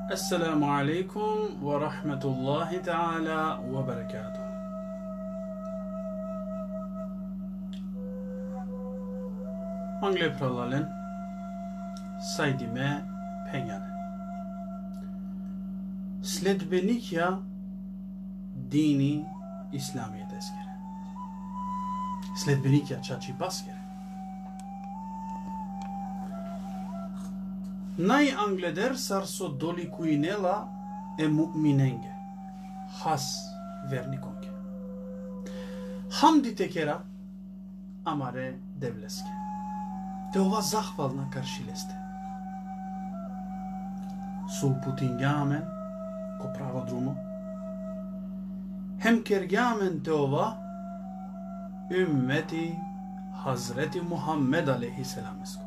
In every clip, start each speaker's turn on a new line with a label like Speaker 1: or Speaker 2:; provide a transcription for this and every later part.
Speaker 1: Esselamu alaikum ve rahmetullahi teala ve berekatuhu. Mangle pralalen saydime penjane. Sledbenikja dini islamiyet eskere. Sledbenikja çaçı baskere. Naj angleder sarso doli kuinela e mu'minenge. Has vernikonge. Hamdi tekera amare devleske. Te ova zahvalna karšileste. Su putingamen ko pravo drumo. Hem kergamen te ova ümmeti Hazreti Muhammed aleyhisselam eskor.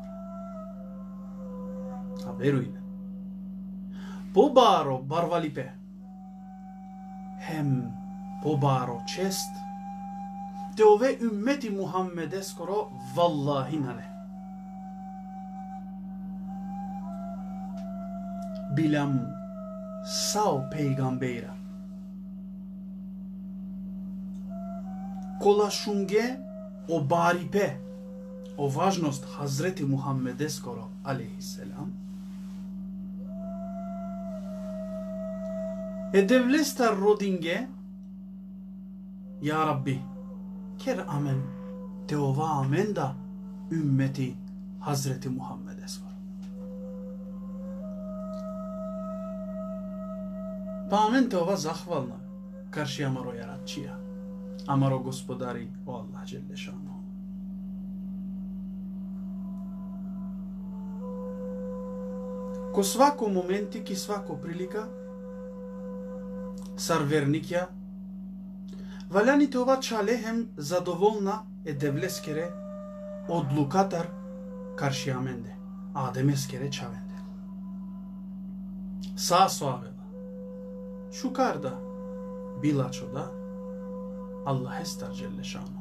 Speaker 1: Verujne. Pobaro barvalipe. Hem pobaro čest. Te ove ümmeti Muhammed skoro vallahi nane. Bilam sao pejgambera. Kola šunge o baripe. O važnost Hazreti Muhammed skoro aleyhisselam. E devlestar rodinge Ya Rabbi ker amen te ova amen da ümmeti Hazreti Muhammed esvar. Pa amen te ova zahvalna karši amaro jaratčija, amaro gospodari o Allah Đelle šanu. Ko svako momenti ki svako prilika sarvernikja, valjani te ova čalehem zadovoljna e devleskere odlukatar karši amende, ademeskere čavende. Saso avela, šukarda, bilačoda, Allah estar Celle šanu.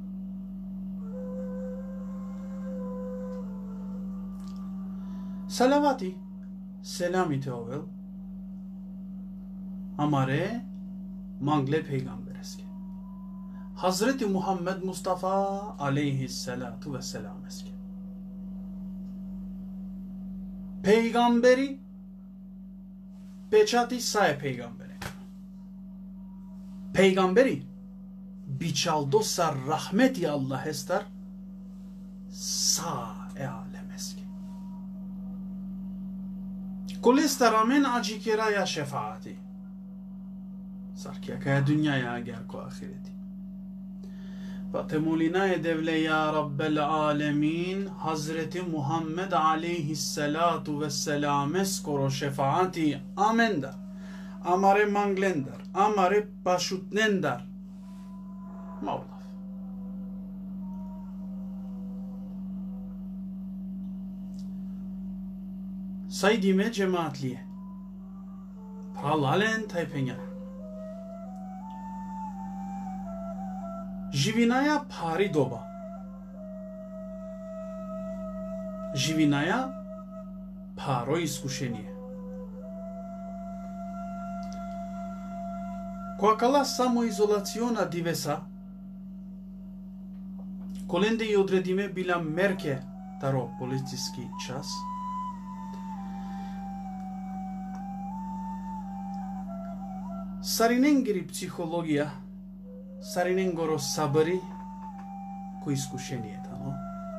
Speaker 1: Salavati, selami te ovel, amare mangle peygamber eski. Hazreti Muhammed Mustafa aleyhissalatu vesselam eski. Peygamberi peçati saye peygambere. Peygamberi biçaldosa rahmeti Allah estar sa alem eski. Kolesta ramen acikera ya şefaati. Sarkiya kaya dünyaya gel ko ahireti. Fatemulina devle ya Rabbel alemin Hazreti Muhammed aleyhissalatu vesselam eskoro şefaati amendar. Amare manglendar. Amare paşutnendar. Mavlaf. Saydime cemaatliye. Pralalen taypenyan. Živinaya pari doba. Živinaya paro iskušenije. Коакала самоизолациона дивеса, коленде и одредиме била мерке таро полициски час, сарингери психологија, сарингоро сабари кој искушенијата, но?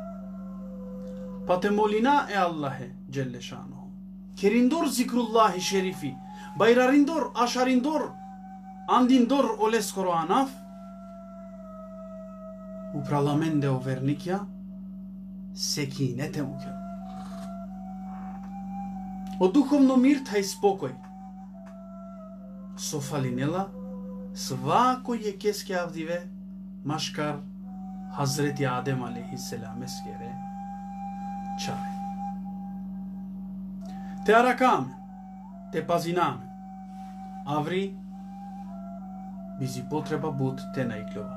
Speaker 1: Патемолина е Аллахе, Джелле шано. Кериндор зикруллахи шерифи, байрариндор, ашариндор, andindor oleskoro anaf, u pralamende o vernikja, sekinete muke. O duhovno mir taj spokoj, so falinela, svako je keske avdive, maškar Hazreti Adem aleyhisselam eskere, čare. Te arakame, te paziname, avri, bizi potreba bud te najklova.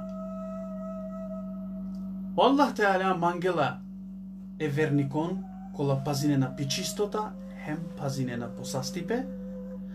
Speaker 1: O Allah Teala mangela e vernikon kola pazine na pičistota, hem pazine na posastipе,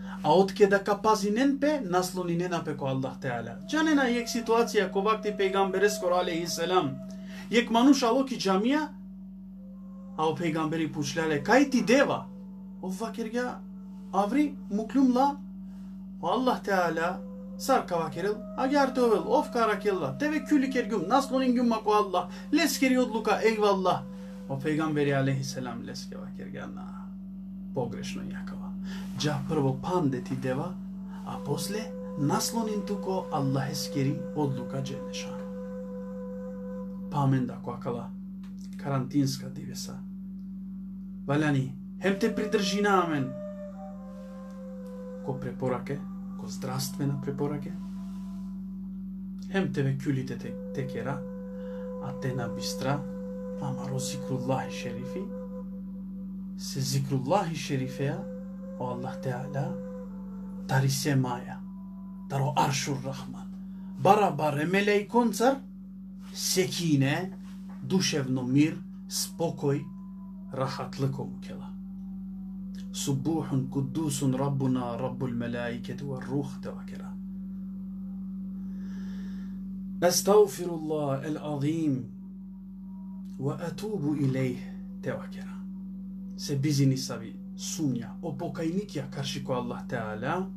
Speaker 1: A otke da ka pazinen pe, nasloninen pe ko Allah Teala. Canena yek situacija ko vakti pejgamberi skoro aleyhisselam. Yek manush alo ki jamia, a o peygamberi puçlale, kaj ti deva? O vakirga avri muklumla, o Allah Teala sar kavakiril, agar tovel, of karakilla, tevekkülü kergüm, naslonin gümma ko Allah, leskeri yodluka eyvallah. O peygamberi aleyhisselam leske vakirga na pogrešno jakava. Đa prvo pandeti deva, a posle naslonin tuko Allah eskeri odluka dželešana. Pamenda ko akala karantinska divesa. Valjani, hem te pridrži namen ko preporake, ko zdravstvena preporake, hem tevekkülite tekera, a te nabistra, amaro zikrullahi şerifi, se zikrullahi şerifeya, o Allah Teala, tari semaya, taro arşur rahman, barabar melejkon car, sekine, duševno mir, spokoj, rahatlık omukela. Subuhun kuddusun Rabbuna Rabbul melaiketu ve ruh tevakera. Estağfirullah el-azim ve etubu ileyh tevakera. Se bizini savi sumnja o pokajnikja karşı ko Allah Teala,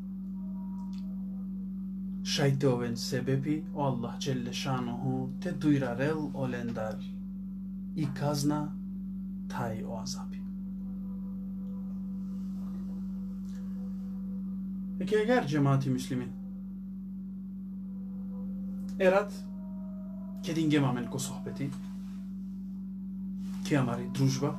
Speaker 1: šajtoven sebebi o Allah Celle Šanuhu te dujrarel olendar i kazna taj o azabi. Peki eğer cemaati Müslümin erat kedin gemamen ko sohbeti ki amari družba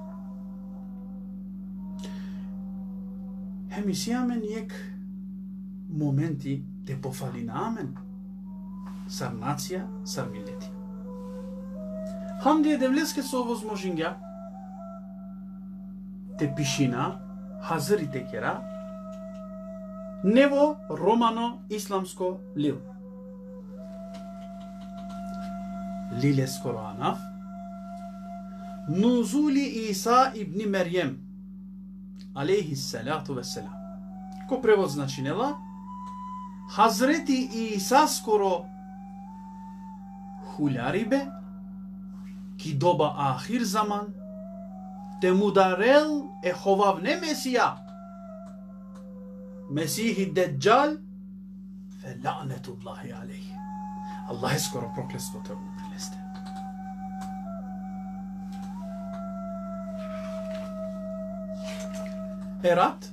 Speaker 1: hem isiamen yek momenti te pofalinamen sar nacija, sar milleti. Hamdiye devleske sovozmožinja te pišina hazri tekera nevo romano islamsko lil. Lile skoro anaf Nuzuli İsa ibn Meryem aleyhissalatu vesselam. Ko prevod znači nela Hazreti İsa skoro huljaribe ki doba ahir zaman te mudarel e hovavne Mesija Mesih Deccal fe lanetullahi aleyh. Allah je skoro prokletstvo te uprileste. Erat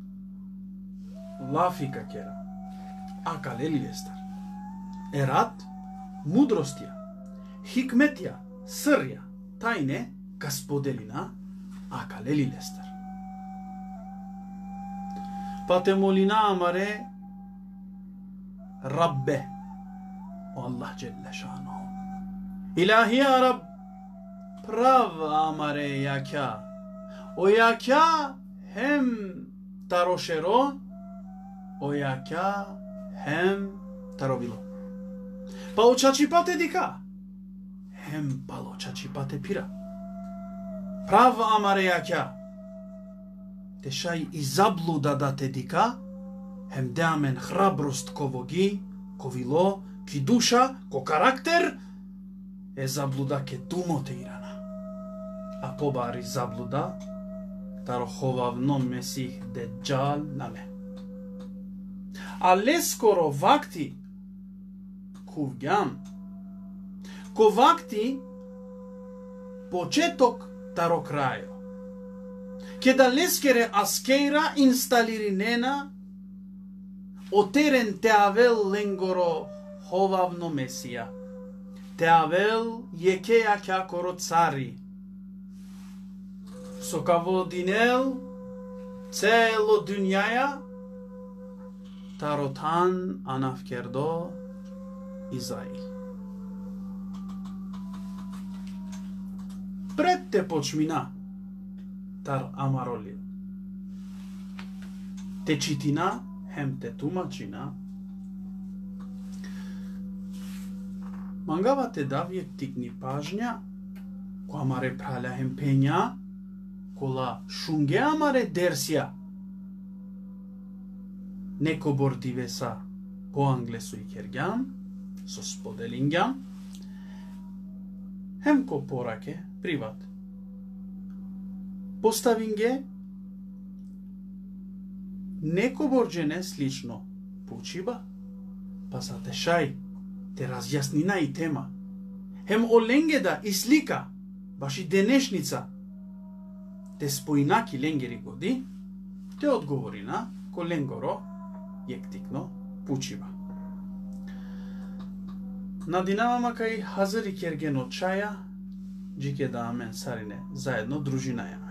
Speaker 1: lafika kera akaleli estar. Erat mudrostja, hikmetja, srja, tajne gospodelina akaleli estar. Pa te molina amare Rabbe o Allah Celle Šanuhu. İlahi ya Rab prav amare yakya. O yakya hem tarošero, o yakya hem tarobilo. Pa o čačipate dika, hem palo čačipate pira. Prav amare yakya. Te šaj i zabluda da te dika, hem damen hrabrost ko vogi, ko vilo, ki duša, ko karakter, e zabluda ke tumo te irana. A pobari zabluda, taro hovavno Mesih Deccal name. Ale skoro vakti kuvgam, ko vakti početok taro krajo. Kada leskere askeira instalirinena oteren te avel lengoro hovavno Mesija. Te avel jekeja kakoro cari. Sokavodinel celo dünyaya tarotan anafkerdo Izrail. Pred te počmina tar amarolil. Te čitina hem te tumačina mangava te davjek tikni pažnja ko amare prala hem penja kola šunge amare dersja Neko bordive sa po anglesu i kergan, so spodelingjan, hem ko porake, privat. Postavinge neko borđene slično pučiba, pa sa te šaj, te razjasnina i tema. Hem olengeda i slika, baš i denešnica, te spojinaki lengeri godi, te odgovorina ko lengoro jektikno pučiba. Nadinavama kaj hazari kergeno čaja, džike da amen sarine zajedno družina jamen.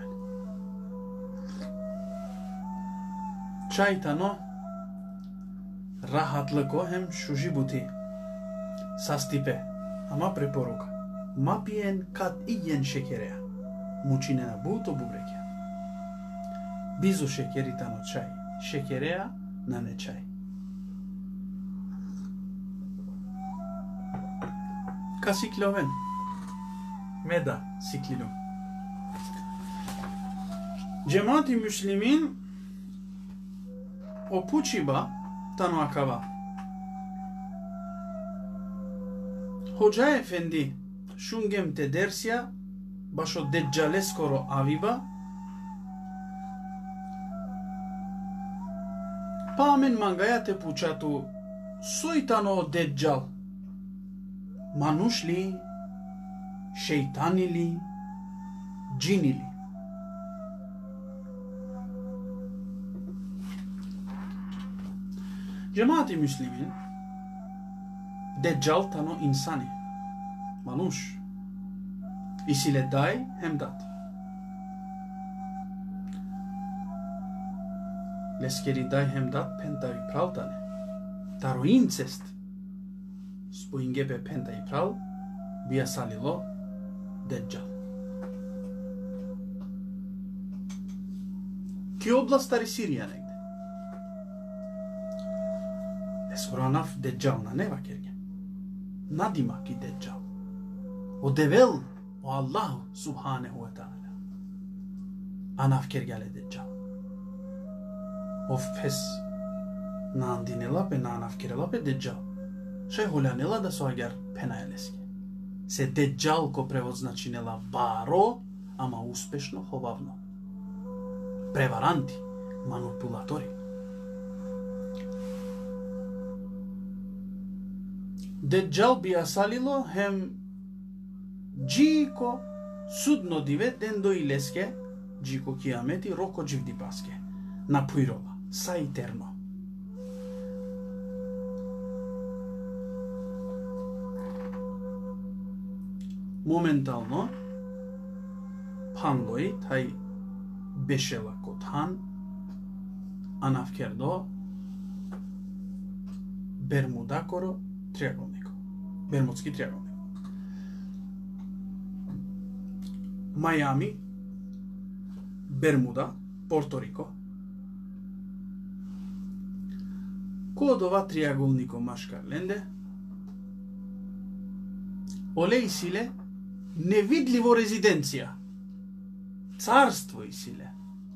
Speaker 1: Čajtano rahatlıko hem šužibuti sastipe, ama preporuka. Mapijen kat ijen šekereja, mučinena buto bubrekja. Bizo šekeritano čaj, šekereja na ne čaj. Kasikloven, meda siklilum. Cemaat-i Müslimin o pučiba tano akava. Hoca Efendi şungem te dersya başo deccaleskoro aviba pa amen mangaya te pučatu soitano deccal manuşli, şeytanili, cinili. Cemaat-i Müslimin Deccal tano insani, manuş, isile dai hem dat. Leskeri dai hem dat pentavi praltane, taro incest, spoingebe pentavi pral, bia salilo Deccal. Ki oblastari Sirija negde. Eskoranaf Deccalna ne vakerge. Nadima ki Deccal. O devel o Allahu subhanehu ve teala. Anaf kergale Deccal. Of pes nandinela pe nanaf kerela pe Deccal. Še holanela da soagar penajaleski. Se Deccal ko prevod značinela baro, ama uspešno hovavno. Prevaranti, manipulatori. Deccal bi asalilo hem džiko sudno dive dendo ileske, džiko kiameti roko dživdi paske, na pujrova, sa eterno. Momentalno, panloi taj bešela kothan, anavkerdo, Bermudakoro, triagoniko. Bermudski triagonik. Miami, Bermuda, Porto Rico. Kod ova triagoniko maškarlende, olej sile nevidljivo rezidencija. Carstvo i sile.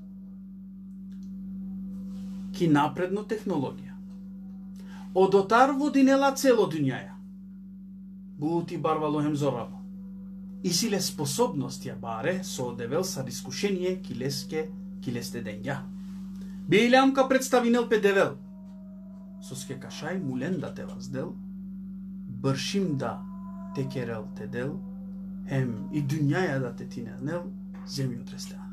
Speaker 1: Ki napredno tehnologija. Odotar vodinela celo dunjaja. Buti barvalo hem zoravo. I sile sposobnostja bare so odevel sa iskušenje kileste denja. Biljam ka predstavinel pe devel. Soske kašaj mulen da te vazdel. Bършим da te kerel te del. Hem i dunjaja da te tinenel zemljotrestana.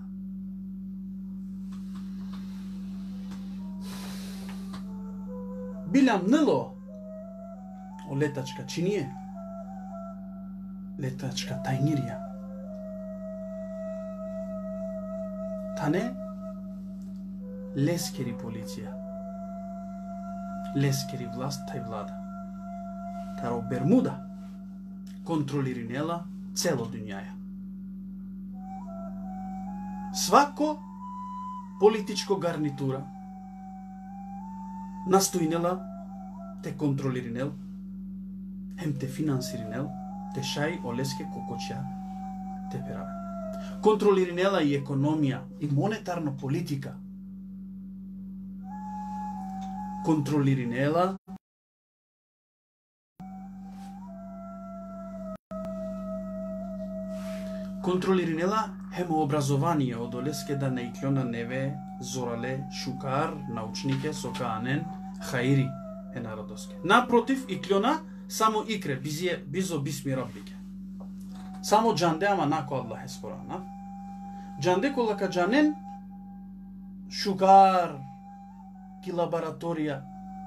Speaker 1: Biljam nilo o letačka činije. Letačka tajnirja. Tane leskeri policija. Leskeri vlast taj vlada. Taro Bermuda kontrolirinela celo dunjaja. Svako političko garnitura nastojnela te kontrolirinel, hem te finansirinel, te šaj oleske kokoća te perave. Kontrolirinela i ekonomija i monetarno politika. контролиринела, хемо образование од олеске да не иклона неве, зорале, шукар, научнике, сокаанен, хаири е народоске. Напротив, иклона само икре, бизо бисми раббике. Само джанде ама нако Аллах ескорана. Джанде колака джанен, шукар, ки лабораторија,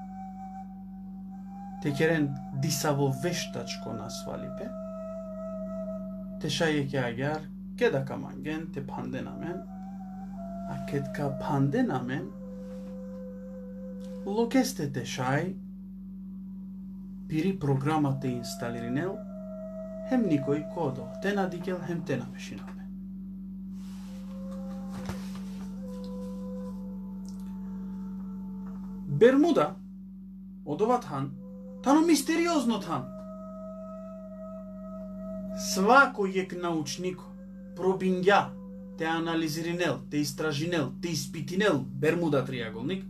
Speaker 1: те керен дисаво вештачко на свалипе, те шајеке агар, кеда каманген, те панденамен, а кедка панденамен, локесте те шај, пири програмата инсталиринел, хем никој кодо, те надикел, хем те намешинаме. Бермуда, од ова тан, тано мистериозно тан. Свакој ек научнико пробиња, те анализиринел, те истражинел, те испитинел Бермуда триаголник,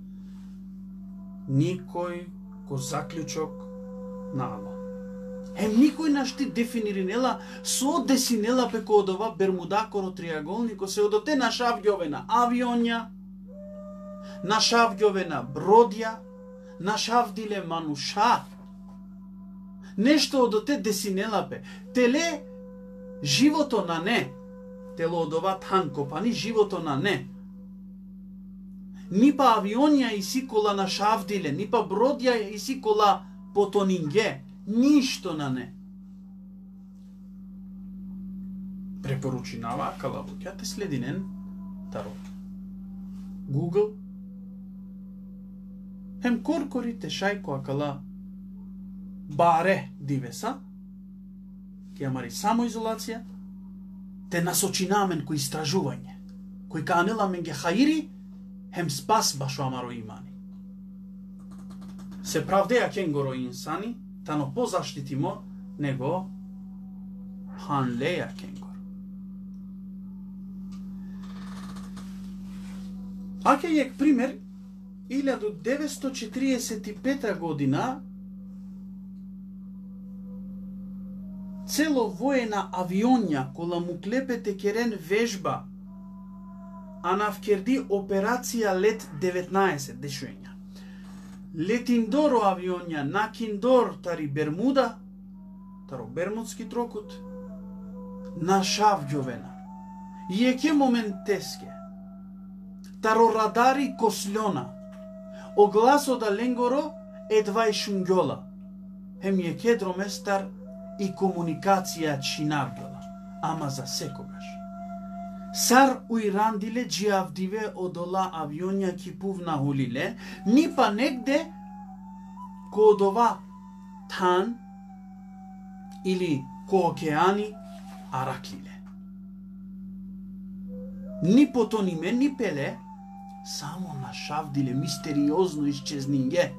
Speaker 1: никој ко заклучок на Аллах. Никој нашти дефиниринела со десинела пеко од ова Бермудакоро триаголнико се одоте на шавѓовена авионја, на шавѓовена бродја, на шавдиле мануша. Нешто одоте десинелапе. Теле живото на не. Тело од ова тан копани живото на не. Ни па авионја исикола на шавдиле, ни па бродја исикола потонинге. Ништо на не. Препоручинава калабукјате слединен таро. Google. Хем коркорите шајко акала баре дивеса, ке амари самоизолација, те насочинамен кој истражување, кој канеламен ге хаири, хем спас башо амаро имани. Се правдеја кенгоро инсани, тано позаштитимо него ханлеја кенгор. Аке јек пример, 1945 година цело воена авионја кола му клепете керен вежба, а навкерди операција Лет 19 дешуења. Летиндоро авионја на Киндор тари Бермуда, таро Бермудски трокут, на шавѓовена. Јеке моментеске, таро радари кослјона, огласо да ленгоро едвај шунгјола, хем јеке дроместар и комуникација чинаргјола, ама за секогаш. Сар уирандиле джиавдиве одола авионја кипувна хулиле, ни па негде ко одова тан или ко океани араклиле. Ни потониме, ни пеле, само на шавдиле мистериозно исчезнинге.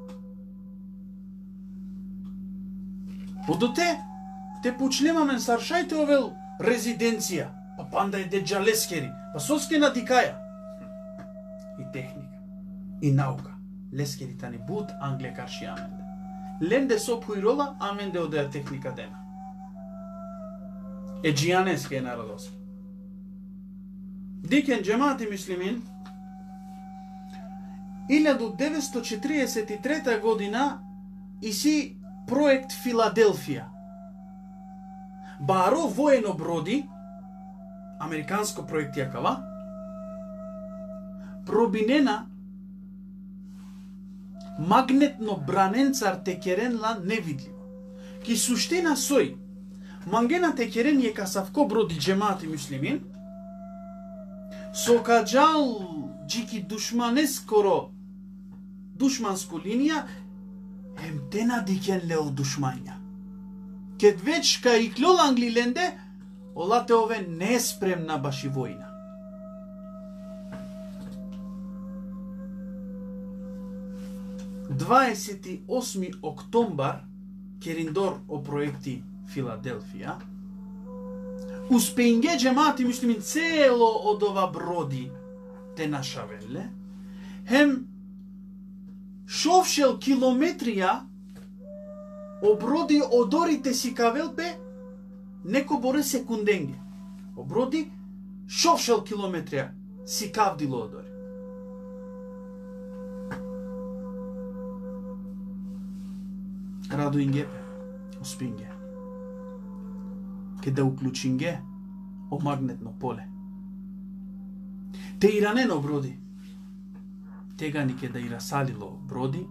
Speaker 1: Одоте, те почнемамен саршајте овел резиденција, па панда е деджалескери, па соске на дикаја. И техника, и наука. Лескери тани бут, Англија карши аменде. Ленде со пујрола, аменде одеја техника дена. Еджијанески е народоски. Дикен джемати муслимин, 1943 година иси проект Филаделфија. Баро воено броди, американско проект јакава, пробинена магнетно браненцар текеренла невидливо. Ки суштина сој, мангена текерен е касавко броди джемати муслимин, со каджал джики душманескоро душманско линија, те надикен лео душмања. Кед веќе ка и клол англиленде, олате ове не спремна баши војна. Дваесети 8 октомбар, кериндор о проекти Филаделфија, успеинге джемати муслимин цело од ова броди те нашавеле, хем шовшел километрија оброди одорите си кавелпе неко боре секунденге. Оброди шовшел километрија си кавдило одори. Радуингепе, успинге. Ке да уклучинге о магнетно поле. Те иранено броди. Тега ни ке да ирасалило броди.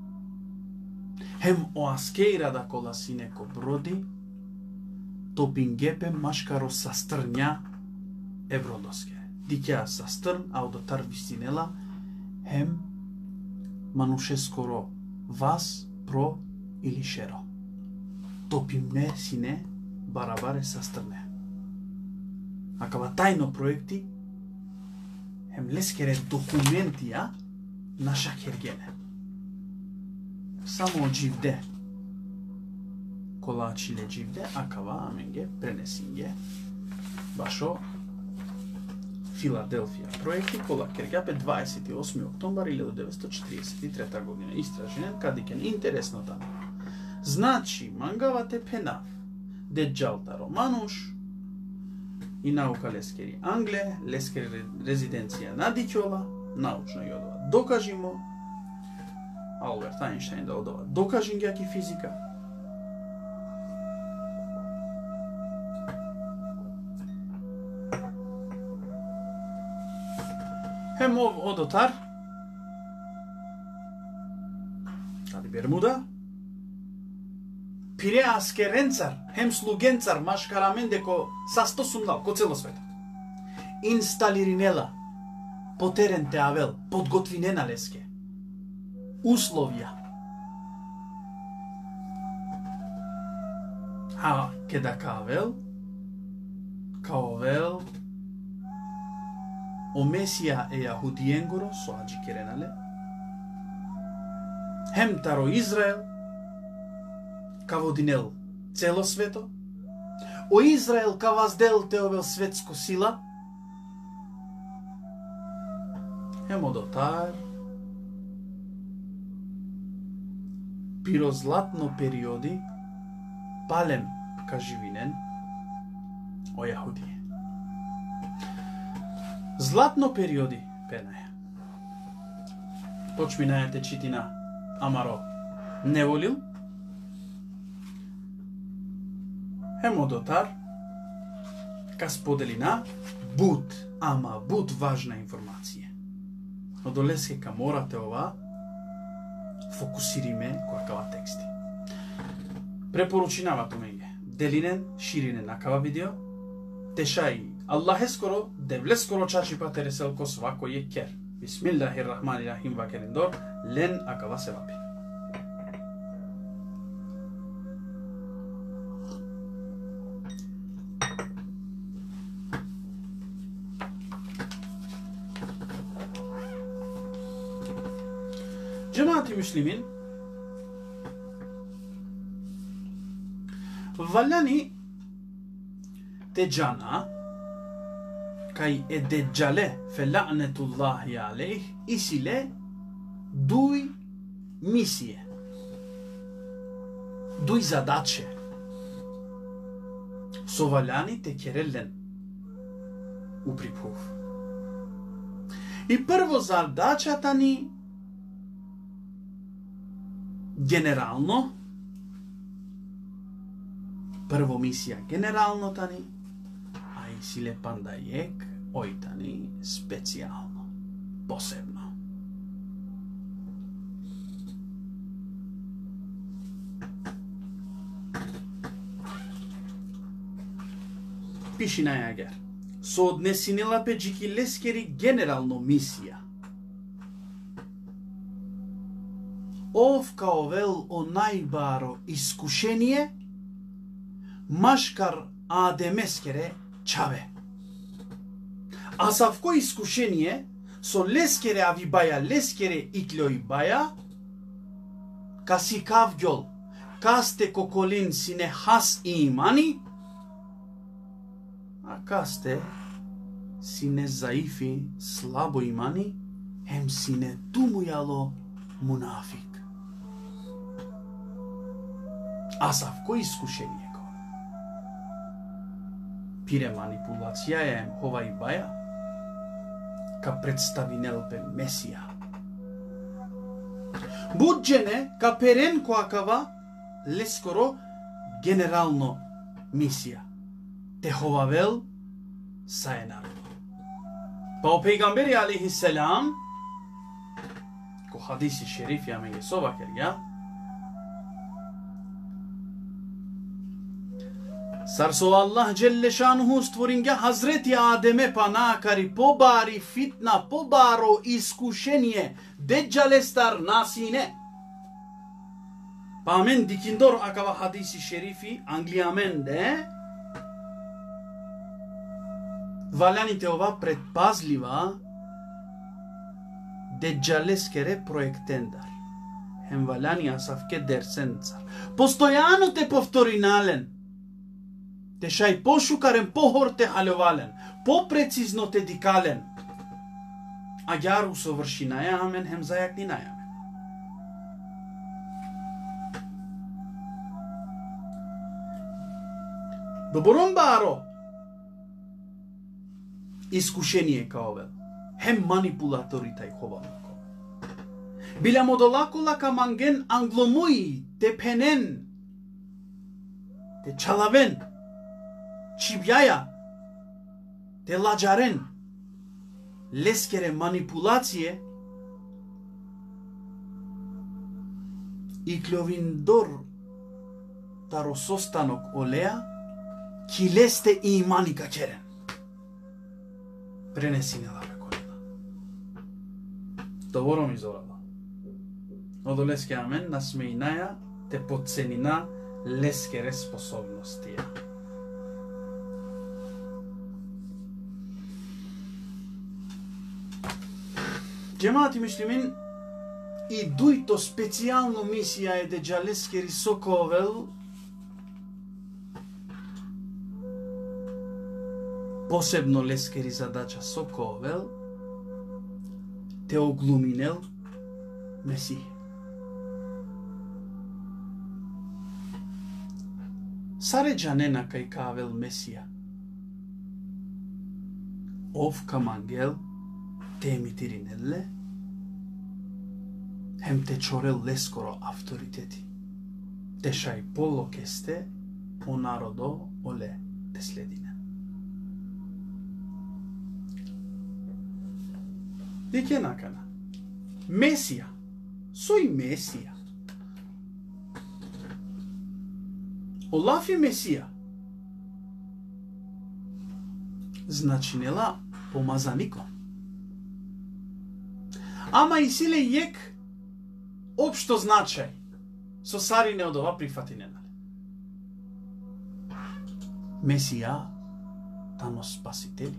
Speaker 1: Хем оаскеира да коласинеко броди. Топингепе машкаро састрња е бродоске. Дикеа састрн, аудотар вистинела. Хем мануше скоро вас, про или шеро. Топимне сине барабаре састрне. Акава тајно проекти хем лескере документија наша хергене. Само дживде. Колачиле дживде, акава аменге пренесинге. Башо Филаделфија проекти кола кергапе 28. октомбар 1943 година. Истражен кадикен интересно тamo. Значи, мангавате пенав, деджалта романуш, и наука лескери Англе, лескери резиденција на Дикјола, научно и одова докажимо, Алберт Ајнштајн да одова докажингаки физика. Хем одотар, тади Бермуда, Пиреаске ренцар, хем слугенцар, машкарамен деко састосумнал ко цело света. Инсталиринела, потеренте авел, подготвинена леске. Условија. А кеда кавел, каовел, о Месија е јахудиенгоро со аджи керенале, хем таро Израел, каводинел цело свето, о Израел ка ваздел теовел светско сила, хемодотар, пирозлатно периоди, палем каживинен, о јахудие. Златно периоди, пенаја. Почминајате читина, амаро не волил, хемодотар, ка споделина, буд, ама буд важна информација. Одолеске ка морате ова, фокусириме која тексти. Препоручинава туменге, делинен, ширинен накава видео, тешаи Аллахе скоро, девле скоро чачи патересел ко свако е кер. Бисмиллахиррахманиррахим вакерендор, лен акава севапи. Cemaat-i Müslimin Vallani Tejana kaj e deġġale fel-la'netullahi għalejh isile duj misije. Duj zadaće. Sovaljani te kjerellen u priphuv. I prvo zadaćata ni generalno, prvo misija generalno tani, a i sile pandajek ojtani specijalno, posebno. Piši na jager. So odnesinila peđiki leskeri generalno misija. Ов каовел о најбаро искушение, машкар адемескере чаве. А савко искушение, со лескере авибаја, лескере итлјој баја, каси кавѓол, касте коколин сине хас и имани, а касте сине заифи, слабо имани, хем сине тумујало munafik. Asaf ko iskušenje ko? Pire manipulacija je ovaj baja ka predstavi nelpe Mesija. Budžene ka peren koakava leskoro generalno misija. Te hovavel sajenarno. Pa o peygamberi aleyhisselam ko hadisi şerif ya menge sovaker ya Sarso Allah Celle Šanuhu stvoringa Hazreti Ademe pa nakari pobari fitna, pobaro iskušenje, decjalestar nasine. Pa men dikindor akava hadisi šerifi Angliamende valanite ova predpazljiva decjaleskere projektendar. Hem valani asafke dersencar. Postojano te povtorinalen. Te šaj pošukaren pohor te halevalen, poprecizno te dikalen. A jaru sovrši najamen, hem zajak ni najamen. Doborom baro iskušenije kao vel, hem manipulatori taj hovalako. Bila modolakula ka mangen anglomuj, te penen, te čalaven, Çibjaya, te lađaren, leskere manipulacije i kljovindor tarosostanog olea ki leste imani kakeren. Prenesine lave kolina. Dovorom izorala. Odoleske amen nasmejnaja te podcenina leskere sposobnostija. Cemaati Müslümin i dujto specijalno misija je decjaleskeri sokovel posebno leskeri zadaća sokovel te ogluminel Mesih. Saređanena kaj kavel Mesija. Ov kamangel temi tirinelle hem te čorel leskoro autoriteti. Te šaj polo keste o narodo ole te sledine. Dike nakana. Mesija. Soj Mesija. Olafi Mesija. Značinela pomazanikom. Ama i sile jek opšto značaj so sarine od ova prihvatinena. Mesija, tamo spasitelj.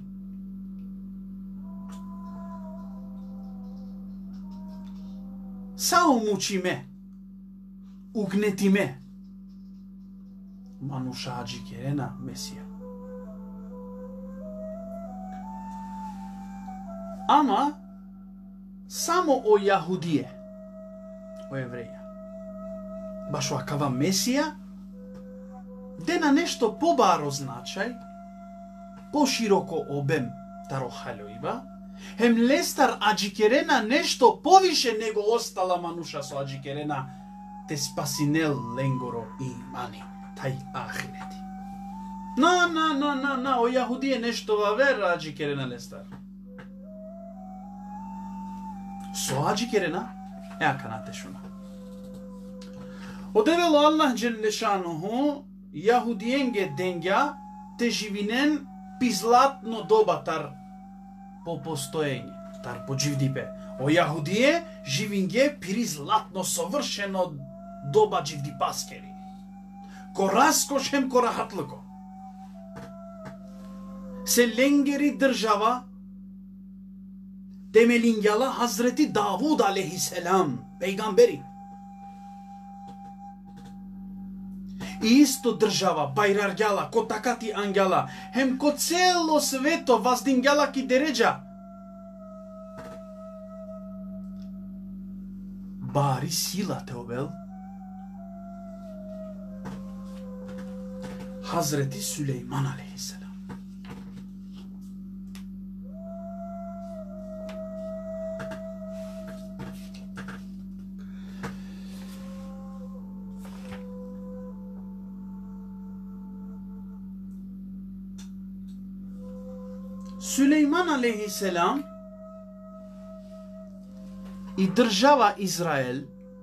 Speaker 1: Sao muči me, ugneti me, manušađi kerena Mesija. Ama samo o Jahudije, o Jevreja. Baš ovakava Mesija, de na nešto pobaro značaj, poširoko obem taro haljoiba, hem lestar adžikerena nešto poviše nego ostala manuša so adžikerena, te spasinel lengoro imani, taj ahireti. Na, o Jahudije nešto vaver adžikerena lestar. Soğacı kerena, kanate şuna. Odevelo Allah Celle Šanuhu Jahudijenge denga te živinen pizlatno doba tar po postojenje, tar po dživdipe. O Jahudije živinge prizlatno sovršeno doba dživdipaskeri. Ko raskošem ko rahatlıko. Se lengeri država temelinjala Hazreti Davud aleyhisselam, peygamberi. I isto država, bajrargjala, ko takati angjala, hem ko celo sveto vazdingjala ki deređa. bari sila teovel Hazreti Süleyman aleyhisselam. Süleyman aleyhisselam i država Izrael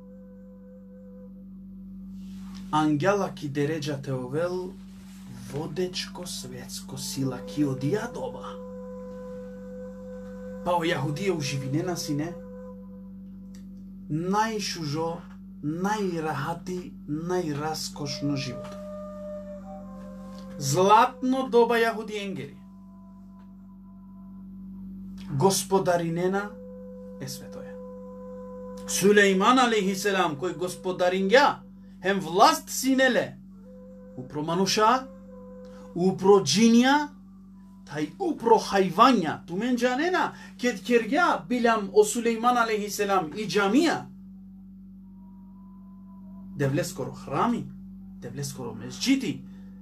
Speaker 1: Angela ki deređa teovel vodečko svetsko sila ki odija doba. Pa o Jahudije uživine sine najšužo, najrahati, najraskošno život. Zlatno doba Jahudijengeri. Gospodarinena je svetoja. Süleyman aleyhisselam koji gospodarinja hem vlast sinele upro manuşa, upro džinja, taj upro hayvanja. Tu men canena ket kerga bilam o Süleyman aleyhisselam i camia. Devle skoro hrami, devle skoro mezčiti.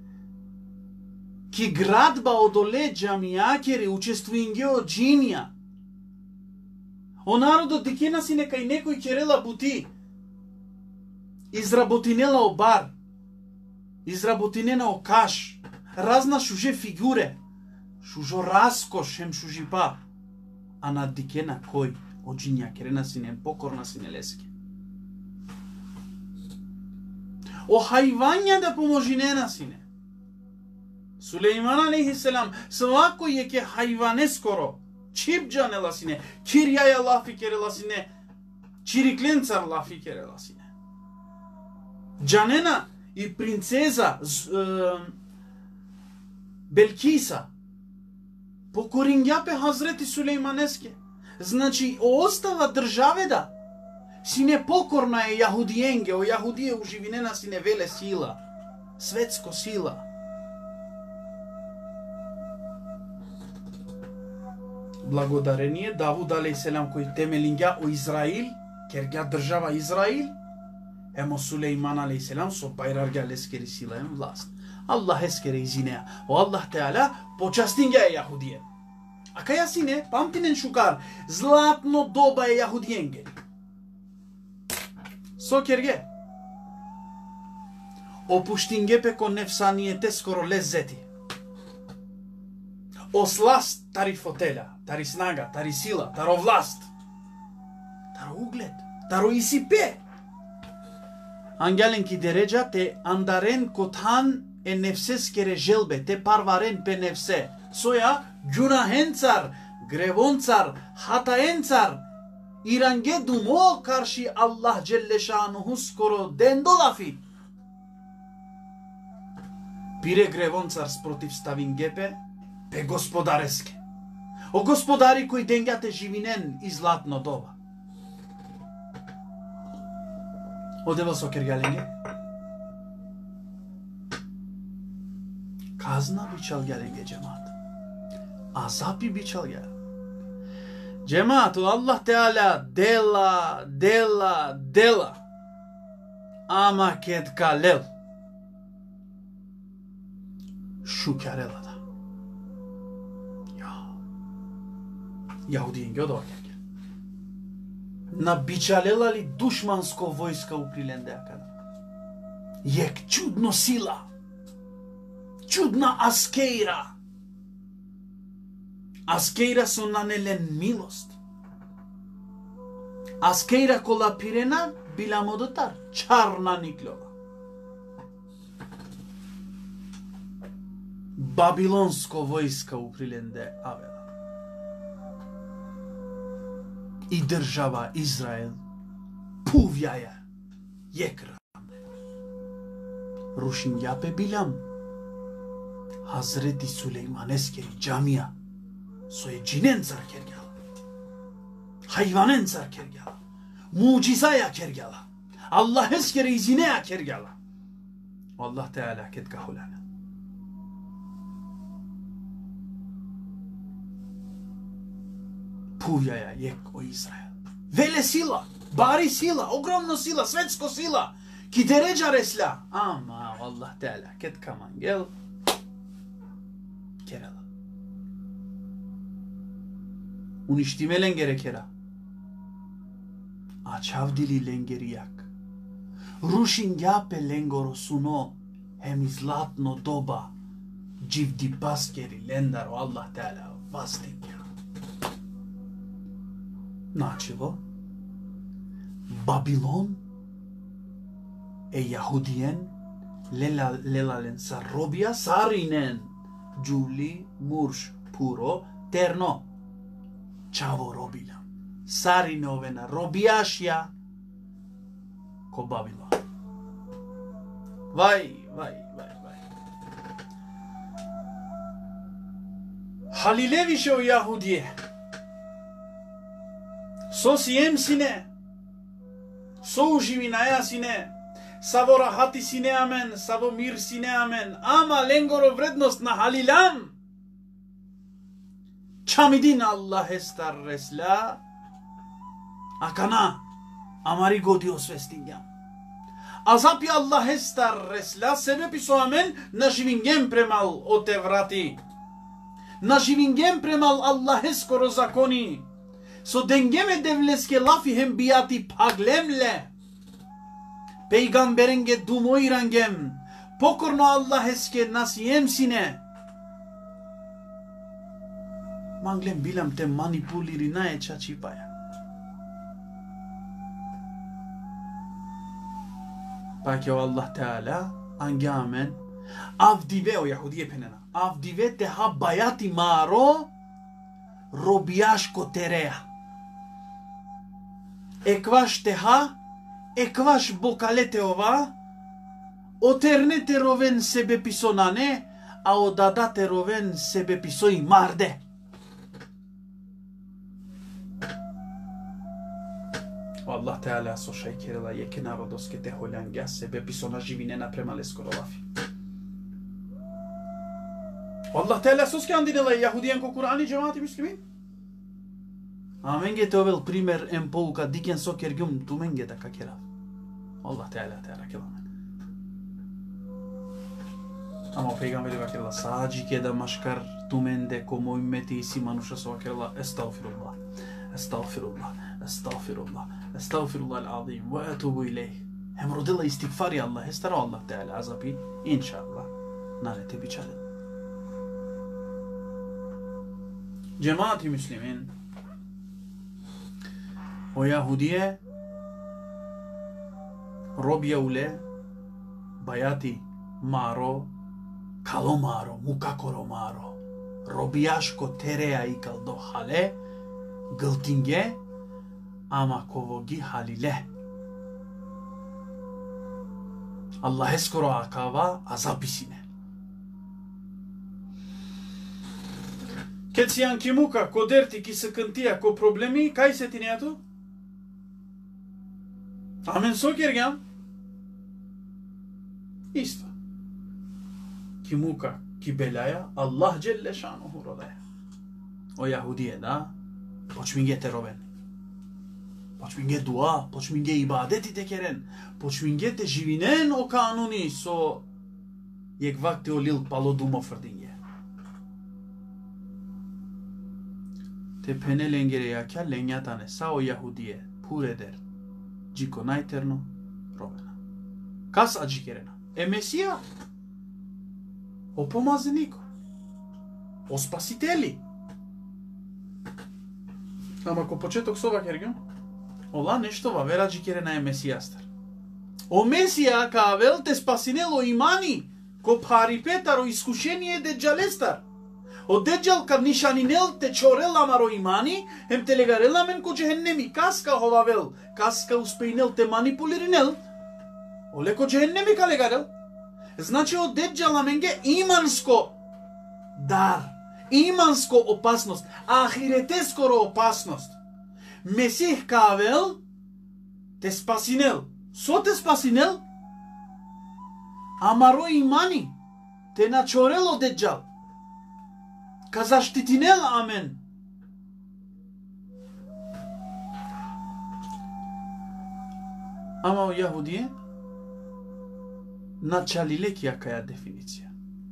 Speaker 1: Ki gradba odole džamijakeri učestvuinge od džinja. O narodo dikena si nekaj nekoj kerela buti. Izrabotinela o bar. Izrabotinena o kaš. Razna šuže figure. Šužo raskoš hem šuži pa. A na dikena koj od džinjakerena si ne pokorna si ne leske. O hajvanja da pomožinena si ne. Süleyman aleyhisselam svako je ke hayvane skoro čipđane lasine, kirjaja lafi kere lasine, čiriklencar lafi kere lasine. Canena i princeza Belkisa pokorinjape Hazreti Süleymaneske. Znači ostala države da sine pokorna je Jahudijenge, o Jahudije uživinena sine vele sila, svetsko sila. Благодарение Давуд алейхиссалам koji temelinja o Izrail, kerga država Izrail, emo Süleyman aleyhisselam so bayrarga leskeri silajem vlast. Allah eskere izine. O Allah Teala počastinga je Jahudije. A kaja sine, pamtinen šukar, zlatno doba je Jahudijenge. So kerge. Opuštinge peko nefsanijete skoro lezzeti. O slast tari fotelja, tari snaga, tari sila, taro vlast, taro ugled, taro isipe. Angelen ki deređa te andaren kothan e nefseskere želbe, te parvaren pe nefse. Soja günahencar, grevoncar, hataencar, irange dumo karşı Allah Celle Şanuhu skoro dendolafi. Pire grevoncar sprotiv stavingepe, pe gospodareske. O gospodari koji dengate živinen i zlatno doba. Odeva so kergalenge. Kazna biçal gelenge cemaat. Azabi biçal gel. Cemaat Allah Teala dela. Ama ket kalel. Şukarela da. Jahudijenge od ovdje. Nabičalela li dušmansko vojska u prilendekada. Jek čudno sila. Čudna askeira. Askeira su nanelen milost. Askeira kola pirena bila modotar. Čarna niklova. Babilonsko vojska u prilende avela. I država Izrael puvjaja jekra. Rušinjape bilam Hazreti Süleymaneskeri camia soje cinencar kergala. Hayvanencar kergala. Mucizaya kergala. Allah eskeri izineya kergala. Allah Teala ket kahulana. Puvjaja jek o Izrael. Vele sila. Bari sila, ogromna sila, svetsko sila. Ki deređa resla. Ama Allah Teala, ket kaman gel. Kerala. Uništime lengere kera. A čavdili lengerijak. Rušin jape lengoro suno. Hem zlatno doba. Civdi baskeri lendaro Allah Teala vastinja. Načilo. Babilon Yahudiyen lelalen sarrobia sarinen Juli murš puro terno čavo robila sarinovena robijašja ko Babilon. Vaj. Halileviše o Jahudije. Sos sine. So uživi naja sine. Savo rahati sine amen. Savo mir sine amen. Ama lengoro vrednost na halilam. Čamidin Allah estar resla. Akana. Amari godi osvestinjam. Azapi Allah estar resla. Sebepi so amen. Naživingem premal o te vrati. Naživingem premal Allah eskoro zakoni. So dengeme devleske lafi hem biati paglemle. Peygamberenge dumoirangem. Pokorno Allah eske nasiyem sine. Manglem bilam te manipuliri nae čačipaya. Paki o Allah Teala angamen avdive o Yahudiye penena. Avdive teha bayati maro robiyash koterea. Ekvash teha, ekvash bokalete ova, oterne te roven sebe pisonane, a odada te roven sebe pisoi marde. Allah Teala so šajkerila jeke narodoske te holanga sebe pisona živinena prema leskorovafi. Allah Teala sos kandinela Yahudiyen ko Kur'ani cemaati Müslümin. Amenge tovel primer en pouka diken soker gum tumenge da kakera. Allah Teala kelamen. Ama peygamberi vakirla sadece da maşkar tumende como ümmeti isi manuşa sokirla estağfirullah. Estağfirullah. Estağfirullah. Estağfirullahal azim ve etubu ileyh. Hem rodilla istiğfar ya Allah. Estara Allah Teala azabi inşallah. Narete biçadı. Cemaat-i Müslümin o Yahudiye robjevle bayati maro kalo maro mukakoro maro robijaško terea ikal do hale gıltinge ama kovogi halile Allah eskoro akava azabisine. Kad si anche muka, ko derti, ki se këntia, ko problemi, kaj se tine ato? Amen so kjergam? Isto. Ki muka, ki belaja, Allah Jelle Šanuhu rodaja. O Yahudiye da, počminge te roven. Počminge dua, počminge ibadeti te keren. Počminge te živinen o kanuni, so jek vakti o lil palo dumo frdinje. Te pene lengere yakya lenyatane sa o Yahudiye pur eder. Ciko naiterno rovena. Kas acı kerena? Mesija. O pomazaniko. O spasiteli. Ama ko početok sova kergam, ola nešto va vera acı kerena Mesijastar. O Mesija kavel te spasinelo imani ko paripetaro iskušenije deđalestar. O Deccal kad nişaninel te çorel amaro imani, hem te legarel amen ko cehennemi kaska hovavel, kaska uspeinel te manipulirinel, ole ko cehennemi ka legarel. Znači o Deccal amenge imansko dar, imansko opasnost, ahireteskoro opasnost. Mesih kavel te spasinel, so te spasinel, amaro imani te načorel o Deccal. Ka zaštitinel amen. Ama o Yahudiye началилек якая дефиниция.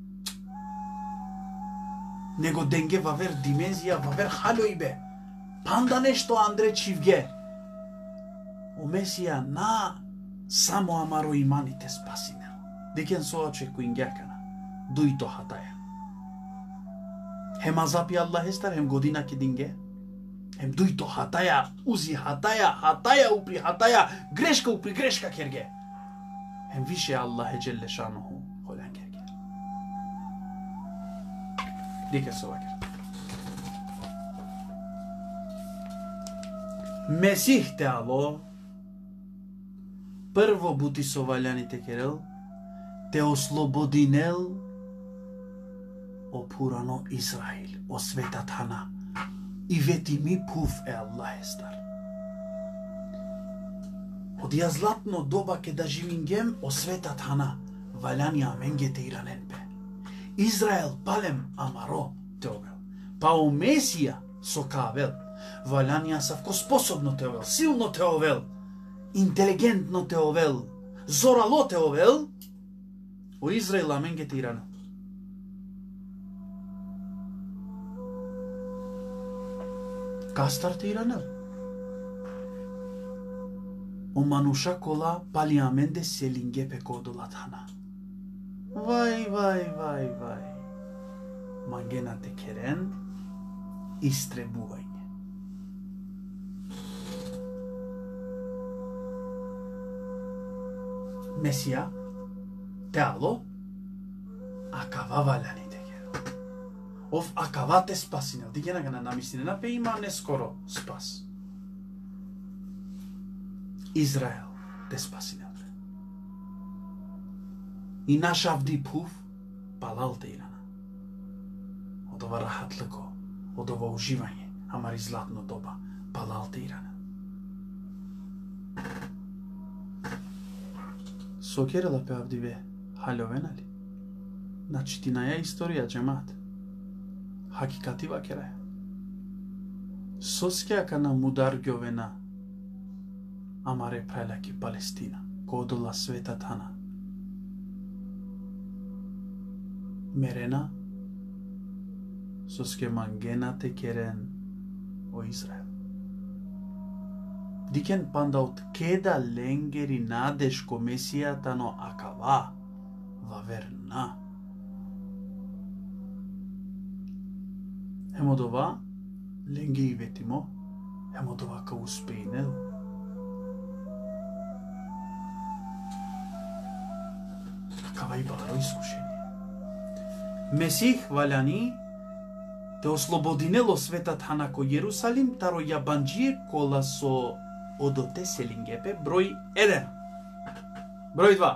Speaker 1: Него денге вавер димензија, вавер халоибе. Панда нешто Андре Чивге. O Mesija na samo amaro imanite spasinel. Diken soace cu ingheacana. Duito hataya. Hem azapi Allah estar, hem godina ki dinge. Hem duito hataya, uzi hataya, hataya upri hataya, greška upri greška kerge. Hem više Allah Celle Šanuhu holen kerge. Diken soaker. Mesih te alo, prvo buti sovaljaните керел, те ослободинел опурано Израил, о светат хана. И вети ми пуф Аллах естар. Од ја златно доба ке да живингем о светат хана, валяни аменге те ираненпе. Израел палем амаро те овел. Па о Месија со кавел, валяни савко способно те овел, силно те овел. Интелигентно те овел, зорало те овел, о Израил аменге те ирано. Кастар те иранел. O manuşa kola palyamen selinge pekodolat hana. Vay vay vay vay. Mangena te keren istrebuvajnje. Mesija te alo akava valjani te kero. Ov akava te spasinel. Digena ga na namistinena pe ima neskoro spas. Izrael te spasinel. I naš avdi puf palal te irana. Od ova rahatliko, od ovo uživanje, amar i zlatno doba, palal te irana. Sokerela pe avdive halovenali. Znači ti naja istorija džemat. Hakikativa keraja. Soskea kana mudar gövena amare prelaki Palestina. Kodola sveta tana. Merena soske mangena te keren o Izrael. Diken panda od keda lengeri nadeško Mesija tano akava vaverna. Hemodova lengi ivetimo, hemodova ka uspeinel. Akava i baro iskušenje. Месих валяни те ослободинело светат ханако Јерусалим таро јабанџие кола со одоте селингепе број 1. Број 2.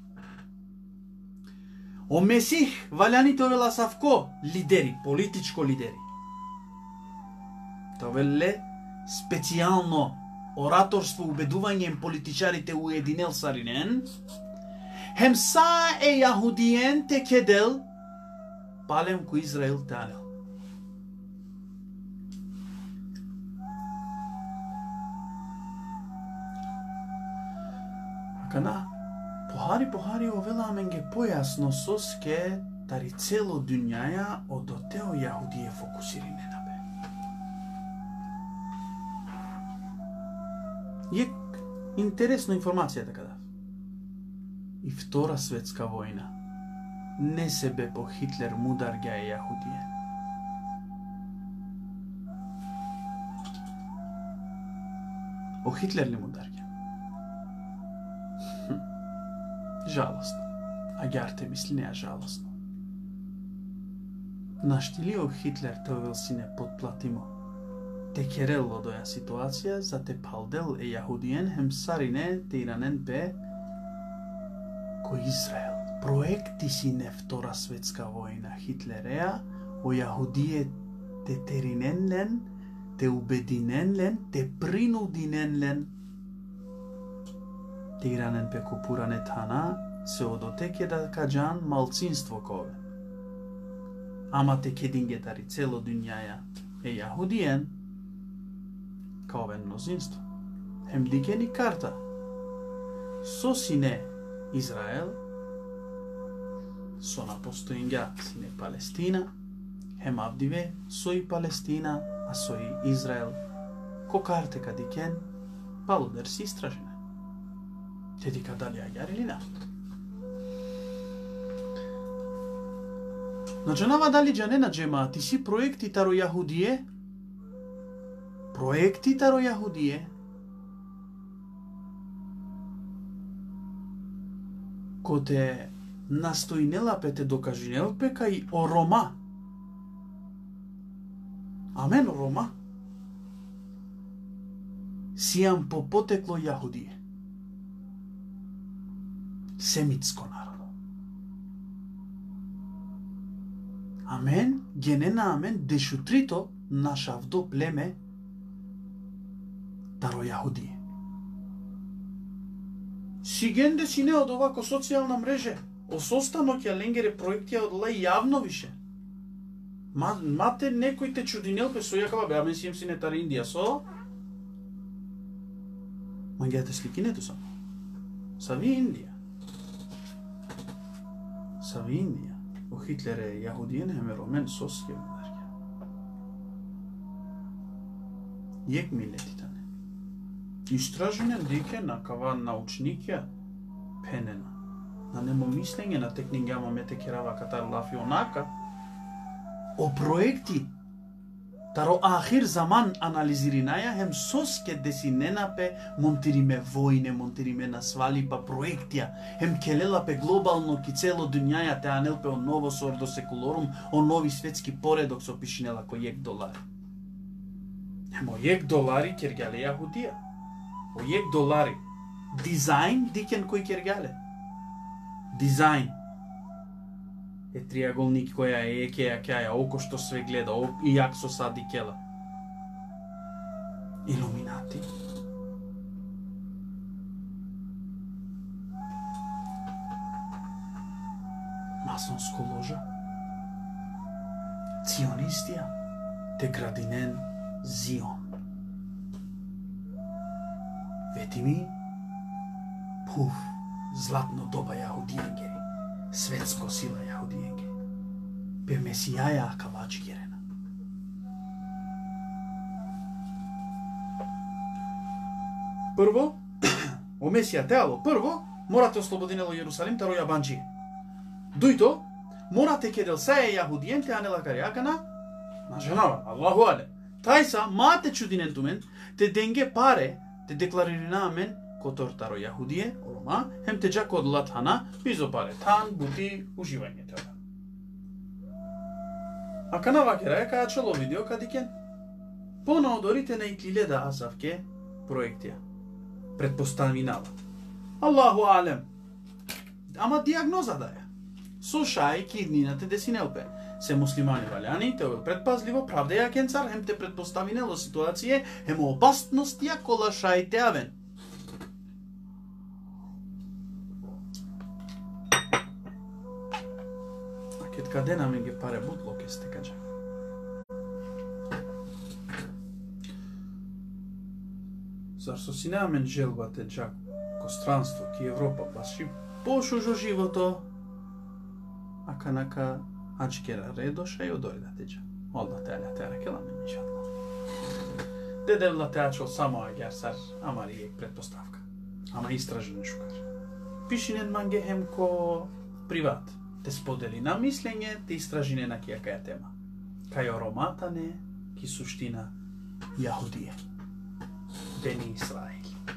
Speaker 1: О Месих валяни те овела савко лидери, политичко лидери. Товеле специјално ораторство, убедување политичарите уединел саринен. Хемса е јахудиен те кедел palem cu Izrael tanel. Akana pohari ovela menge pojasno soske tari celo dunjaja odoteo Jahudije fokusirine nabe. Jek интересна информација така да. И Втора светска војна не се бе по Хитлер мудар га е Јахудије. О Хитлер ли мудар га? Жалостно. А гярте мисли неа жалостно. Нашти ли о Хитлер товел сине подплатимо? Те керело доја ситуација за те палдел е Јахудијен хем сарине те иранен бе кој Израел. Проекти си не Втора светска војна Хитлереа, о Јахудие те териненлен, те убединенлен, те принудиненлен. Те иранен пе купуране тана, се одотеке да каджан малцинство кове. Ама те кедингетари цело дунјаја е Јахудиен, кове мнозинство. Хем дикени карта. со сине Израел, со напостојнга сине Палестина, хем абдиве со и Палестина, а со и Израел, ко карте кадикен, палудер си истражене. Тедика дали агар или на? На джанава дали джанена джема, ти си проекти таро јахудие, ко те настојнелапе те докажинелпе кај Орома. Амен, Орома. Сијам по потекло јахудие. Семитско народо. Амен, генена амен, дешутрито нашавдо племе таро јахудие. Сигенде си не од овако социјална мрежа. Осостанок ја ленгере проектија од лај јавно више. Мате некој те чудинелпе со јакава, бе, амен сием си не тари Индија со. Мангјате сликинето само. Сави Индија. Сави Индија. О Хитлере јахудиен хемеромен сос хемедарја. Јек милетитане. Истраженен дике на кава научникја пенена. На немо мислење на текнингама мете керава катар лафи онака. О проекти таро ахир заман анализиринаја хем соске деси ненапе монтириме војне, монтириме на свали па проектија, хем келелапе глобално ки цело дуњаја те анелпе о ново сордо секулорум, о нови светски поредок со пишинела кој $1. Хем о $1 кергеле јахудија. О $1 дизајн дикен кој кергеле. Дизајн е триаголник која е екеја каја око што све гледа и јак со сади кела. Илуминати. Масонско ложа. Ционистија. Те градинен Зион. Вети ми, пуф, златно доба јахудијенгери, светско сила јахудијенгери, бе месијаја акавачи герена. Прво, о месија теало, прво, морате ослободинело Јерусалим, таро јабанджи. Дујто, морате кедел саја јахудијенте, а не лакаријакана, на женава, Аллаху але. Тајса, мате чудинен тумен, те денге паре, те декларирина мен котор таро јахудие, Орома, хем те джак од латана, бизо паре, тан, бути, уживање тоа. А кана вакера е каја чело видео кадикен? Пона одорите на итлиледа азавке проектија. Предпоставинала. Аллаху алем. Ама диагноза да е. Со шај киднината десинелпе. Се муслимани валяни, те предпазливо правдеја кенцар, хем те предпоставинело ситуација, хем опасностија кола шајте авен. А кет каде наме ги паре бутло ке сте каджа. Зар со си неамен желбате джак ко странство ки Европа баши пошужо живото, а канака Ачкера редоша и одојда теджа. Олда теля тера кела мен иншалла. Дедевла теачо само агерсар, амари ек предпоставка. Ама истражен шукар. Пишинен манге хем ко приват. Те сподели на мислење, те истражине на кија каја тема. Кај ороматане, ки суштина јахудие. Бени Исраил.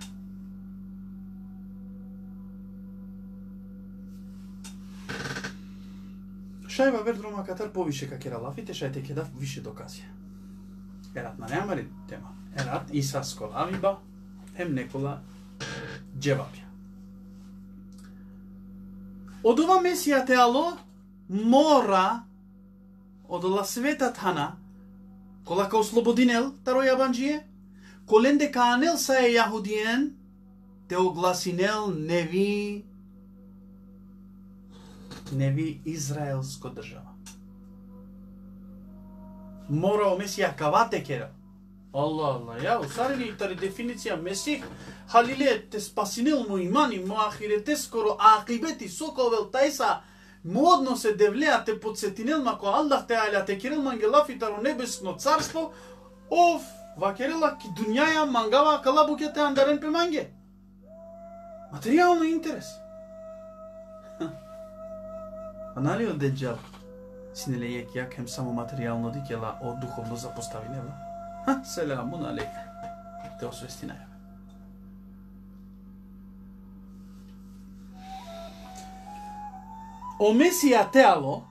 Speaker 1: Шајва вердрома катар повише какера лафите, шајте ке дав више доказија. Ерат на неамари тема. Ерат Иса сколавиба, хем некола джевабја. Од ова месија теало мора од ла светат хана, кола ка ослободинел таро јабанджие, коленде ка анел са е јахудиен, те огласинел неви израелско држава. Мора о месија кавате кера. Allah Allah ya. Sarili tari definicija Mesih halile te spasinil mu imani mu ahirete skoro akibeti sokovel tajsa modno se devlea te podsjetinil mako Allah Teala te kiril mangelafitaro nebesno carstvo of vakerila ki dunjaja mangava kalabukete andaren pe mange. Materijalno interes. Нали от Деджал синелеек як hem само материјално дикела од духовно запоставинела. Селамун алейк. Те освестинаја. O Mesija tealo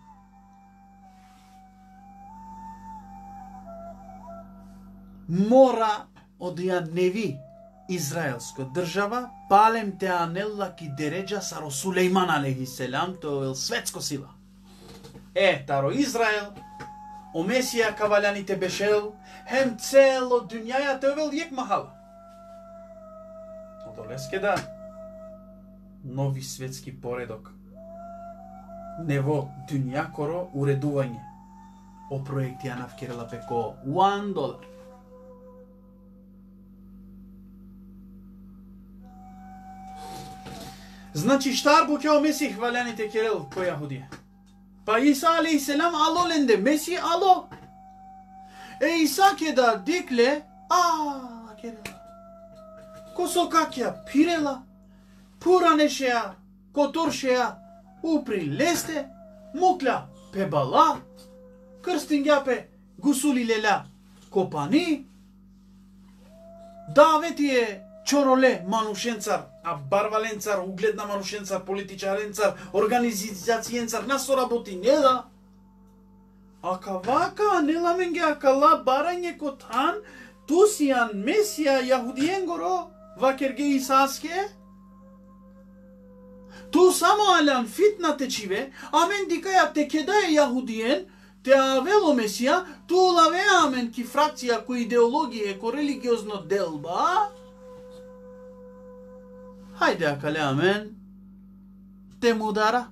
Speaker 1: mora odija nevi Izraelsko država palem te anella ki deređa saro Sulejman alejhiselam to je svetsko sila. Taro Izrael o Mesija kavaljani te bešel hem celo dunjaja te vel jek mahala. Odoleske da novi svetski poredok nevo dunjakoro ureduvanje o projektija navkerela peko $1. Значи штар бу ке Месих валяните керел по Јахудија. Па Иса алейхиселам ало ленде Меси ало. Иса ке да дикле керела. Косо какја пирела, пуранешеа, которшеа, упри лесте, мукля пебала, крстингјапе гусули лела копани, Даветие чороле манушенцар, а барваленцар, угледна манушенцар, политичаренцар, организацијенцар, насо работи неда. Ака вака, нела менге акала барање котан, тусијан Месија Јахудиенгоро, вакерге Исаске, tu samo alan fitna tecive, amen dikaya te kedaye Yahudien, te avelo Mesija, tu lave amen ki frakcija ko ideologije, ko religiozno delba. Haydi akale amen, te mudara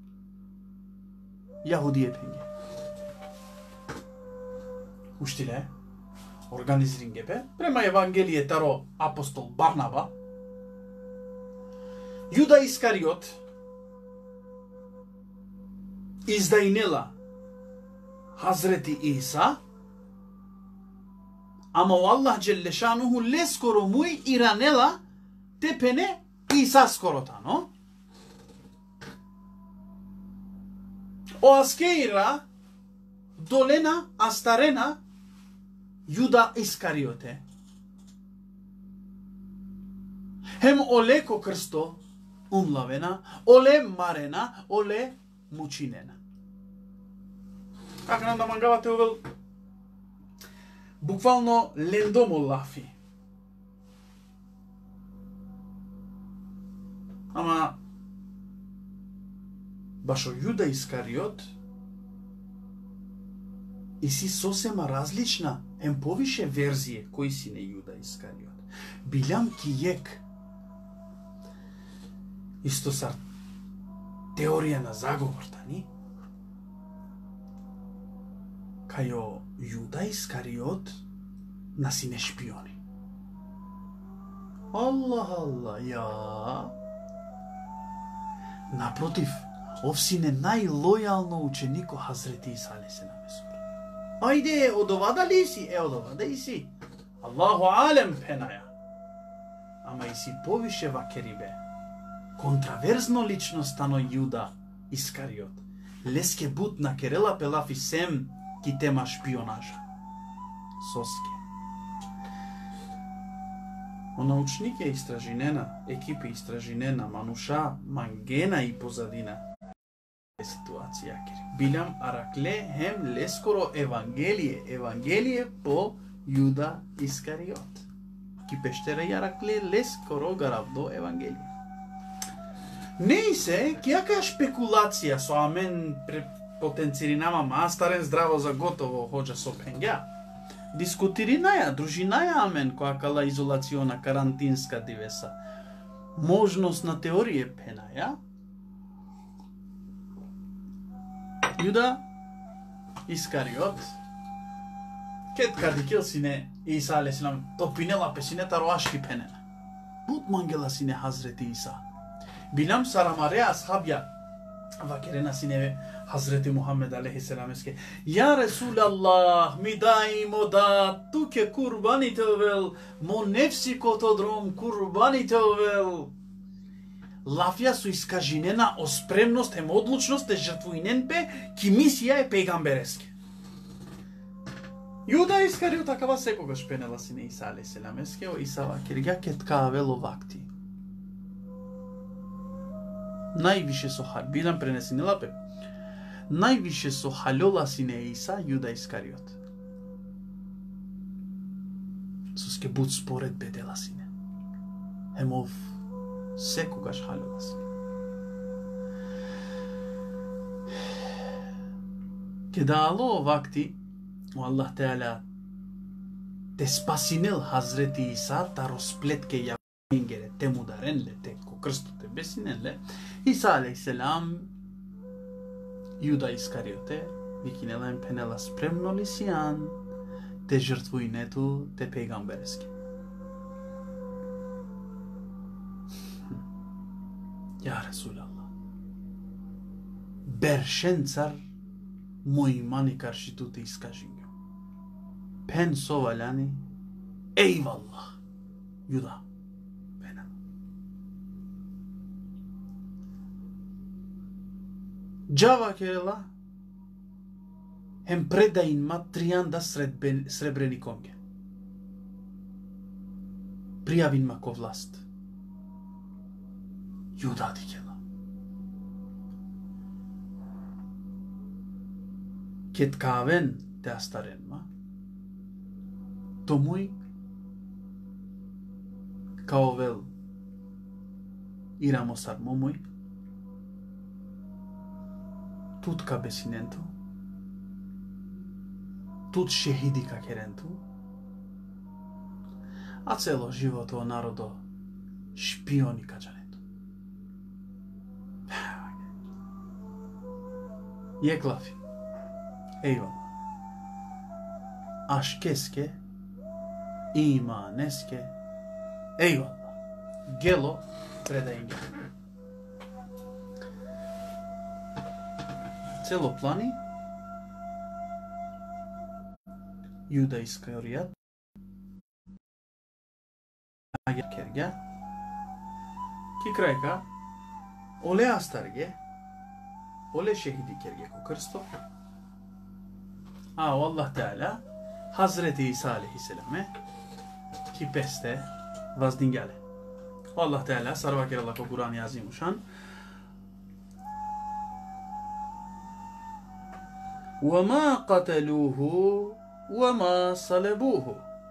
Speaker 1: Yahudiye penge. Uštile, organizringepe, prema Evangelije taro apostol Barnaba, Juda Iskariot izdainela Hazreti İsa ama o Allah Celle Şanuhu leskoro muy iranela tepene İsa skorotano. O askeira dolena astarena Juda Iskariote. Hem oleko krsto umlavena, ole marena, ole mučinena. Kako nam da mangavate uvel bukvalno lendomo lafi. Ama baš o Juda Iskariot i si sosema različna, em poviše verzije koji si ne Juda Iskariot. Biljam kijek isto sa teorija na zagovor, tani? Kajo Juda Iskariot nasine špioni. Allah, Allah, ja. Naprotiv, ovsine najlojalno učeniko Hazreti Isa alejselam. Ajde, od ovada li si? Od ovada i si. Allahu alem penaja. Ama i si poviše vakeribe. Kontraverzno ličnostano Juda Iskariot. Leske but na kerela pelafi sem ki tema špionaža. Soske. Ona učnike istražinena, ekipe istražinena, manuša, mangena i pozadina. Situacija kjer. Biljam arakle hem leskoro evangelije po Juda Iskariot. Ki peštere arakle leskoro garavdo evangelije. Ne se, kjaka špekulacija so amen potencirinama mastaren zdravo za gotovo hođa so pengja. Diskutirinaja, družinaja amen koja kala izolaciona karantinska divesa. Možnost na teorije penaja. Juda Iskariot, ket kadikil sine İsa aleyhisselam topinela pesine taro aşki penena. But mangelasine Hazreti İsa. Bilam saramare ashabya. Vakerena sine Hazreti Muhammed aleyhisselam eske. Ya Resulallah mi daim oda tu ke kurbani tevel mo nefsi kotodrom kurbani tevel. Lafja su iskažinena o spremnost, hem odlučnost, te žrtvujnenpe, ki misija je pejgambereske. Juda Iskariot akava sekogаш penela sine Isa aleyhisselam eske o Isa vakirga ketka velo vakti. Najviše su bilan prenesine lape. Najviše su haljola sine Isa Juda Iskariot. Suske bud spored bedela sine. Hemov sekogаш haljola sine. Keda alo vakti o Allah Teala te spasinel Hazreti İsa ta rospletke ingere te mudarenle te ko krsto te besinenle İsa aleyhisselam Juda Iskariote vikinelen penela spremno lisian te žrtvujnetu te pejgambereske. Ya Resulallah beršencar muimani karşitu te iskažinju. Pen sovalani eyvallah Juda. Džava kerela hem predajinma trijanda srebreni konge. Prijavinma ko vlast. Juda dikela. Ket kaven te astarenma. Tomuj kao vel iramosar momuj. Tutka besinentu, tut šehidika kerentu, a celo životo narodo špionika džanetu. Jeklafi, eyvallah, aşkeske, imaneske, eyvallah, gelo predajinge. Celoplani Juda Iskariot kerga ki krajka ole astarge ole şehidi kerge ko Kristo o Allah Teala Hazreti İsa aleyhisselame ki peste vazdingale Allah Teala sarva kerala ko Kur'an-ı Azimuşan وَمَا قَتَلُوهُ وَمَا صَلَبُوهُ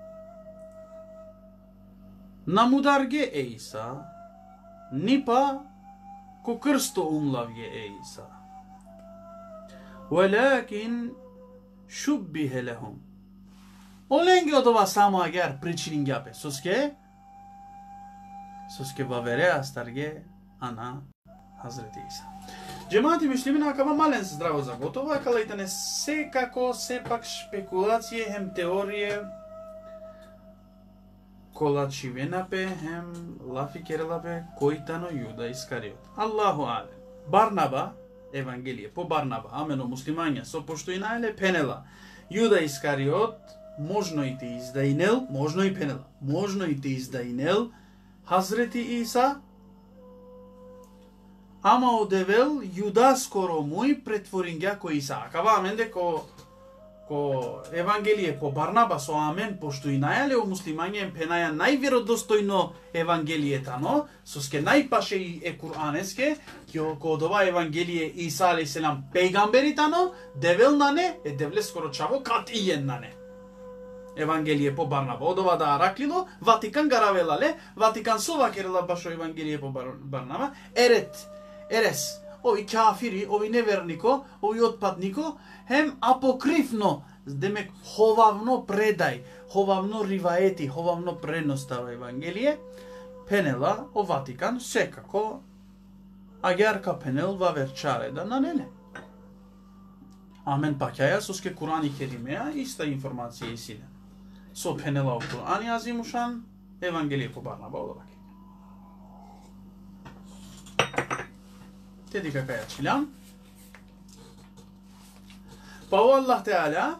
Speaker 1: Namudarge e İsa nipa ko Kristo umlavge e İsa وَلَكِنْ شُبِّهَ لَهُمْ Olenge odova samo agar pričiningape soske vavere astarge ana Hazreti İsa. Džemati muslimin akava malen se zdravo zagotova, kalajtane se kako sepak špekulacije hem teorije kolačivenape hem lafi kerelape kojtano Juda Iskariot. Allahu alem. Barnaba, evangelije po Barnaba, ameno muslimanja, so poštojnajle penela. Juda Iskariot, možno i ti izdajnel, možno i penela, možno i ti izdajnel Hazreti İsa, ama odevel Juda skoro muj pretvoringja ko Isa. Akava amende ko evangelije po Barnaba so amen pošto i najale u muslimanjem penaja najvjerodostojno evangelije tano, soske najpaše i Kur'aneske, ko odova evangelije Isa aleyhisselam peygamberi tano, devel nane, devle skoro čavo kat ijen nane. Evangelije po Barnaba. Odova da araklilo, Vatikan garavelale, Vatikan sova kerela bašo evangelije po Barnaba, eres, ovi kafiri, ovi neverniko, ovi otpadniko, hem apokrifno, demek hovavno predaj, hovavno rivaeti, hovavno prenostava evangelije, penela o Vatikan sekako agerka penel vaverčare da nanele. Amen pakjaya soske Kur'an-ı Kerim'e ista informacije isine. So penela u Kur'ani Azimuşan Evangeliye po Barnaba olarak. Te dica kaya çilan. Pa Allah Teala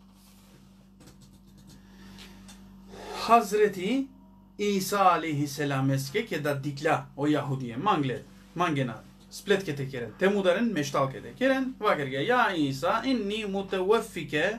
Speaker 1: Hazreti İsa aleyhisselam eske ke da dikla o Yahudiye mangena splet tekeren temudaren meştal tekeren vakerge ya İsa inni muteveffike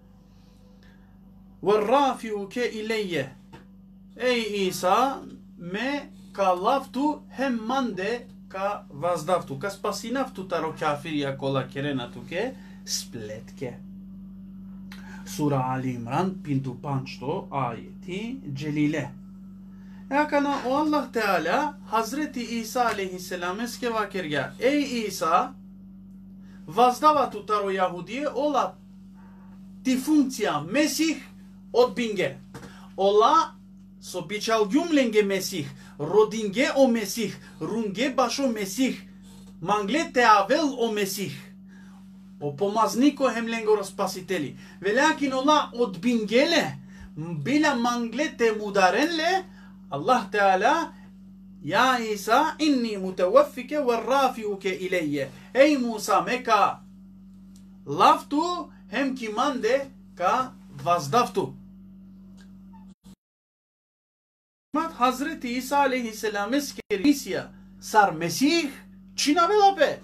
Speaker 1: ve rafiuke ileyye. Ey İsa me ka laftu hem mande ka vazdavtu ka spasinavtu taro kafirja kola kerenatu ke spletke. Sura Ali İmran pintu pançto ayeti celile. Yakana o Allah Teala Hazreti İsa aleyhisselam eske vakerga. Ey İsa vazdavatu taro Yahudiye ola ti funkcija Mesih odbinge. Ola so biçal gümlenge Mesih, rodinge o Mesih, runge bašo Mesih, mangle teavel o Mesih. O pomazniko hemlengo spasiteli. Velakin ola odbingele, bila mangle te mudarenle, Allah Teala ya İsa inni muteveffike ve rafiuke ileyye. Ey Musa meka laftu hem ki mande ka vazdavtu. Hazreti İsa aleyhisselam esker misya sar Mesih činavela pe.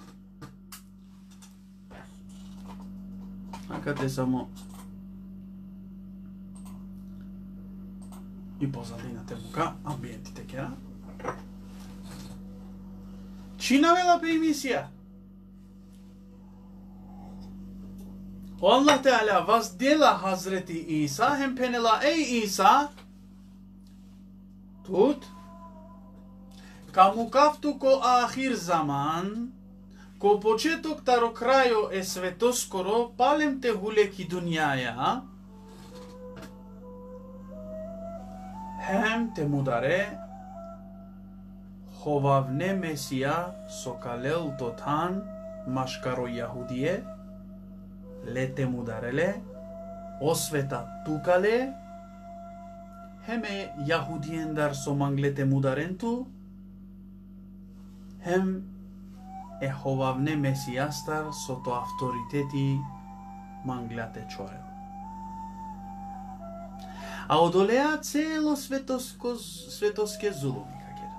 Speaker 1: Hakate samo i pozadina te muka ambijenti tekera. Činavela pe misya. O Allah Teala vazdela Hazreti İsa hem penela ey İsa tut kamukaftu ko ahir zaman ko početok taro krajo e svetoskoro palem te huleki dunjaja hem te mudare hovavne mesija sokalel totan maškaro Jahudije le te mudarele osveta tukale hem Yahudiyen dar somanglete mudarentu hem hovavne mesiyastar soto autoriteti manglate čorel. A odolea celo svetoske zulumi kakera.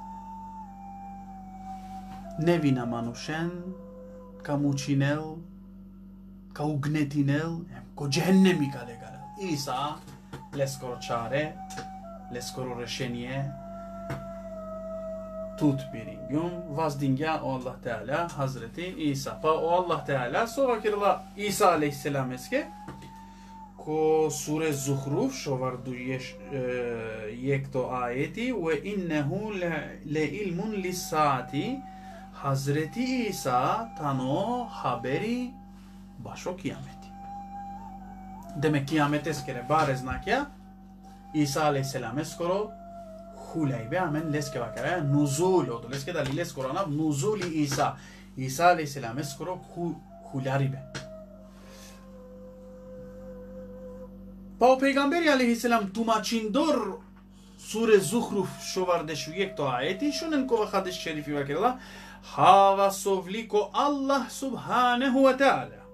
Speaker 1: Nevina manušen, ka mučinel, ka ugnetinel, ko džehennemi ka legarel. İsa leskoro čare, leskoro rešenje, tut biringum, vazdingya o Allah Teala Hazreti İsa. Pa o Allah Teala sovakirla İsa aleyhisselam eske ko sure Zuhruf şovardu yekto ayeti ve innehu le ilmun lissaati Hazreti İsa tano haberi başo kıyameti. Demek kıyamet eskere bare znakya İsa aleyhisselam eskoro huleybe amen leske vakara nuzul oldu. Leske dalil eskoro ana nuzuli İsa. İsa aleyhisselam eskoro hularibe. Pa o peygamberi aleyhisselam tumaçindor sure Zuhruf şovardeşu yekto ayeti şunen kova hadis şerifi vakirla hava sovliko Allah subhanehu ve teala.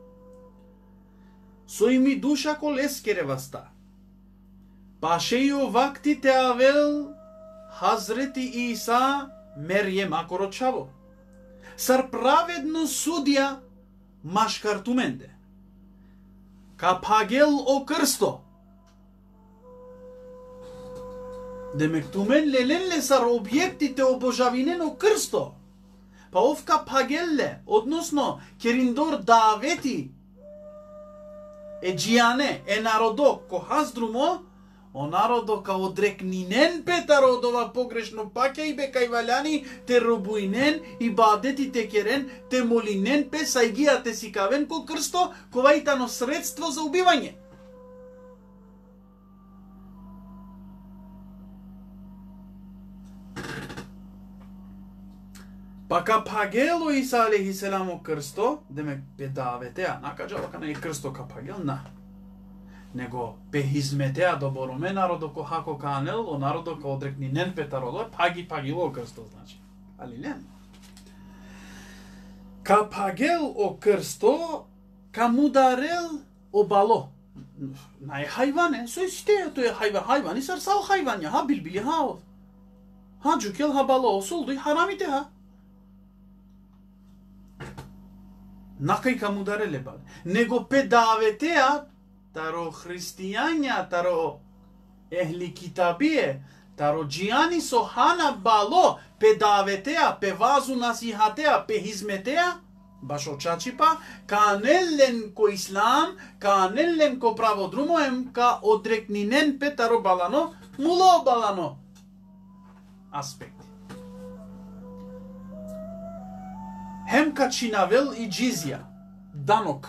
Speaker 1: Soimi duša ko leskere vasta. Pašejo vakti teavel Hazreti İsa Meryem akoro čavo. Sar pravedno sudja maškartumende. Ka pagel o krsto. Demek tumen lelenle sar objekti te obožavinen o krsto. Pa ovka pagelle, odnosno kerindor daveti Eđijane, narodo ko hazdrumo, o narodo ka odrekninen petarodova pogrešno pake i bekaj valjani te robujnen i badeti te keren te molinen pe sajgija te sikaven ko krsto ko vajtano sredstvo za ubivanje. Pa ka pagelo İsa aleyhisselam o krsto, demek bedavete ya, nakaca bakana i krsto ka pagel, na. nego pe hizmetea do borome narodo ko hako kanel, o narodo ko odrekni nen petarolo, pagilo krsto znači. Ali ne. Ka pagel o krsto, ka mudarel o balo. Na je hayvane, so işte to je hayvan, isar sao hayvan ya, ha bilbili ha o. Ha cukel ha balo osuldu, haramite ha. Nakaj ka mudarele bale. Nego pe davetea, taro hristianja, taro ehli kitabije, taro džiani so hana balo, pe davetea, pe vazu nasihatea, pe hizmetea, baš očačipa, ka nellen ko islam, ka nellen ko pravo drumoem, ka odrekninen pe taro balano, mulo balano. Aspekt. Hem ka činavel i džizja, danok.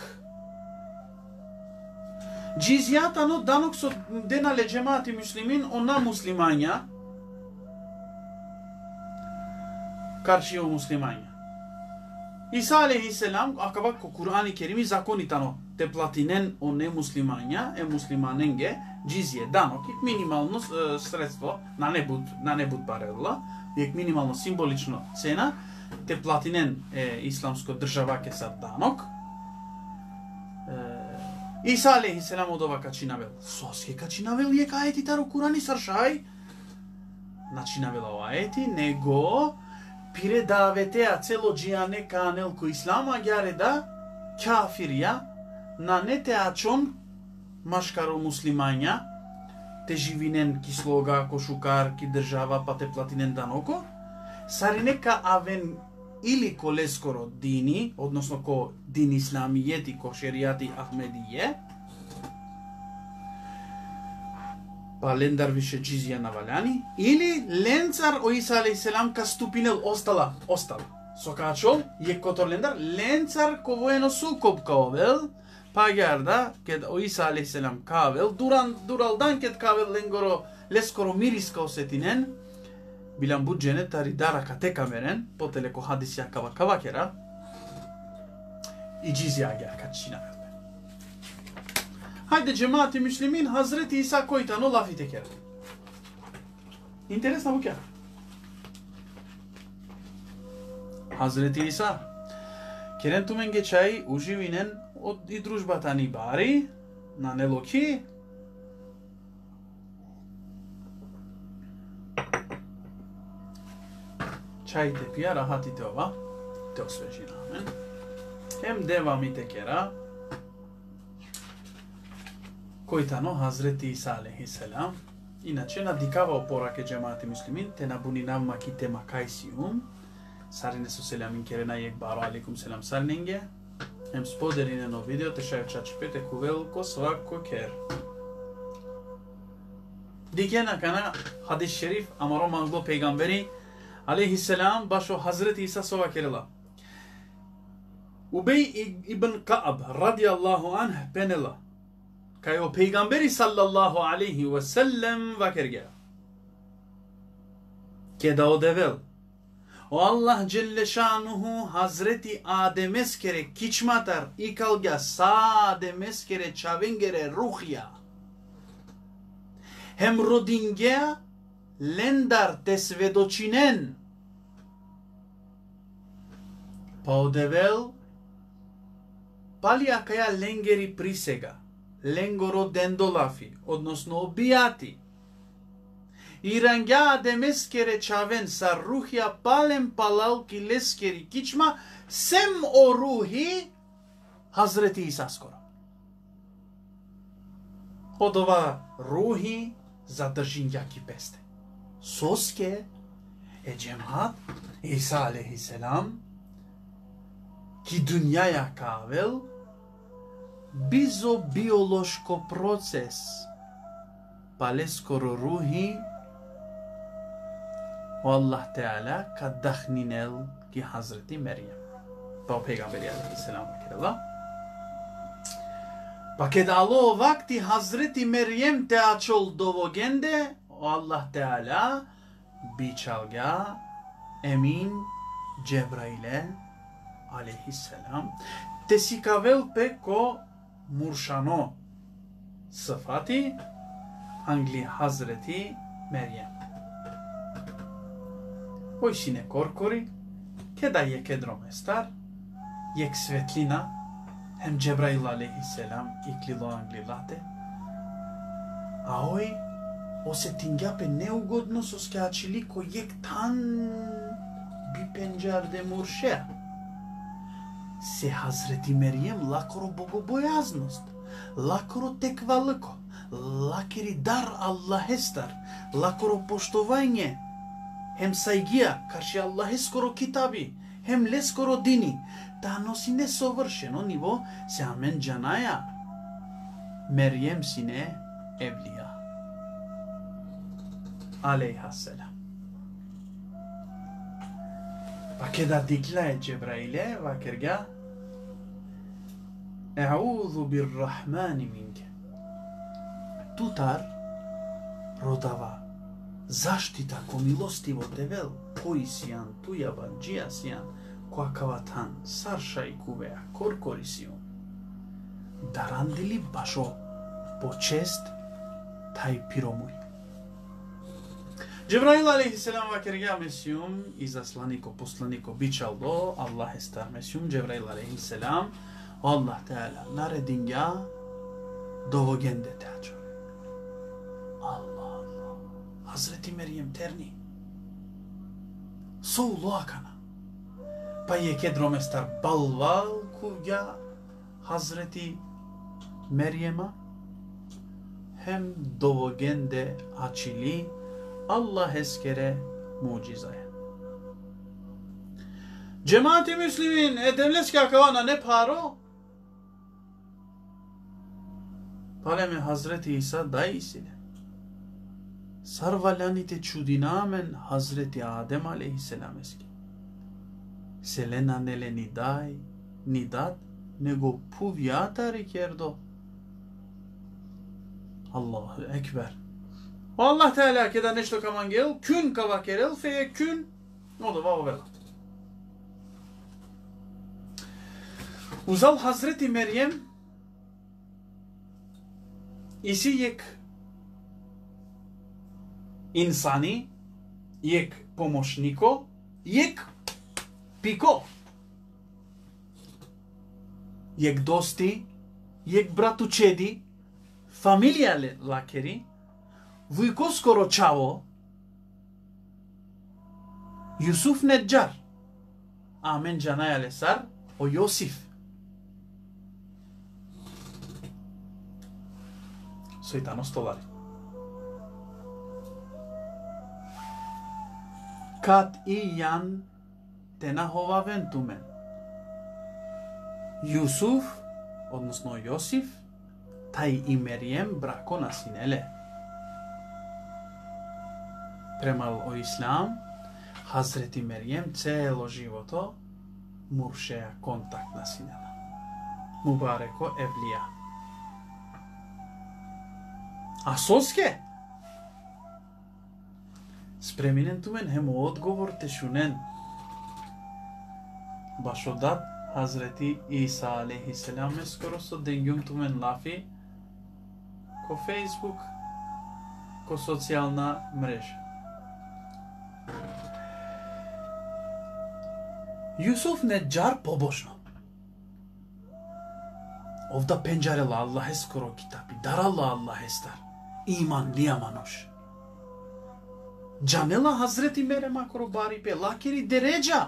Speaker 1: Džizjata no danok so denale džemati muslimin, ona muslimanja, karşı o muslimanja. İsa aleyhisselam akabak ko Kur'an-ı Kerim'i zakonitano te platinen o ne muslimanja, muslimanenge, džizje, danok, ik minimalno sredstvo, na nebud barela, ik minimalno simbolično cena, te platinen islamsko država ke sad danok. İsa aleyhisselam odova kaçinavel. Soske kaçinavel je kajeti taro Kurani saršaj. Načinavel o ajeti, nego pire davetea celo džijane kanel ko islama gyare da kafirja na nete açon maškaro muslimanja te živinen ki sloga ko šukar ki država pa te platinen danoko. Sari neka aven ili ko leskoro dini, odnosno ko din islamijeti, ko šerijati Ahmedije, pa lendar više džizija navaljani, ili lencar o Isa aleyhisselam ka stupinel ostala. Sokačol je kotor lendar, lencar ko vojeno sukob kaovel, pa garda, kad o Isa aleyhisselam kavel, duraldan kad kavel lengoro leskoro miris kao setinen, bilan bu cennet dara kate kameren, potele ko hadis ya kava kera, i cizya gel kaçına verme. Haydi cemaati müslimin Hazreti İsa koytan o lafi teker. Interesna bu kya? Hazreti İsa keren tumen geçay uživinen od i družbatani bari na neloki čaj te pija, rahati te ova, te osveži namen. Hem deva mi te kera, koitano Hazreti İsa aleyhisselam, inače nadikava oporake džemati muslimin, te nabuni navma ki te makaisiyum, sarine su selamin kerena yek baro alaikum selam sarnenge, hem spoderine no video, te šajo čačipete kuvelko svako ker. Dikena kana hadis şerif amaro manglo peygamberi aleyhisselam başo Hazreti İsa sova kerela. Ubey ibn Ka'ab radiyallahu anh penela. Kayo peygamberi sallallahu aleyhi ve sellem vakerge. Keda o devel. O Allah Celle Şanuhu Hazreti Ademeskere kiçmatar ikalga sademeskere çavengere ruhya. Hem rodingea lendar tesvedočinen. Pa odevel palja kaja lengeri prisega, lengoro dendolafi, odnosno obijati. Irangja demeskere čaven sa ruhja palem palalki leskeri kičma, sem o ruhi Hazreti İsa skoro. Odova ruhi zadržin jaki peste. Soske cemaat İsa aleyhisselam ki dünyaya kavel bizo biološko proces paleskoro ruhi o Allah Teala kad dahninel ki Hazreti Meryem. Pa o peygamberi aleyhisselam kerala. Pa kad alo vakti Hazreti Meryem te açol dovogende o Allah Teala biçalga emin Cebrail'e aleyhisselam tesikavel peko murşano sıfatı angli Hazreti Meryem. Oy sine korkori, keda je kedromestar, jek svetlina, hem Cebrail aleyhisselam iklilo anglilate, a oj ose tingape neugodno so skačili ko jek tan bi penjarde murşea. Se Hazreti Meryem lakoro bogobojaznost, lakoro tekvalıko, lakeri dar Allahestar, lakoro poštovanje, hem saygıya karşı Allah'e skoro kitabi, hem le skoro dini, ta nosine sovršeno nivo se amen canaya, Meryem sine evliya. Aleyhisselam. Vakeda dikla Cebrail'e vakirga E'udhu birrahmani minke. Tutar rodava zaštita ko milostivo tevel poisijan tujabanđija sijan koakavatan saršaj kuvea korkorisijon darandili bašo počest taj piromuj. Cebrail aleyhisselam vakirga mesyum izaslaniko poslaniko biçaldo Allah estar mesyum Cebrail aleyhisselam Allah Teala naredinga dovogende teačo. Allah Allah. Hazreti Meryem terni. Soğulu akana. Pa je kedromestar balval kuvga Hazreti Meryem'a hem dovogende açili Allah eskere mucizaya. Cemaati Müslümin edevleska kavana ne paro? Paleme Hazreti İsa dayısıyla. Sarvalanite çudinamen Hazreti Adem aleyhisselam eski. Selena nele niday, nidat, nego puvyatari kerdo. Allahu Ekber. Allah Teala keda nešto kamangel, kün kavakerel, feye kün, o da vavela. Uzal Hazreti Meryem isi yek insani, yek pomošniko, yek piko, yek dosti, yek bratučedi, familija lakeri, vujko skoro čavo, Yusuf Nedjar, amen canaya lesar, o Yosif. Sojtano stolari. Kat i jan tenahova ventumen. Yusuf, odnosno Josif, taj i Meryem brako na sinele. Prema o islam, Hazreti Meryem celo životo muršeja kontakt na sinela. Mubareko evlija. A soske? Spreminen tumen hem odgovor te šunen. Bašodat Hazreti İsa aleyhisselam skoro so dengjum tumen lafi ko Facebook, ko socijalna mreža. Yusuf Nedjar pobožno. Ovda pencerela Allah'e skoro kitabi. Daralla Allah estar. İman niyamanoş. Canela Hazreti Meryem akoro bari pe lakeri dereca.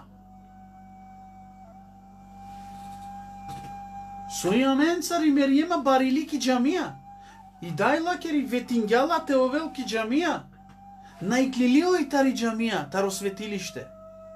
Speaker 1: Soyamen sari Meryem'a barili ki camia. İday lakeri vetingala teovel ki camia. Naiklilio i tari camia, taro svetilište.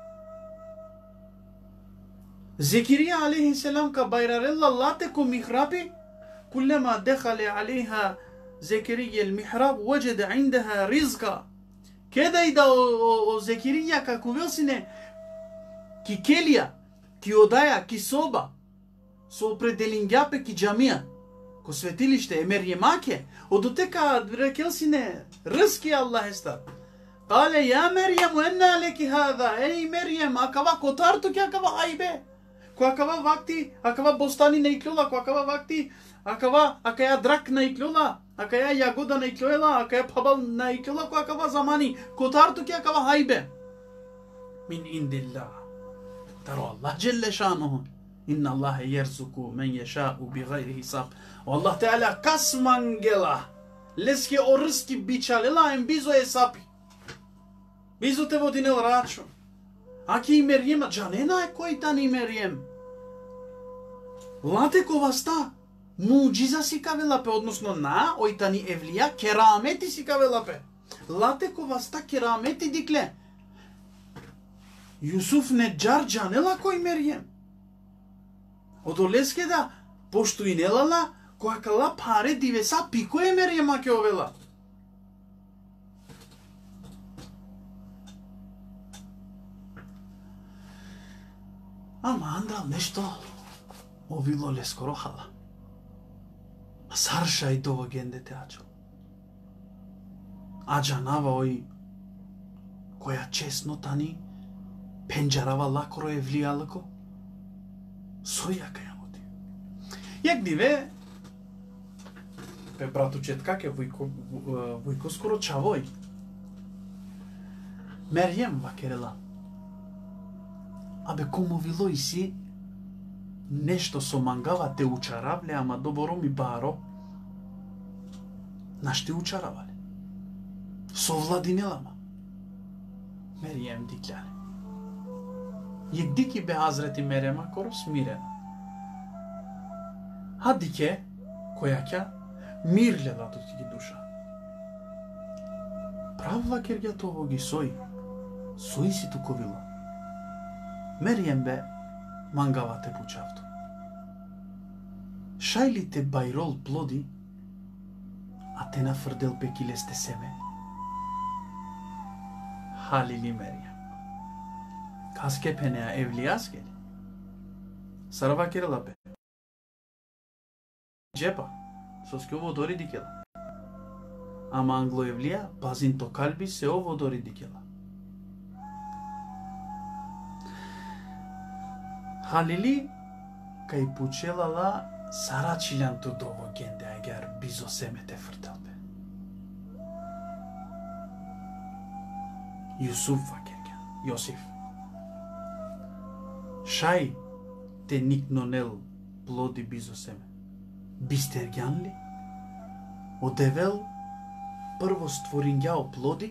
Speaker 1: Zekeriya aleyhisselam ka bayrarella late ko mihrabi. Kullama dekhale aleyha Zekeriya el mihrab vecede indeha rizka. Kedajda o Zekeriya ka kuvelsine ki kelja, ki odaja, ki soba so opredelinjape ki džamija, ko svetilište Meryemake, od oteka rekelsine rizki Allah estar. Kale ya Meryem enna leki hada, ey Meryem akava kotartu ki akava aybe. Коакава вакти, акава бостани не иклола, коакава вакти, акая драк не иклола, акая ягода не иклола, акая пабал не иклола, коакава замани, котарту ки акава хайбе. Min indillah. Taro Allah Celle Şanuhu. İnna Allah yerzuku men yeşâ'u bi gayri hisab. O Allah Teala kasman gela. Leski o rızki biçalela en bizo hesapi. Bizo te vodinel račun. Aki Meryem, canena e koitani Meryem. Late kovasta. Muciza si kavelape, odnosno na oitani evliya kerameti si kavelape. Late kovasta kerameti dikle. Yusuf Neccar canela koy Meryem. Odoleske da pošto inelala koakala pare divesa piko je Meryema ke ovela. Ama andal nešto ovilo le skoro hala. Sarša i dovo gendete ačo. Ađanava oj koja česno tani pencerava lakro evliyalıko soya kıyamati. Jak dive pe bratu çetkake vujko skoro čavoj. Meryem vakerela. Abe komu vilo isi nešto so mangava te učaravle, ama doboro mi baro naš te učaravale. So vladinelama. Meryem diklare. Yekdi be Hazreti Meryem'a koros mirena. Hadi ke koyaka mirle latutiki dusha. Pravva kerga tovogi soy. Soy si tu kovilo. Meryem be mangava te pučavtu. Šajli te bajrol plodi, a te na frdel pekileste seme. Halili Meryem. Kaske penea evliyas geli. Sarava kerala pe. Cepa. Soske vodori dikela. Ama anglo evliya bazin to kalbi se o vodori dikela. Halili kaj puçelala saraçilan tu dovo gende eğer bizo semete fırtalbe. Yusuf vakerken. Yosif. Šaj te niknonel plodi bizo seme. Bisterganli odevel prvo stvorinja o plodi,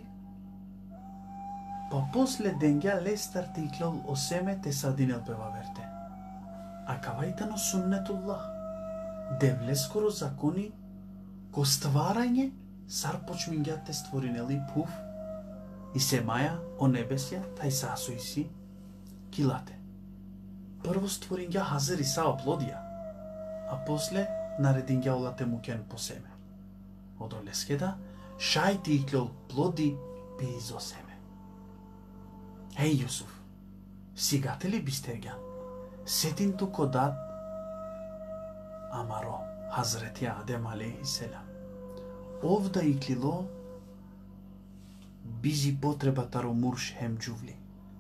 Speaker 1: pa posle denga lestar te iklol o seme te sadinel peva verte. A kavajtano sunnetullah. Devle skoro zakoni ko stvaranje sar počminga te stvorineli puf i semaja o nebesja taj sasu si kilate. Prvo stvorinja hazır isa oplodija, a posle naredinja olate muken po seme. Odoleske da šaj ti iklol plodi bizo seme. Hey Yusuf, sigateli bistergan, setin tu kodat amaro Hazreti Adem aleyhisselam. Ovda iklilo bizi potreba taro murš hem džuvli.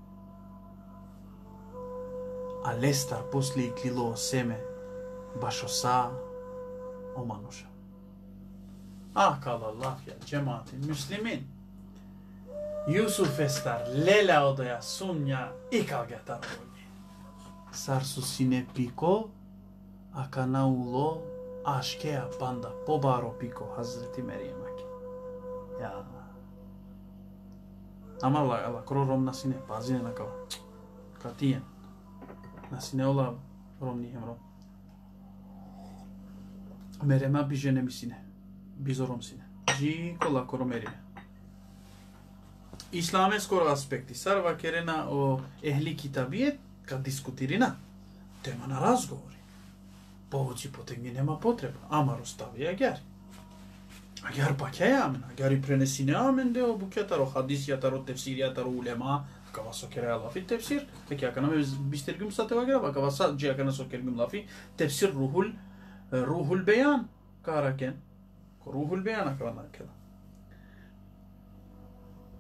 Speaker 1: A lestar posle iklilo seme başosa o manuşa. Ah kalallah ya cemaatin Müslümin. Yusuf estar lela odaya sunya ikalgatar ogi. Sarsu sine piko akanaulo aşkea panda pobaro piko Hazreti Meryem'e. Ya. Ama Allah krorom nasine pazine nakava. Katiyen. Nasine ola rom nihem rom. Meryem'e bir jenemisine. Bizorom sine. Ji kola koro Meryem'e. İslam'e skoro aspekti sarva kerena o ehli kitabiyet kad diskutirina tema na razgovori. Povući potegni nema potreba. Amar ostavi agar. Agar pakaya amen. Agar i prenesine amen de o buketar o hadis yatar o tefsir yatar o ulema. Akava sokere lafi tefsir. Peki akana bistergüm sateva gara. Akava sadece akana sokergüm lafi. Tefsir ruhul beyan. Karaken. Ruhul beyan akava nakela.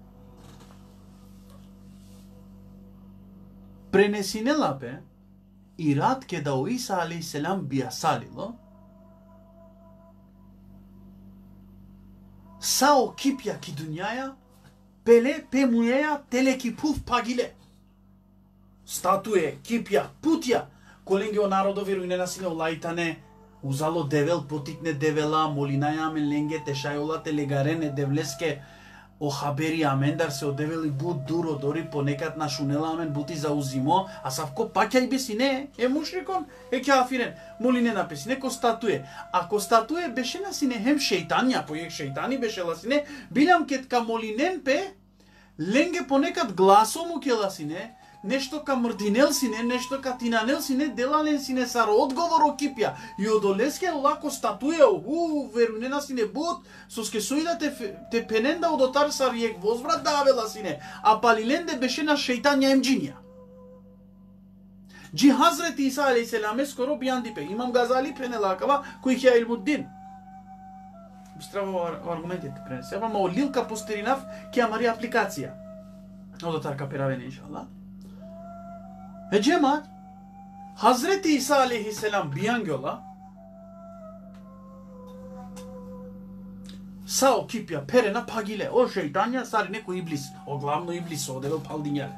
Speaker 1: Prenesine lape irad ke da o Isa aleyhisselam biasalilo, sao kipya ki dünyaya, pele pe mujeja teleki puf pagile. Statue, kipja, putja, коленги о народови руинена сине олаитане, узало девел, потикне девела, молинаја амен ленге, тешајолате легарене, девлеске, о хабери амен, дар се одевели буд дуро, дори понекад нашунела амен, бути заузимо, а савко паќа и бесине, мушрикон, кафирен, молинена песине, ко статуе. Ако статуе беше на сине хем шејтанија, појек шејтани беше ласине, билам кетка молинен пе, ленге понекад гласому ке ласине, нешто ка мрдинел сине, нешто ка тинанел сине, делален сине сар одговор о кипја. И одолеске лако статуе, верунена сине бут, соске сојда те пененда одотар сар јек возврат да авела сине, а палиленде беше на шејтанја емџинија. Джи Хазрет Иса алейхиселаме скоро бијандипе. Имам Газали пенелакава, кој хја илмуддин. Бистрава аргументите пренесе. Ама о лилка постеринав, ке амари апликација. Одотар ка перавене, иншаллах. Cemaat, Hazreti İsa aleyhisselam biyan yola sao kipja perena pagile o şeytanja stari neko iblis, o glavno iblis o devel paldinjale.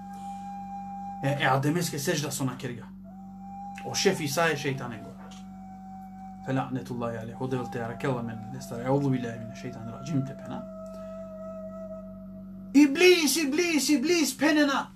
Speaker 1: Ademeske sežda sona kerga. O šef İsa je şeytanen gora. Fela'netullahi aleyh. O devel teara kella men nestari. Eûzu billahi mineşşeytanirracim tepena. İblis penena.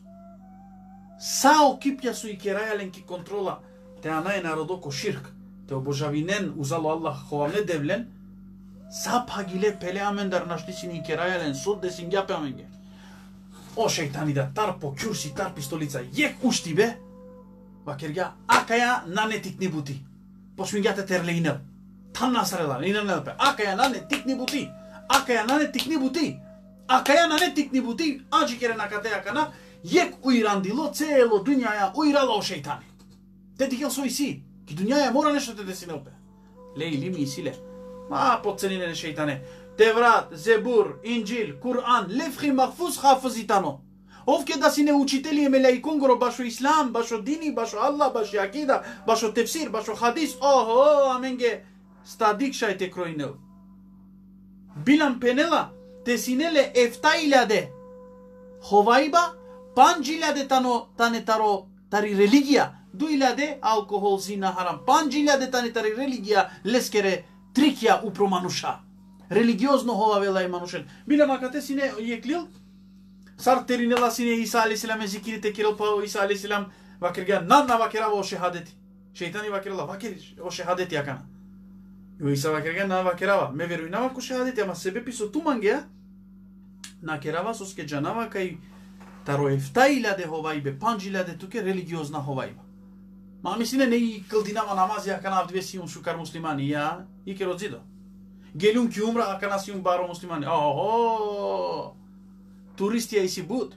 Speaker 1: Sao kipja su i keraјален ки контрола, те анај народо ко ширк, те обожавинен узало Аллах ховамне девлен, са пагиле пеле амендар нашли сини кeraјален суд десин гјапе аменге. О шејтани да тар по кюрси, тар пистолица, јек ушти бе, вакерга, акаја нане тикни бути, посмингјате терлеинел, тан насарела, инел пе, акаја нане тикни бути, акаја нане тикни бути, акаја нане тикни бути, аджи кере накатеја кана, Јек уирандило цело дуњаја уирало о шејтани. Те ти сој си, ки дуњаја мора нешто те деси неопе. Лейли ми силе. Ма подценине шејтане. Теврат, Зебур, Инџил, Кур'ан, Левхи Махфуз хафизитано. Овке да си не учители е мелаиконгоро башо ислам, башо дини, башо Аллах, башо акида, башо тефсир, башо хадис. Охо, аменге стадик шајте кројнел. Билам пенела, те синеле ефтаиляде. Ховајба, 5.000 tane tari religija, 2.000 alkohol, zina, haram, 5.000 tane tari religija, leskere trikja upro manuša. Religiozno hova vela je manušen. Bila makate sine jeklil, sar terinela sine Isa aleyhisselam zikirite kiril pa Isa aleyhisselam vakirga nanna vakirava o šehadeti. Šeitani vakirala vakir o šehadeti yakana. Jo Isa vakirga nanna vakirava. Me veruinava ko šehadeti, ama sebe piso tumangea, nakirava soske džanava kaj Таро ефтаиляде ховајбе, 5.000 туке религиозна ховајба. Ма мислине не и кълдинама намази ака на авдве сиум шукар муслимани, ја и ке родзидо. Гелюм ки умра ака на сиум баро муслимани. Охо! Туристија и си буд.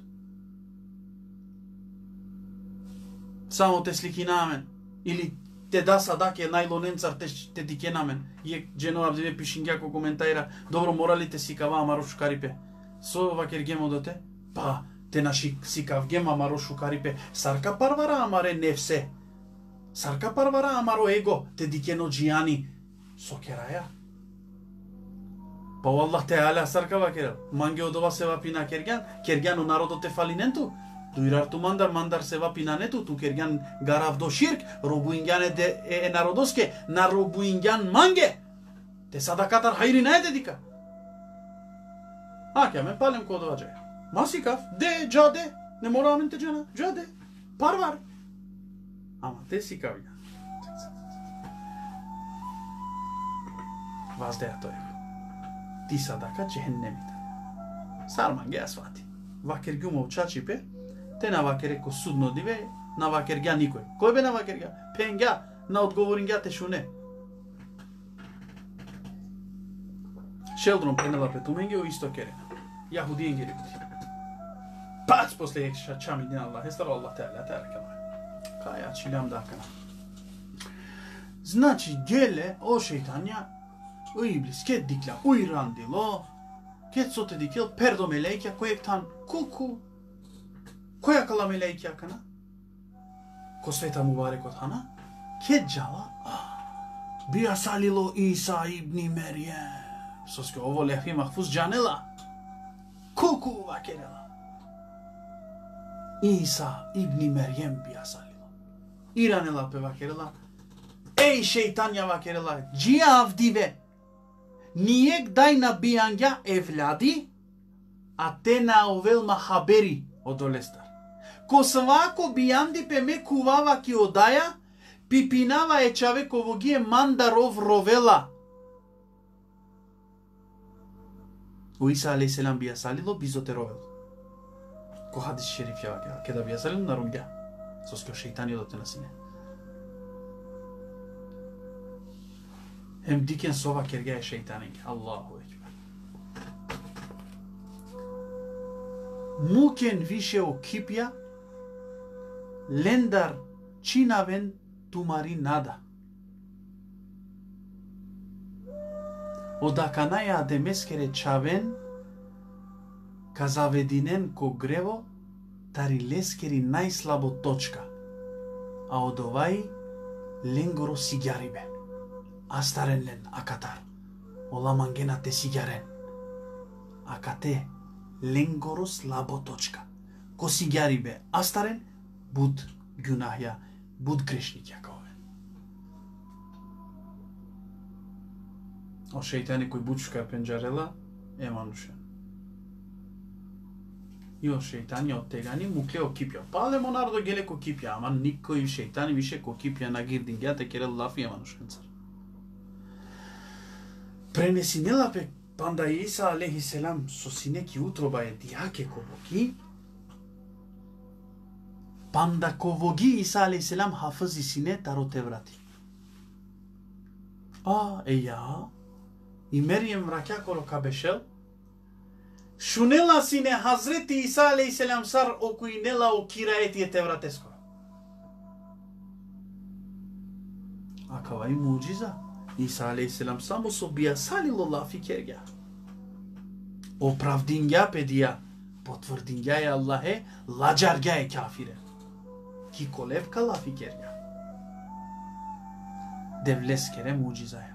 Speaker 1: Само те слики намен. Или те да садаке најлоненцар те дике намен. Јек джено авдве пишингјако коментаира. Добро моралите си кава амаро шукарипе. Со вакер гемодоте? Па, те наши сикавгем амаро шукарипе, сарка парвара амаре нефсе, сарка парвара амаро его, те дикено джијани, со кераја. Па Аллах те аля сарка вакерел, манге одова се вапина кергјан у народот те фалиненту, дуирар ту мандар се вапина нету, ту кергјан гарав до ширк, робуингјан е народоске, на робуингјан манге, те садакатар хајри најде дика. Аке, ме палем кодова джаја. Масикав, де, джаде, не мора амен те джана, джаде, парвар. Ама те си кавја. Ваздеја тој. Ти садака джехеннемите. Сарман геа свати. Вакер гумов чачипе, те на вакере ко судно диве, на вакер геа никој. Кој бе на вакер геа? Пен геа, на одговорин геа те шуне. Шелдрон пенела петумен гео исто керена. Јахудиен гери бути. Pac posle čami din Allah, estaro Allah Teala terekala. Kaja čiljam dakana. Znači, gele o šeitanja, o iblis, ket dikla, o irandilo, ket sote dikil, perdo melekja, kojek tan kuku, koja kala melekja kana? ко света Мубарекот Хана, ке джала, бија салило Иса ибни Мерием. Соске ово лефи махфуз джанела. Колку вакерела. Иса ибни Мерием бија салило. Иранела пе вакерела. Ей şeytanja вакерела, джија авдиве. Нијек дај на бијанѓа евлади, а те на овелма хабери од олестар. Ко свако бијанди пе ме кувава ки одаја, пипинава е човеково ги е мандаров ровела. У Иса алейхиссалам бија салило бизоте ровел. Ко хадис шериф ја ке да бија салило на руѓа. Соске шејтани одоте на сине. Hem diken sova kergaya şeytanın. Allahu Ekber. Muken više okipja, lendar činaven tumari nada. Odakanaja demeskere čaven, kazavedinen ko grevo, tari leskeri najslabo točka, a od ovaj lengoro sigjaribe. Astarenlen akatar. Ola mangena te sigaren. Akate lengoros labotočka. Ko sigaribe astaren bud günahya, bud grešnik jakove. O şeytani koji bučka penđarela e manušen. I o şeytani od tegani mukle o kipja. Pale monardo gele ko kipja, ama nikoj şeytani više ko kipja na girdingja te kere lafi e manušencar. Пренесинела пе панда Иса алейхиссалам со синеки утроба е дијаке ковоги. Панда ковоги Иса алейхиссалам хафзи сине таро те врати. Еја. И Мерием враќа коло кабешел. Шунела сине Хазрети Иса алейхиссалам сар окуинела окираети е те врате скоро. Акава и муџиза. İsa aleyhisselam samo so bija salilo lafi kerga. Opravdinja pedija, potvrdinja je Allahe, lađarga je kafire. Ki kolevka lafi kerga. Devleskere mucizaja.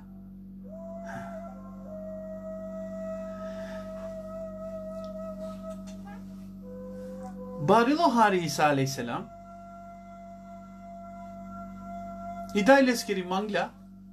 Speaker 1: Barilo hari İsa aleyhisselam, idajleskeri mangla,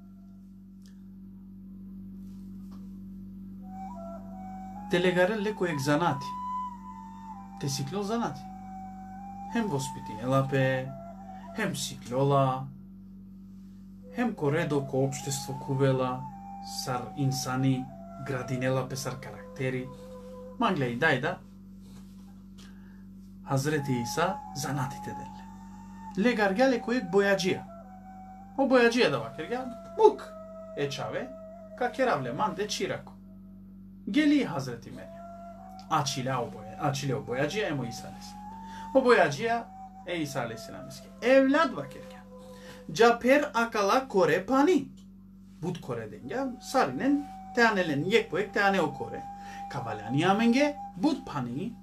Speaker 1: Telegarele koek zanati. Te siklo zanati. Hem vospitинела пе, hem siklола, hem koredo ko opštestvo kuvela, sar insani gradinela pe sar karakteri. Mangle i dajda, Hazreti İsa zanati te delle. Legargale koek boyacıya. O boyacıya da vakirga, muk eçave, ka keravle mande çirako. Geli Hazreti Meryem. Açile o boyacıya emo İsa aleyhisselam. O boyacıya İsa aleyhisselam iski. Evlad vakirken. Caper akala kore pani. Bud kore denge. Sarinen teanelen yek boyek teane o kore. Kavalani amenge bud pani.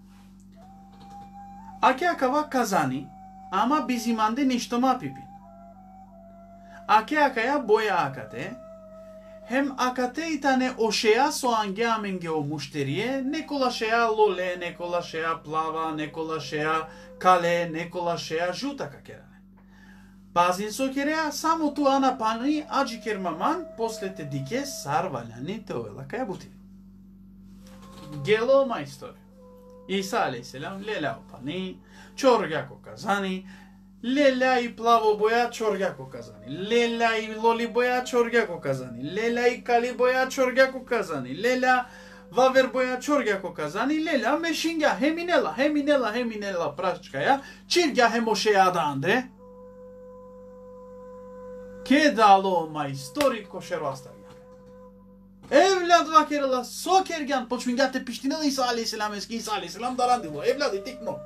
Speaker 1: Ake akava kazani. Ama bizimande niştoma pipin. Ake akaya boya akate. Hem akate itane oşeya soğange amenge o muşteriye, nekola şeya lole, nekola şeya plava, nekola şeya kale, nekola şeya žuta kakerane. Bazin so kerea samo tu ana pani ađi kermaman posle te dike sarvaljani te ovela kaja buti. Gelo majstor. İsa aleyhisselam lela o pani, čorgako kazani, Lela i plavo boja čorgako kazani. Lela i loli boja čorgako kazani. Lela i kali boja čorgako kazani. Lela vaver boja čorgako kazani. Lela meşinga heminela pračkaja. Čirga hemošeja da andre. Ke dalo majstori košero astavlja. Evlad vakerila sokergan počmingate pištinela İsa aleyhisselam eski İsa aleyhisselam darandilo. Evladi tikno.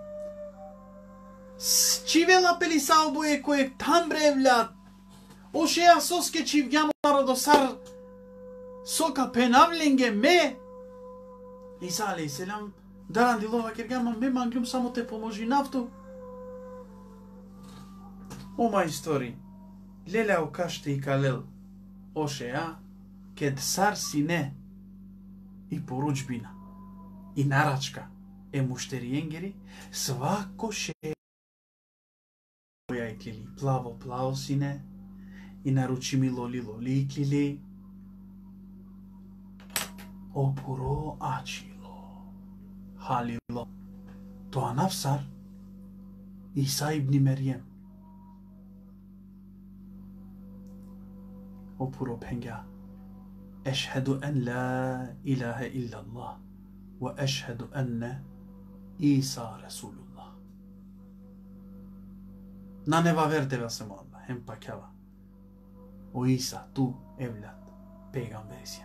Speaker 1: Čivela pelisao boje kojeg tam brevljat. Ošeja soske čivgjano narodo sar soka penavlenge me. İsa aleyhisselam darandilova kergama me manglum samo te pomoži naftu. Uma istori. Lelea o caște i calel. Oșea, kad sar sine i poručbina i naračka e mušterijengeri svako še ja iklili plavo sine i naručimi loli iklili opuro açilo halilo to anafsar İsa ibni Meryem opuro penga eşhedü en la ilahe illallah ve eşhedü enne İsa Resulullah. Naneva verde vasemo Allah hem pakava. O İsa tu evlat peygamberisiyan.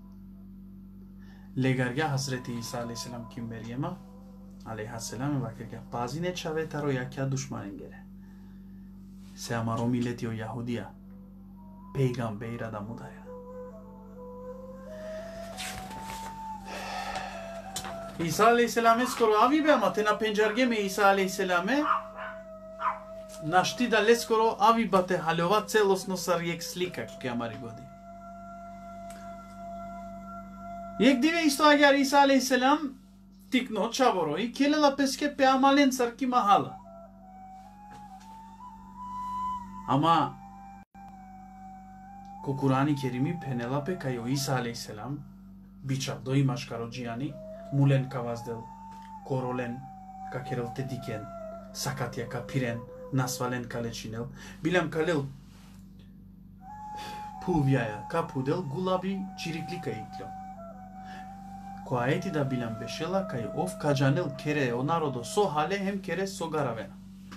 Speaker 1: Legarga Hazreti İsa aleyhisselam kim Meryem'e aleyhisselam vakirga bazine çave taro yakya düşmanın gere. Se amaro milleti o Yahudiya peygamber adamı da ya. İsa aleyhisselam'e skoro avi be ama tena pencerge me İsa aleyhisselam'e našti da le skoro avi bate halova celosno sarjek slika ke amari godi. Yek dive isto agar İsa aleyhisselam tikno çavoroi kelela peske pe amalen sarki mahala. Ama ko Kur'an-ı Kerim'i penelape kayo İsa aleyhisselam biçavdo imaş karociani mulen kavazdel korolen kakerel tediken sakatya kapiren nasvalen kalečinel bilam kalel puvjaya kapudel gulabi çirikli kayıtlo ko ayeti da bilam beşela kay of kacanel kere o narodo so hale hem kere so garavena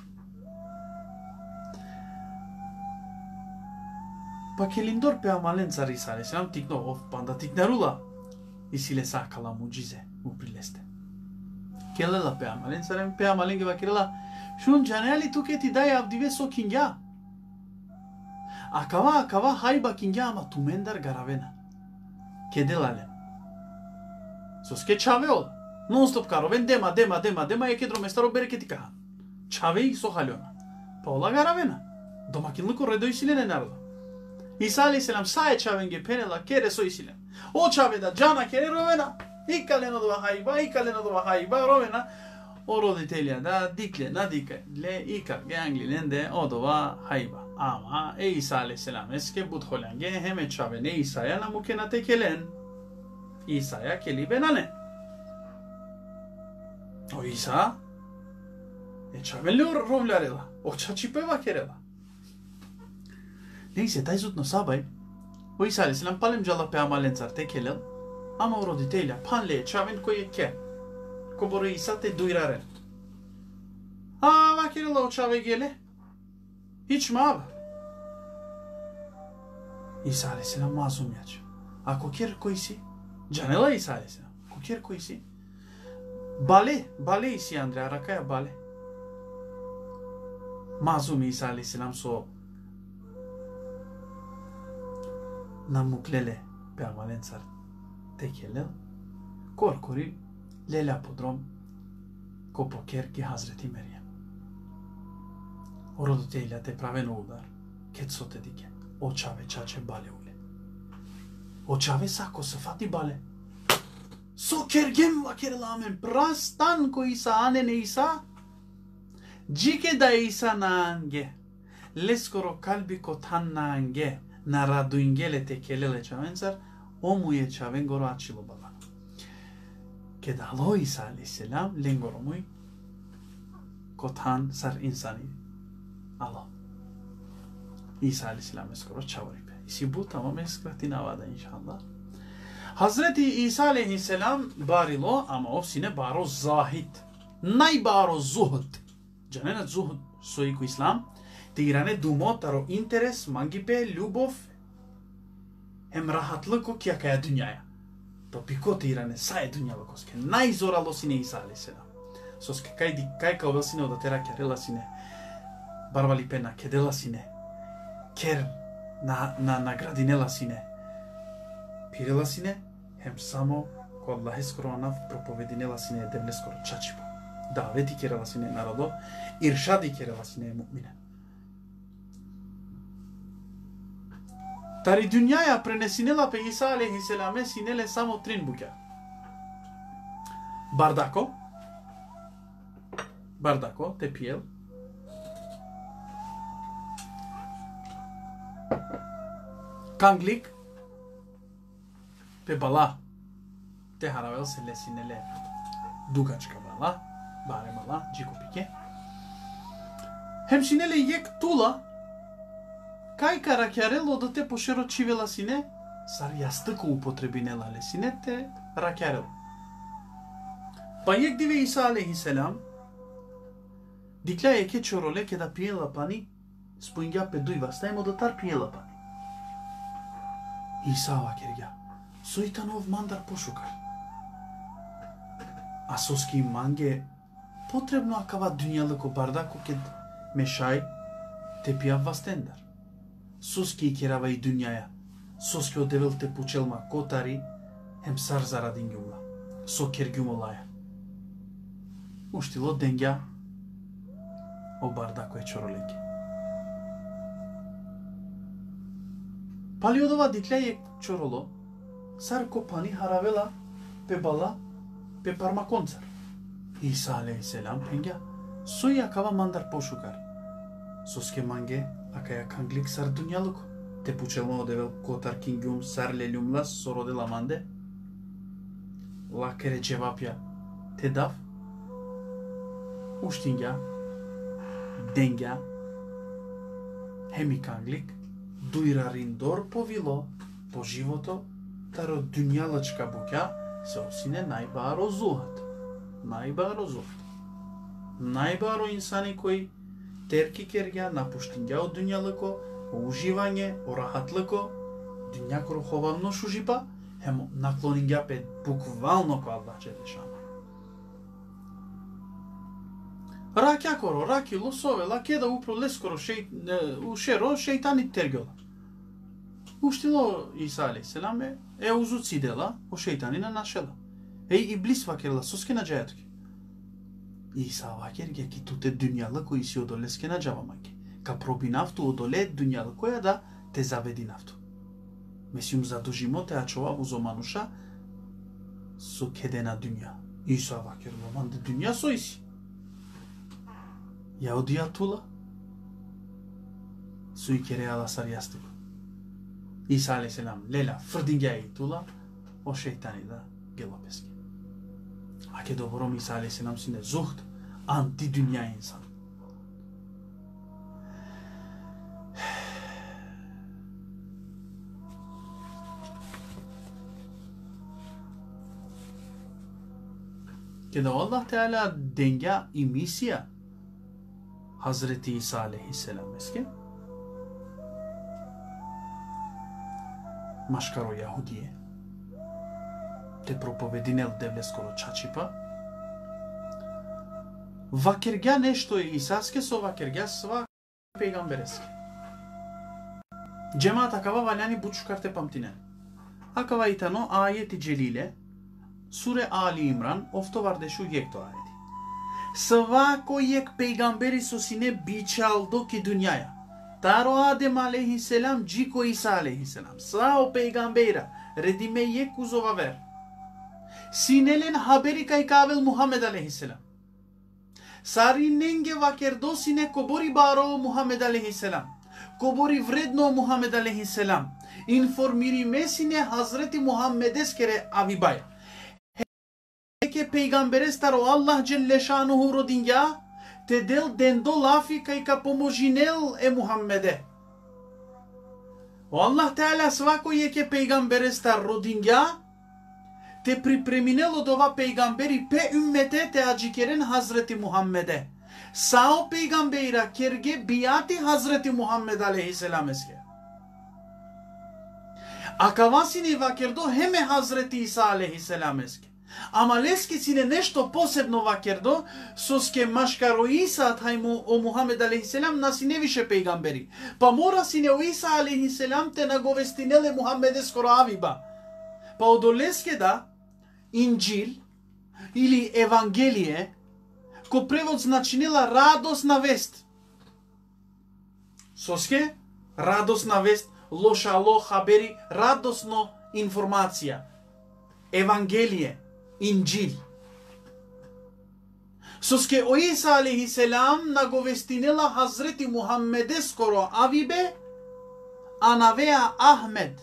Speaker 1: pakelindor pe amalen țari sale seam tikno of panda tiknarula isile sakala mucize uprileste kelela pe amalen sarem pe amalen geva kirela shun janali tuketi dai avdive so kinga akava haiba kinga ama tumendar garavena kedelale soske chaveo non stop karoven dema ekedro mestaro bereketika chavei so halona paula garavena domakinlu corredo isile nardo İsa aleyhisselam sae çavenge penela kere so isile o çaveda cana kere rovena ikaleno do haiba rovena oro detelya da dikle nadika le ikar ganglilen de odova haiba ama İsa aleyhisselam eske budholenge heme çavene İsa'ya namukena tekelen İsa'ya keli benane o İsa çavenle rovlarela o çaçipeva kerela neyse taizut no sabay o İsa aleyhisselam palemcala pe amalențar tekelel ama oro detelya panle çaven koye ke Koboro İsa te duyraren. Vakirila o çave gele. Hiç mi abi? İsa aleyhisselam mazum yaç. Koker koysi. Canela İsa aleyhisselam. Koker koysi. Bale isi Andre arakaya bale. Mazum İsa aleyhisselam so namuklele pe amalențar tekele. Korkori Lela podrom kopoker ki Hazreti Meryem. Orodo teyla te praveno udar. Ketsote dike. O çave çaçe bale ule. O çave sako safati bale. So kergem vakirela amen. Prastan ko İsa anene İsa. Cike da İsa naange. Leskoro kalbi ko tan naange. Naraduingele tekelele çavenzar. O muye çaven goro açilo bala. Ke dalo İsa aleyhisselam lengoromuy kotan sar insani alo İsa aleyhisselam eskoro çavripe isi bu tamam eskratin avada inşallah Hazreti İsa aleyhisselam barilo ama ofsine baro zahid nay baro zuhd canena zuhd soiku islam tirane dumo taro interes mangipe ljubov hem rahatlık o kya dünyaya to piko tirane sae dunjalo koske najzoralo sine İsa aleyhisselam soske kaj kao sine od tera kerela sine barbali pena kedela sine ker na gradinela sine pirela sine hem samo ko Allah skoro anav propovedinela sine devle skoro čačipo daveti kerela sine narodo iršadi kerela sine mu'mine Тари дунјаја пренесинела пе Иса алейхиселаме синеле само трин бука. Бардако, те пиел. Канглик, пе бала, те харавел се лесинеле дугачка бала, баре бала, джико пике. Хемсинеле јек тула, кај каракјарело да те пошерочивела сине, сар јастыко употребинела лесине те ракјарел. Па јек диве Иса алейхиселам, дикля еке чороле ке да пиела пани, споингја пе дујва, стајмо да тар пиела пани. Иса вакергја, сојтанов мандар пошукар. А соски манге, потребно акава дунјалыко бардако ке мешај, те пијав вастендар. Соски керава и дунјаја, соски одевел те пучелма котари, хем сар зарадин гюмла, со кергюмолаја. Уштило денгја, о бардако е чоролеке. Пали одова дикля е чороло, сар копани харавела пе бала, пе пармаконцар. Иса алейхиселам пенгја, сој акава мандар пошукар. Соске манге, акаја канглик сар дунјалуко. Те пучелма одевел котар кингюм сар лелюмлас сородела манде. Лакере джевапја, те дав. Уштингја, денгја, хеми канглик, дујра риндор по вило, по живото, таро дунјалачка буќа, се осине најбаро зухат. Најбаро зухат. Најбаро инсани кои терки кергја, напуштингја од дунјалыко, уживање, орахатлыко, дунјакоро ховавно шужипа, хемо наклонингја пе буквално ко Аллах Джелешану. Ракјакоро, раки лосовела, кеда упро лескоро ушеро шејтани тергјола. Уштило Иса алейхиселам е узуцидела, о шејтанина нашела. Еј иблис вакерла, соске на джајатки. Иса вакерге ки туте дунјала кои си одолеске на джавамаке. Ка проби нафту одоле дунјала која да те заведи нафту. Месиум задужимо те ачова узомануша со кеде на дунја. Иса вакерла, манде дунја сојси. Ја одија тула, суј кереала сар јастико. Иса алейхиселам лела фрдингја и тула, о шејтани да гелопески. А ке добром Иса алейхиселам сине зухт, анти дунја инсан. Ке да Аллах Теала денгја и мисија Hazreti İsa aleyhisselam eski Maškaro Jahudije te propovedinel devleskoro čačipa vakirga nešto je Isaske so vakirga sva peygambereske Cemaat akava valjani buçukarte pamtinen akava itano ayeti celile Sure Ali İmran ofto vardešu jekto ayeti Svako jek pejgamberi so sine biçaldo ki dünyaya. Taro Adem aleyhisselam ciko İsa aleyhisselam. Sao peygambera redime jek uzova ver. Sinelen haberi kaj kavel Muhammed aleyhisselam. Sarinenge vakerdo sine kobori baro Muhammed aleyhisselam. Kobori vredno Muhammed aleyhisselam. Informiri mesine Hazreti Muhammedes kere avibaya. Ke pejgamberes taro Allah Celle Šanuhu rodinja te del dendo lafi kaj ka pomožinel e Muhammede. O Allah Teala svako je ke pejgamberes tar rodinja te pripreminel od ova pejgamberi pe ümmete te acikeren Hazreti Muhammede. Sao pejgambeira kerge biati Hazreti Muhammed aleyhisselam eske. Akavasini vakerdo heme Hazreti İsa aleyhisselam eske. Ама лески сине нешто посебно вакердо, соске Машкаро Иса тајму о Мухамед алейхиселам на сине више пейгамбери. Па мора сине о Иса алейхиселам те наговестинеле Мухамеде скоро авиба. Па одолеске да Инджил или Евангелие, ко превод значинела радосна вест. Соске радосна вест lošalo haberi, radosno informacija, evangelije, inđil. Soske o Isa alaihisselam nagovestinila Hazreti Muhammede skoro avibe, a navea Ahmed.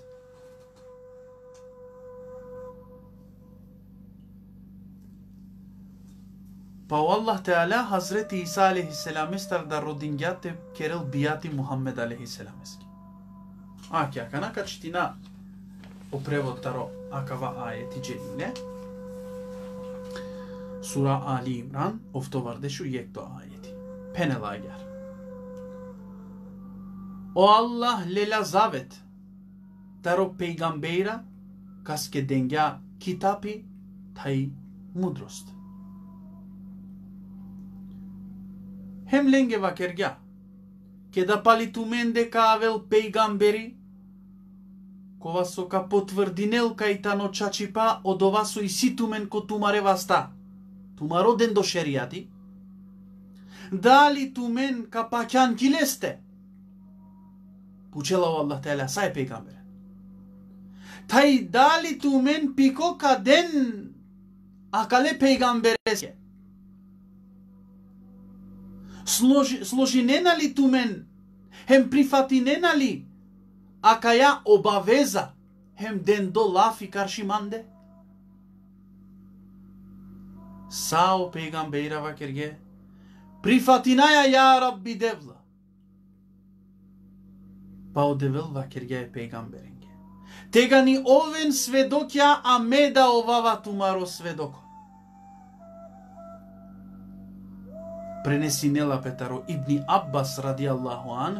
Speaker 1: Pa Allah Teala Hazreti İsa aleyhisselam star da rodingjate kerel bijati Muhammed aleyhisselam eski. Aki akana kaçtina o prevotaro akava ayeti celile. Sura Ali İmran oftovarde şu yekto ayeti. Penela ger. O Allah lela zavet taro peygambeira kaske dengya kitapi thay mudrost. Hem lenge vakergja, ke da palitumende ka avel peygamberi, kova so ka potvrdinel kaitano čačipa od ova su i situmen ko tumare vasta, tumaro den do šerijati, dali tumen ka pakyan kileste, pučela o Allah Teala saj peygambere. Tai dali tumen piko ka den akale peygambereske. Složinena li tumen, hem prifatinena li, akaya obaveza, hem dendo lafi karşimande. Sao peygambeira vakerge, prifatinaya ya Rabbi devla. Pa o devil vakerge peygamberenge. Tegani oven svedokja ameda ovava tumaro svedoko. Prenesinela petaro İbni Abbas radiyallahu anh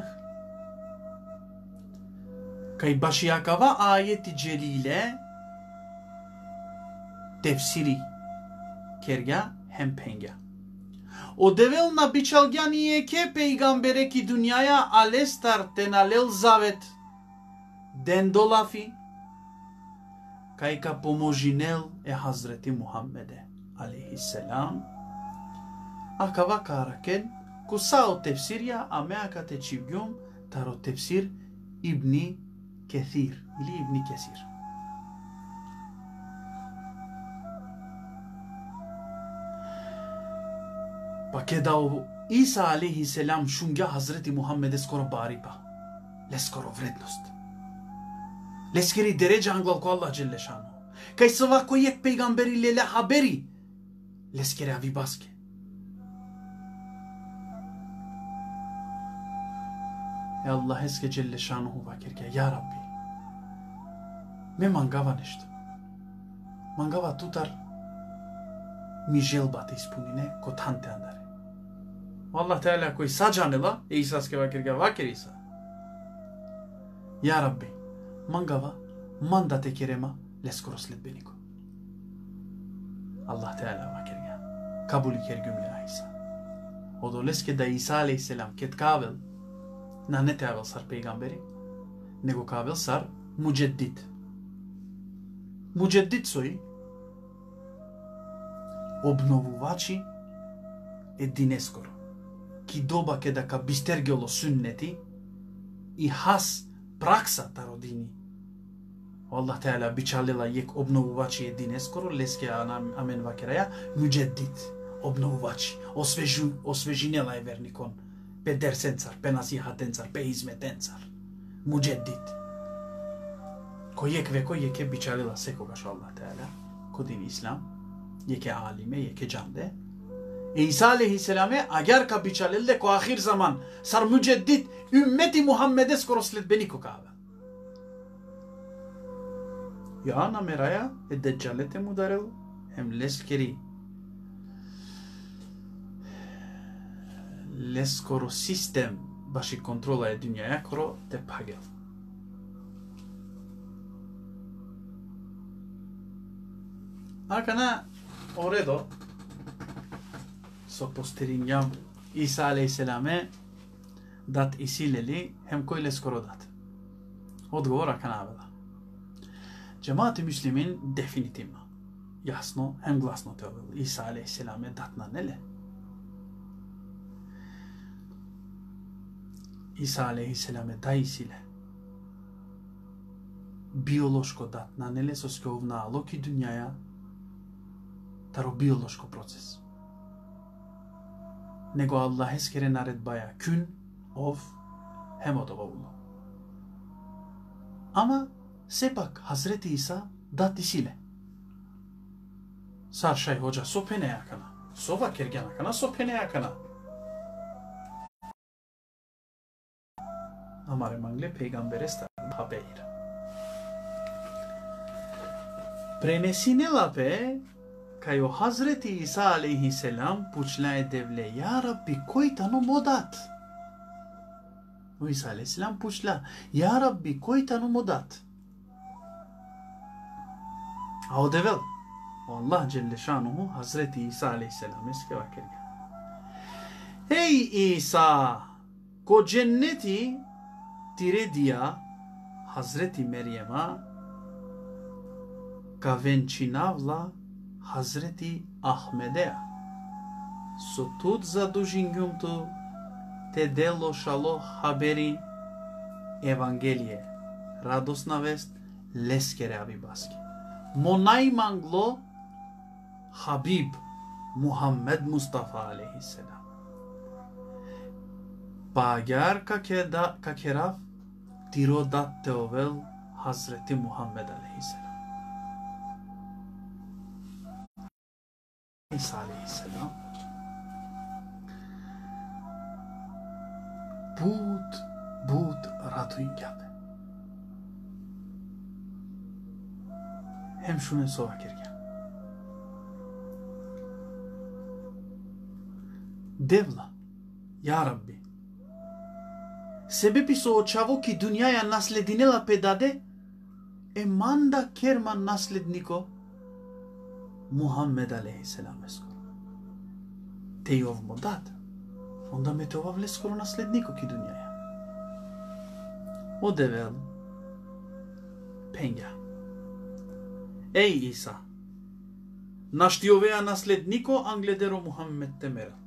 Speaker 1: kay başiyakava ayeti celile tefsiri kerga hem penga. O develna biçalgani ke peygambere ki dünyaya alestar tenalel zavet dendolafi kay ka pomojinel Hazreti Muhammede aleyhisselam akava karaken kusao tefsirya ameaka te çivgyum taro tefsir İbni Kethir ili İbni Kesir. Pakeda o İsa aleyhisselam şunga Hazreti Muhammed'e skoro baripa. Leskoro vrednost. Leskeri derece anglal ko Allah Celle Şanu. Kaj svako yek peygamberi lele haberi. Leskeri avibaske. Ya Allah eske Celle Şanuhu vakirke. Ya Rabbi. Me mangava nešto. Mangava tutar mi želbate ispunine ko tante andare. Allah Teala koji sađanela İsaske vakirke vakir İsa. Ya Rabbi. Mangava mandate kerema leskoro sledbeniko. Allah Teala vakirke. Kabul ker gümle İsa. O do leske da İsa aleyhisselam ket kavel na ne teavel sar peygamberi, nego kavel sar muceddit. Muceddit soji obnovuvači dineskoro. Ki doba keda ka bistergelo sünneti i has praksa ta rodini. Allah Teala biçalila yek obnovuvači dineskoro leske amen vakiraya muceddit. Obnovuvači. Osvežinela je vernikon. Pe dersencar, pe nasihatencar, pe hizmetencar. Muceddit. Ko yeke biçalila sekogaš Allah Teala. Ko din İslam. Yeke alime, yeke cande. İsa aleyhisselame agar ka biçalilde ko ahir zaman sar muceddit ümmeti Muhammed'e skoroslet beni ko kava. Ya ana meraya deccalete mudarel hem leskeri leskoro sistem baši kontrola je dünyaya koro te pagel. Akana oredo so posterinjam İsa aleyhisselame dat isileli hem koji leskoro dat. Odgovor akana avela. Cemaat-i Müslimin definitivno, jasno, hem glasno te ovelo. İsa aleyhisselame datna nele. İsa aleyhisselame dayısıyla biološko dat, na neleso skovna loki dunjaja, taro biološko proces. Nego Allah eskere naredbaya kün, ov, hem o da bavulu. Ama sepak Hazreti İsa dat isile. Sarşay hoca sopene yakana. Sova kergen yakana, sopene yakana. Amare mangle peygambere starın haber. Prenesine lape kayo Hazreti İsa aleyhisselam puçlae devle ya Rabbi koy tanu modat. O İsa aleyhisselam puçla ya Rabbi koy tanu modat. Ao devel. Allah Celle Şanuhu Hazreti İsa aleyhisselam eski vakir. Hey İsa ko cenneti tire diya Hazreti Meryem'a kavençinavla Hazreti Ahmed'e sotut zadujingumtu te delo šalo haberi evangelije radosna vest leskere abibaski monaj manglo Habib Muhammed Mustafa aleyhisselam pagar kakerav tirodat teovel Hazreti Muhammed aleyhisselam İsa aleyhisselam bud ratuyun geldi. Hem şunu sova kirgen. Devla, ya Rabbi, sebebi so čavo ki dünyaya nasledinela pedade, manda kerman nasledniko Muhammed aleyhisselam eskoro. Tejov modat, onda me tejov leskoro nasledniko ki dünyaya. O devel, penja. Ej İsa, naštioveja nasledniko angledero Muhammed temera.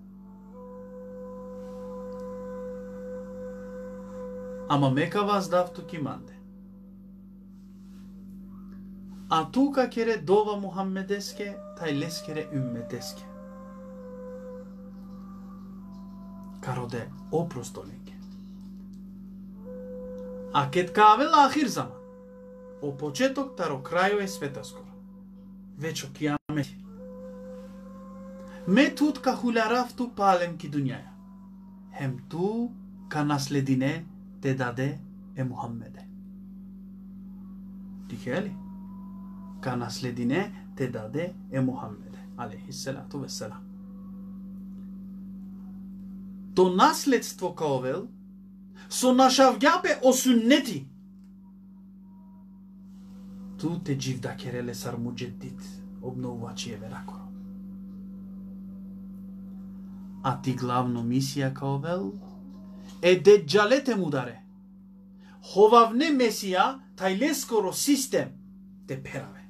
Speaker 1: Ama meka vas davtu kimande. A tu ka kere dova Muhammedeske, taj leskere ümmeteske. Karode oprostolinke. A ket kavel ahir zaman, o početok taro kraju je sveta skoro. Već o kiameti. Me tut ka hularaftu palem ki dunjaja. Hem tu ka nasledine te dade Muhammede. Dikeli? Ka nasledine te dade Muhammede. Aleyhissalatu vesselam. To nasledstvo kaovel so našavgjape o sünneti. Tu te civda kerele sar muceddit obnovačije verakoro. A ti glavno misija kaovel deccalete mudare. Hovavne mesija taj leskoro sistem te perave.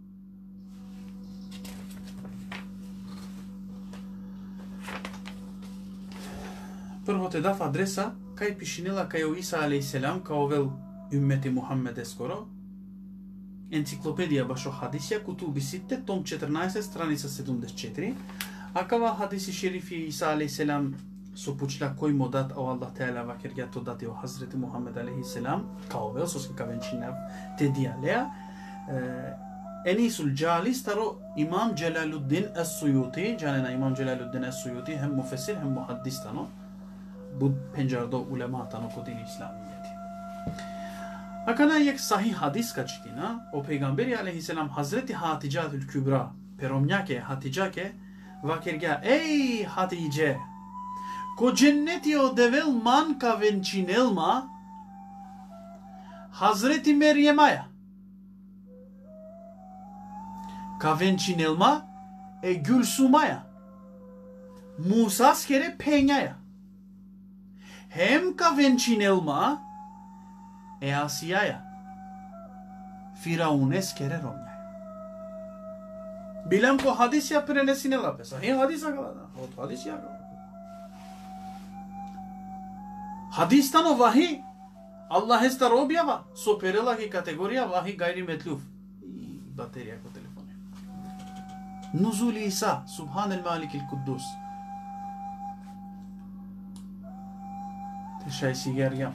Speaker 1: Prvo te daf adresa kaj pišinila kaj o Isa aleyhisselam kaovel ümmeti Muhammed eskoro. Enciklopedija baš o hadisja kutubi sitte tom 14 stranica 74. Akava hadisi šerifi İsa aleyhisselam sopuçla koy modat o Allah Teala vakirga to dati o Hazreti Muhammed aleyhisselam kaovel soski kavençinav te dialea Enisul Calis taro İmam Celaluddin Es-Suyuti canena İmam Celaluddin Es-Suyuti hem mufessir hem muhaddis tano bu pencarda ulema tano kodin İslamiyeti. Akana yek sahih hadis kaçtina o Peygamberi aleyhisselam Hazreti Hatice'ül Kübra peromnyake Hatice'ke vakirga ey Hatice ko cenneti o devel man kavençinelma Hazreti Meryem'aya kavençinelma Gülsuma'ya Musas kere penyaya hem kavençinelma Asiya'ya Firavun'es kere Romya'ya bilem ko hadis ya prenesine la pesa he hadis akalada o hadis ya hadistan o vahiy Allah esta robjava soperela ki kategorija vahi gajri metluf. I baterija ko telefone. Nuzuli Isa, Subhanel Malikil Kuddus. Teşay sigaryam.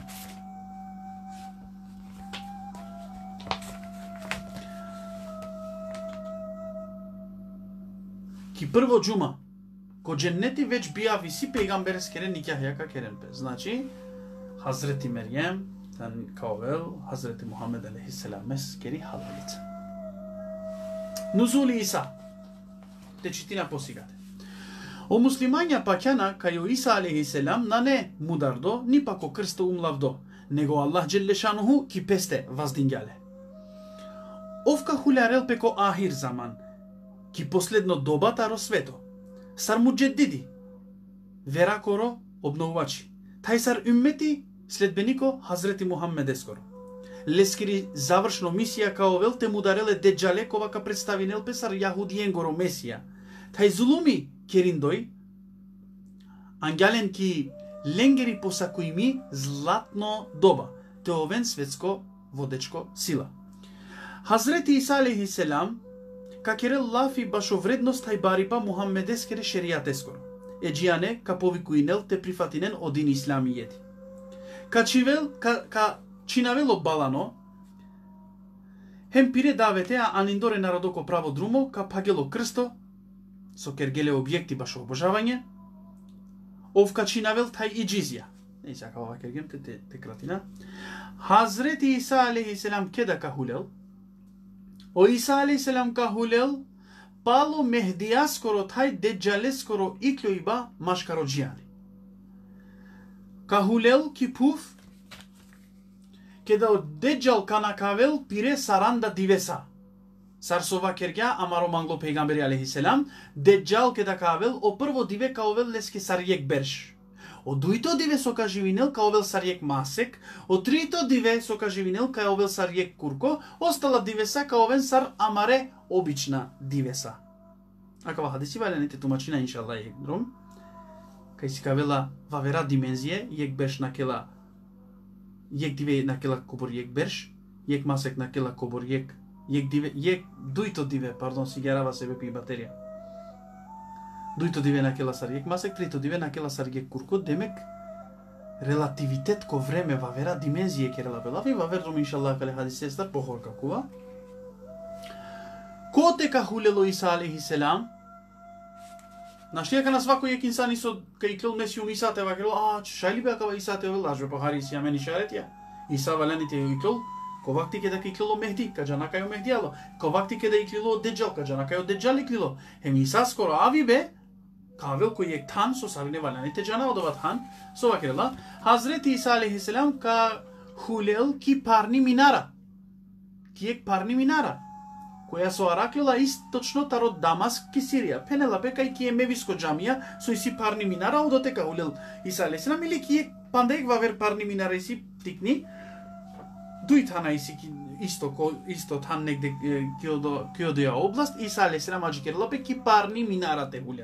Speaker 1: Ki prvo džuma, ko dženneti već bijavi si pejgamberskere nikahjaka kerenpe. Znači, Hazreti Meryem, tan kao vel, Hazreti Muhammed aleyhisselam keri halalica. Nuzuli Isa. Tečitina posigate. O muslimanja pakjana kaju Isa aleyhisselam na ne mudardo, ni pako krsto umlavdo, nego Allah Đelešanuhu ki peste vazdinjale. Ovka huljarel peko ahir zaman, ki posledno doba taro sveto. Sar muđedidi, vera koro obnovači. Taj sar ümmeti sledbeniko Hazreti Muhammed skoro. Leskiri završno misija kao velte mudarele deđale kovaka predstavinel pesar Jahudijen goro mesija. Taj zulumi kerindoj, angjalen ki lengeri posakujmi zlatno doba, te oven svetsko vodečko sila. Hazreti Isa aleyhisselam ka kerel lafi bašo vrednost taj baripa Muhammedeskere šerijateskoro. Eđijane ka povikuinel te prifatinen odin islamijeti. Ka činavelo balano, hem pire davete a anindore narodoko pravo drumo ka pagelo krsto, so kergele objekti bašo obožavanje, ovka činavel taj i džizija. Neyse kava kergem te kratina. Hazreti Isa aleyhisselam keda kahulel, o İsa aleyhisselam kahulel, palo Mehdiya skoro taj deđale skoro ikljoiba maškaro džijani. Kahulel ki puf, keda o deđal kanakavel pire saranda divesa. Sarsova kerga amaro manglo peygamberi aleyhisselam, deđal keda kavel o prvo dive kaovel leske sarjek berš. O duito dive soka živinel kaovel sarjek masek, o trito dive soka živinel kaovel sarjek kurko, ostala divesa kaoven sar amare obična divesa. Akava hadisi valenite tumačina inšallah je drom. Kaj si kavela vavera dimenzije, jek berš nakela, jek dive nakela kobor jek berš, jek masek nakela kobor jek dive, jek duito dive, pardon, sigarava sebe pi baterija. Duito dive nakela sarjek masek, trito dive nakela sarjek kurko, demek relativitet ko vreme vavera dimenzije kerela belavi, vaverdom inšallah kale hadise star pohor kakuva. Ko te kahulelo Isa aleyhisselam, naštija ka na svako jek insan iso ka iklil mesijum Isa te vakelo, šajli be akava Isa te vel, ažbe pahari si amen išaretja. Isa valeni te iklil, ko vakti keda ka iklilo Mehdi, ka džana kajo Mehdijalo, ko vakti keda iklilo Deđal, ka džana kajo Deđal iklilo. Hem Isa skoro avi be, kavel ko yek tan so sarine valani te džana odovat han, so vakerela, Hazreti Isa aleyhisselam ka hulel ki parni minara, ki yek parni minara, koja so araklila istočno taro Damask ki Sirija. Penelape kaj ki je mevisko džamija, so isi parni minara odote ka hulel Isa aleyhisselam, ili ki je pandek vaver parni minara isi tikni, duit hana isi isto tan negde kyodoja oblast, Isa aleyhisselam ađikerlape ki parni minara te hulel.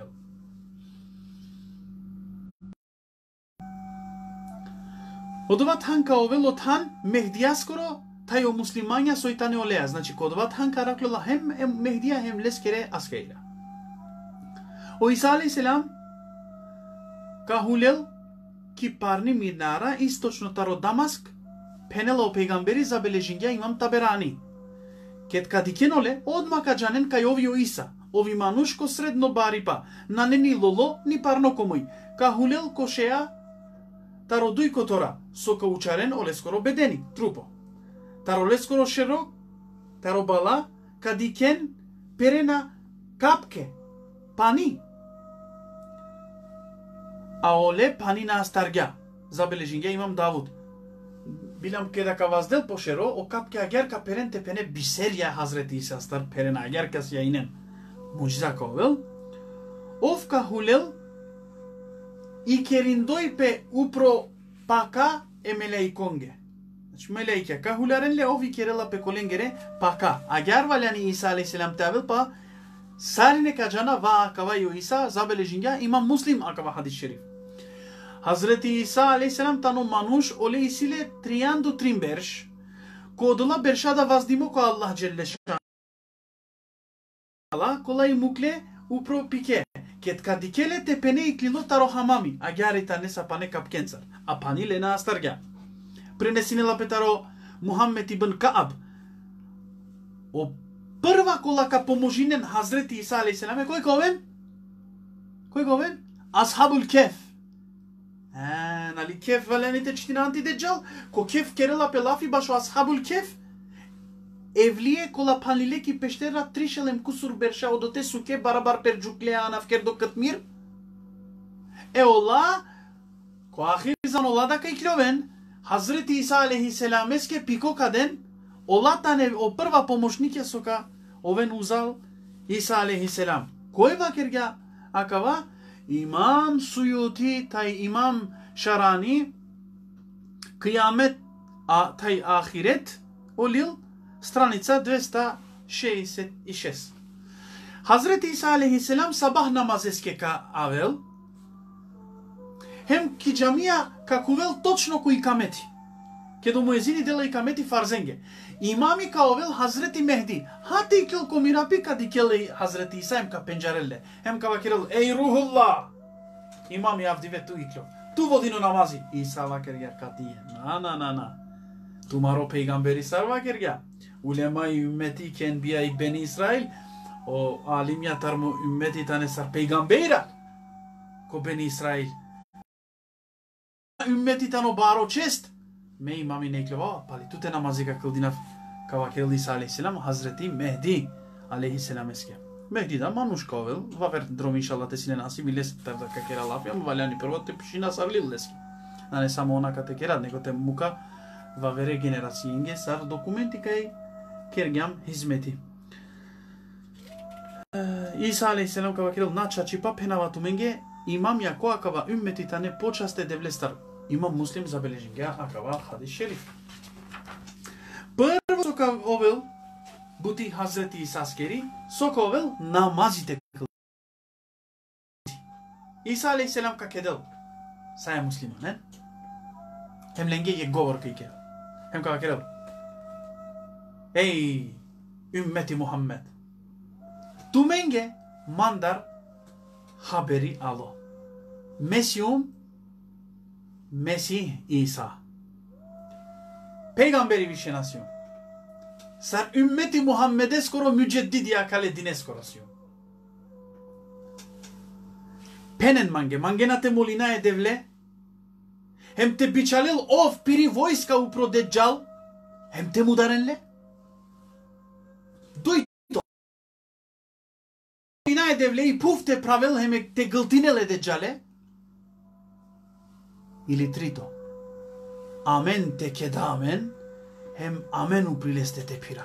Speaker 1: Odovat han kao velo tan Mehdiya skoro taj o muslimanja sojtane olea. Znači kodovat han karaklola hem Mehdiya hem leskere askeira. O İsa aleyhisselam kahulel ki parni minara istočno taro Damask penela o peygamberi zabeležingja imam Taberani. Ket kadikenole odmah kađanen kaj ovi o Isa. Ovi manuško sredno baripa na ni lolo ni parno komuj. Kahulel košeja taro dujko tora, soka učaren ole skoro bedeni, trupo. Taro le skoro šerok, taro bala, kadiken perena kapke, pani. A ole pani na astargja, zabeležingja imam Davud. Bilam keda ka vazdel po šero, o kapke agerka peren tepene biserja Hazreti Isa star perena agerka si jainen. Muciza kovel. Ovka hulel, i kerindoj pe upro paka e melejkonge. Znači melejke kahularen le ovi kerela pe kolengere paka. Agar valjani İsa aleyhisselam tavel pa sarine kajana va akava yo İsa zabeležingja imam Muslim akava hadis şerif. Hazreti İsa aleyhisselam tano manush ole isile triando trimberş. Kodula berşada vazdimo ko Allah Celle Şanala kolay mukle upro pike. Ket kadikele tepene iklilo taro hamami. Agyari tane sapane kapkencar. Apani lena astarga. Prenesine la petaro Muhammed ibn Ka'ab. O prva kola ka pomožinen Hazreti İsa aleyhisselam koji goven? Koji goven? Ashabul Kef. Нали Кеф валените четина антидеджал? Ко Кеф керела пелафи башо Асхабул Кеф? Evliye kola panlileki peştera trişelem kusur berşa odote suke barabar percuklea anafker do katmir. Ola ko ahir zaman ola da kajkloven Hazreti İsa aleyhisselam eske piko kaden ola tane o prva pomoćnik soka oven uzal İsa aleyhisselam. Koji vakerga akava İmam Suyuti tay İmam Şarani kıyamet tay ahiret olil stranica 266. Hazreti İsa aleyhisselam sabah namaz eskeka avel hem ki camia kakuvel točno ko ikameti. Kedo muezini dela ikameti farzenge. İmami kaovel Hazreti Mehdi. Hati kil komirapi kadikele Hazreti İsa hem ka pencerelle. Hem ka vakirel ey ruhullah. İmam yavdi tu iklo. Tu vodino namazi. İsa vakirger katiye. Na. Tumaro peygamberi sar vakirger. Ulema-i ümmeti ken biyay Beni İsrail. O alim yatar mu ümmeti tane sar peygambera. Ko Beni İsrail. Ümmeti tano baro chest. Me imami nekleva pali tute namazika kıldinav kavakiril İsa aleyhisselam Hazreti Mehdi aleyhisselam eske. Mehdi da manush kavel vaver drom inşallah tesine nasip iles tarda kakera lafya mu valjani prvo te pishina savlil leski. Nane samo ona katekera nego te muka vavere generacijinge sar dokumenti kaj kergam hizmeti. İsa aleyhisselam kavakiril na çaçipa penavatumenge imam yako akava ümmeti tane počaste devlestar. İmam Muslim zabeležinge akava hadis şerif. Prvo soka ovel buti Hazreti İsa askeri soka ovel namazite kıl. İsa aleyhisselam kakedel saya musliman ne? Hem lenge ye govor kıyke. Hem kakedel. Ey ümmeti Muhammed. Tumenge mandar haberi alo. Mesih İsa. Peygamberi vişenasyon. Sar ümmeti Muhammed'e skoro müceddidi akale dines korasyon. Penen mangenate molinae devle. Hem te biçalil of piri vojska upro deccal. Hem te mudarenle. Dojto. Molinae devle puf te pravel hem te gıltinele deccale. Ili trito. Amen te kedamen hem amen uprileste te pira.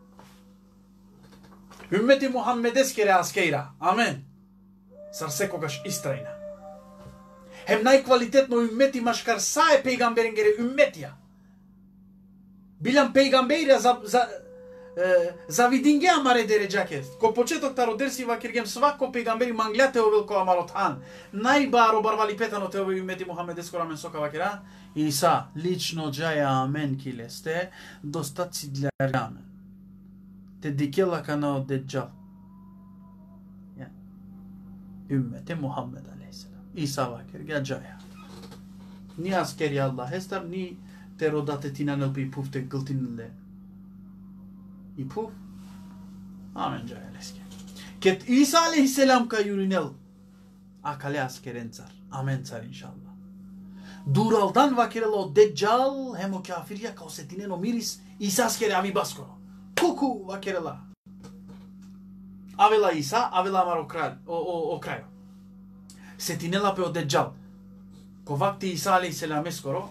Speaker 1: Ümmeti Muhammed'es kere askeira. Amen. Sarsekogaş istrayna. Hem najkvalitetno ümmeti maškar sae peygamberin gere ümmet ya. Bilan peygamberi zavidinge amare derecake. Ko početok taro dersi vakirgem svako peygamberi mangliate ovel ko amarothan. Najbaro barvali petano te ove ümmeti Muhammed'es koramen soka vakira. İsa lično džaja amen kileste dostat sidler amen. Te dikela kana deccal. Ümmeti Muhammed aleyhisselam. İsa vakir gel džaja. Ni askeri Allah hestar ni terodate tinanel pi pufte gıltinle. I puf. Amen džaja leske. Ket İsa aleyhisselam ka yurinel. Akale askeren car. Amen car inşallah. Duraldan vakirel o deccal hem o kafir ya kausetinen o miris İsa askeri avi baskoro. Kuku vakirela. Avela İsa, avela amar o krajo. Setinela pe o deccal. Ko vakti İsa aleyhisselam eskoro.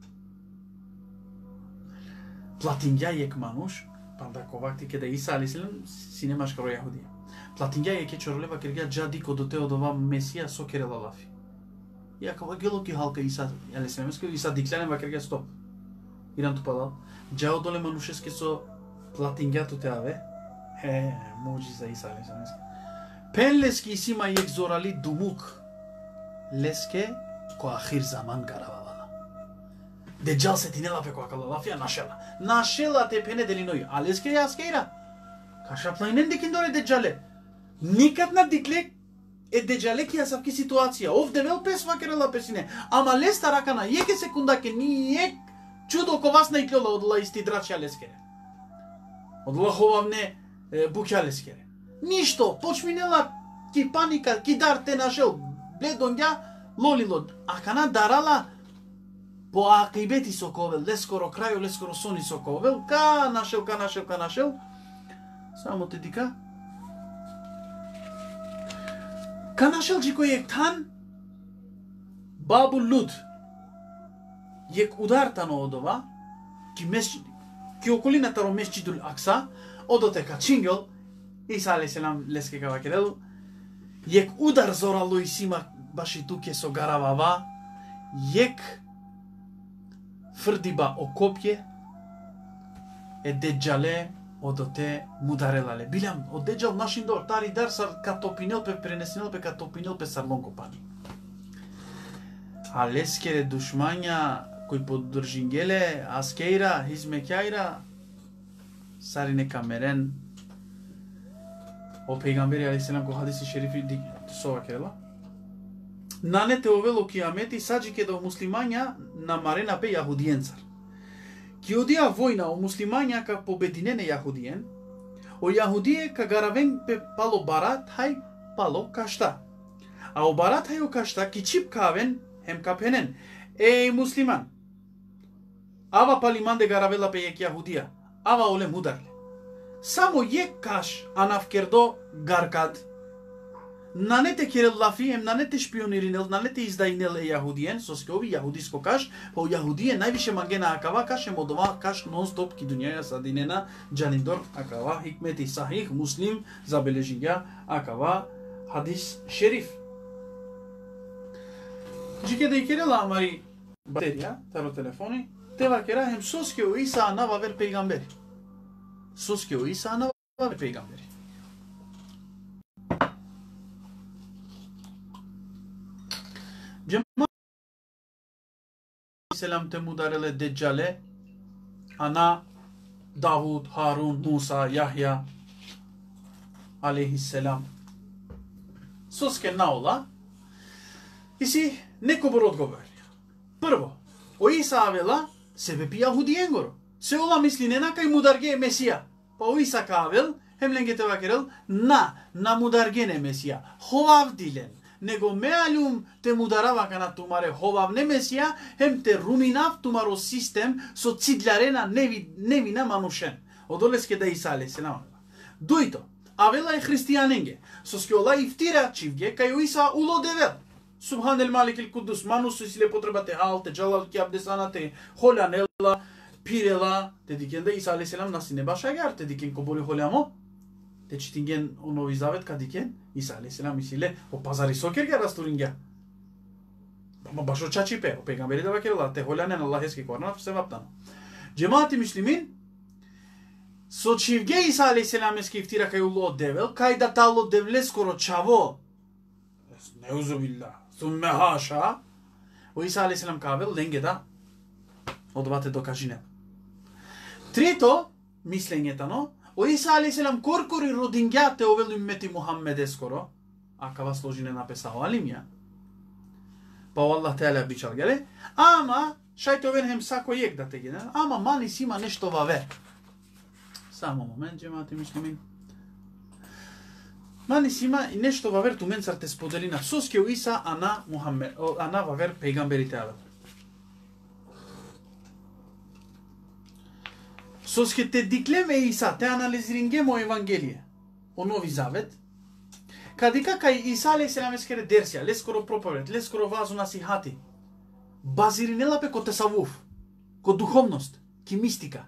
Speaker 1: Platingja yek manush. Panda ko vakti keda İsa aleyhisselam sinemaš karo Yahudija. Platingja yeke čorole vakirga jadi ko do teo dova Mesija sokerela lafi. Ya kava gelo ki halka İsa aleyhisselam esko İsa diklane vakirga stop. İran tupalal. Jao dole manusheske so platingja tu te ave. Mucize İsa aleyhisselam esko. Pen leski isima yek zorali dumuk. Leske ko ahir zaman garavavala. Deccal se tinela pe coacala la fia nașela. Nașela te pene de noi. Ales că e askeira. Ca și aplainen de când ore deccale. Nicat na diclec e deccale că ia ki situația. Of devel pe svakera la pesine. Am ales tarakana. E că secunda că ni e čudo ko vas na itlola odla istidrat și aleskere. Odla hovavne buke aleskere. Ništo. Počminela ki panika, ki dar te nașel. Bledongea lolilod. Akana darala po akibeti sokovel. Leskoro kraju, leskoro soni sokovel. Ka nașel. Samo te dica. Ca nașel jico ektan babul lud. Yek udartan odova ki okolina taro mescidul Aksa odote ka çingel İsa aleyhisselam leske ka vakerelu yek udar zorallu isima bashi tuke so garavava yek frdiba o kopje e deccale odote mudarelale bilam o deccal nașindor tari dar sar katopinel pe prenesinel pe katopinel pe sarlon kopani aleskere dușmania koji podržingele askeira hizmekeira sarine kameren o peygamberi aleyhisselam ko hadisi şerifi sova kerela nane te ovelo kiameti sađike da o muslimanja namarena pe jahudijencar ki odia vojna o muslimanja ka pobedinene jahudien o jahudije ka garaven pe palo barat hay palo kaşta a o barat hay o kaşta ki çip kaven hem kapenen ey musliman ava paliman de garavela pe yek jahudia ava ole mudarle samo yek kaş anafkerdo garkad nanete kerel lafi hem nanete špionirinel nanete izdajnel e jahudien soskovi jahudisko kaş po jahudije najviše mangena akava kaş modova kaş non stop ki dunjaya sadinena canindor akava hikmeti sahih muslim zabelejiga akava hadis şerif Jike de kerela amari bateria taro telefoni te va kera hem soskeo Isa ana va ver peygamberi. Soskeo Isa ana va ver peygamberi. Cemaat selam te mudarele deccale ana Davud, Harun, Musa, Yahya aleyhisselam. Soske naola isi neko borod govori. Prvo, o Isa avela sebebi Yahudijen goro. Se ola misli nena kaj mudarge Mesija. Pa o Isa kavel hem lenge te vakerel na mudargene Mesija. Hovav dilen. Nego mealum te mudarava kana tumare hovav ne Mesija hem te ruminav tumaro sistem so cidlarena nevina manushen. Odoleske da Isa aleyhisselam. Duito, avela e hristijanenge. Soske ola iftira čivge kaj o Isa ulo devel. Subhanel Malik il Kudus, manus ile potreba te halte, jalal ki abdesana te holanela, pirela, te diken de İsa aleyhisselam nasine başa ger, te diken kobori holamo, te çitingen o Novi Zavet ka diken, İsa aleyhisselam isile o pazari soker ger asturinga. Ama başo çaçipe, o peygamberi de vakerela, te holanen Allah eski korna sevaptan. Cemaati Müslimin, so çivge İsa aleyhisselam eski iftira kayullo devel, kayda tallo devles koro çavo, neuzubillah. Thumme haşa. O İsa aleyhisselam kavel lengeda odvate dokažine. Trito, mislenjetano, o İsa aleyhisselam korkori rodingjate ovel ümmeti Muhammed skoro. Akava složine napesao alimja. Pa Allah Teala bičal gele. Ama, šajte oven hem sako jek da te gine. Ama mani sima nešto vave. Samo moment, cemaati muslimin. Mani sima nešto va ver tu men sar te spodelina soske u Isa ana Muhammed ana va ver peygamberi Teala. Soske te dikleme Isa te analizringemo evangelije. O Novi Zavet. Kadika kaj Isa aleyhisselam eskere dersja, leskoro propovet, leskoro vazu nasihati. Bazirinela pe ko tesavuf, ko duhovnost, ki mistika.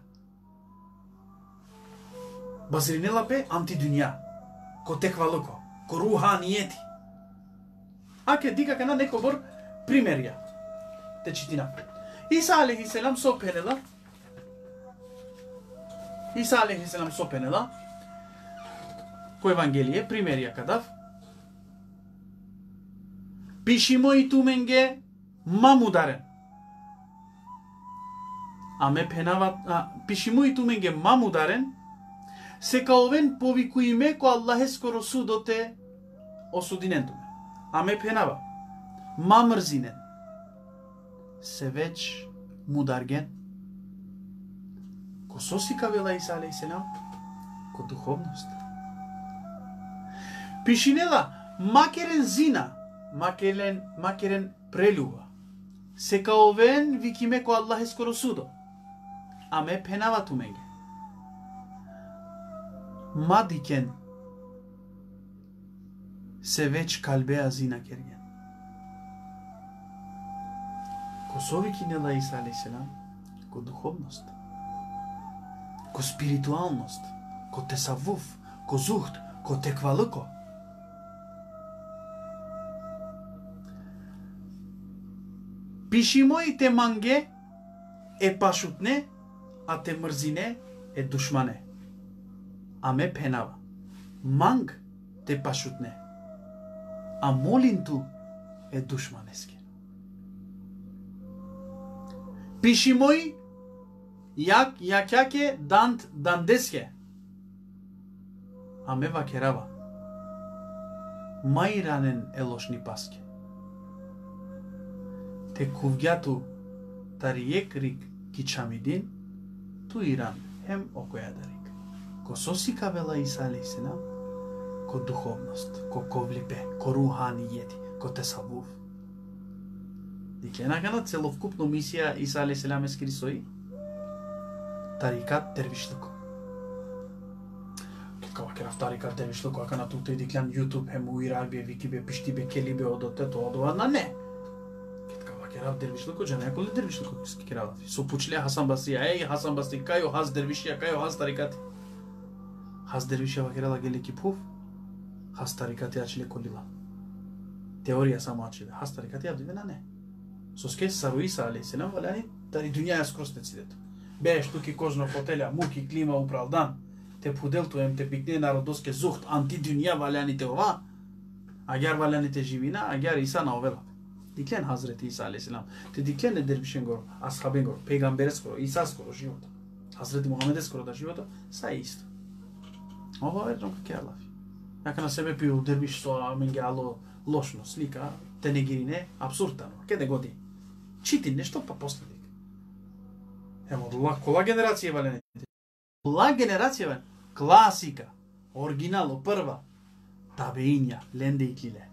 Speaker 1: Bazirinela pe antidünya. Ko tekvaluko, ko ruhanijeti. Ake diga kana neko bor primerja. Te čitina. İsa aleyhisselam so penela. İsa aleyhisselam so penela. Ko evangelije, primerja kadav. Pišimo i tu menge Мам ударен. Аме пенава пишимуиту менге мам ударен, се каовен повикуиме ко Аллахе скоро судоте осудинентуме. Аме пенава мамрзинен. Се веч мударген. Ко сосика вела Иса алейхиселам, ко духовност. Пишинела макерен зина, макерен прелюба. Се каовен викиме ко Аллахе скоро судо. Аме пенава туменге. Мадикен се веч калбеа зина керген. Ко совикинела Иса алейхиселам, ко духовност, ко спиритуалност, ко тесавуф, ко зухт, ко теквалуко. Пишимо те манге е пашутне, а те мързине е душмане. Аме пенава. Манг те пашутне, а молинту е душманески. Пишимой якяке дандеске. Аме вакерава. Майранен е лошни паске. Те кувгяту тариек рик кичамидин, ту Иран хем окоядарик. Ко сосика вела Иса алейхиселам, ко духовност, ко ковлипе, ко руханијети, ко тесавуф. Дикленакана целовкупно мисија Иса алейхиселам ескрисои тарикат дервишлуко. Кава керав тарикат дервишлуко, акана туте диклен YouTube хем уирабе, викибе, пиштибе, келибе, одоте, то одована, не. Керав дервишлуко, джане коли дервишлуко керав. Со пучле Хасан Басрија, ей Хасан Басри, кајо хаз дервишија, кајо хаз тарикати. Хаз дервишија вакерала гелеки пуф, хаз тарикати ачиле колила. Теорија само ачиле, хаз тарикати абдивена не. Соске сару Иса алейхиселам валяни, тари дуњаја скростецидето. Бееш туки кожно фотеля, муки, клима, управдан. Те пуделтуем, те пикне народоске зухт, антидуња валяните ова, агар валяните живина, агар Иса на овела. Диклен Hazreti İsa aleyhisselam. Te diklene dervişen goro, ashaben goro, peygamberes goro, İsa's goro života. Hazreti Muhammedes goro da života, sa isto. Ovo je neka kerla. Jaka na sebe piju derviš so menge alo lošno slika, te negirine, absurdano. Kede godi. Čiti nešto pa posledik. Evo, kola generacija valene. Kola generacija valene. Klasika. Originalo, prva. Tabeinja, lende i tlile.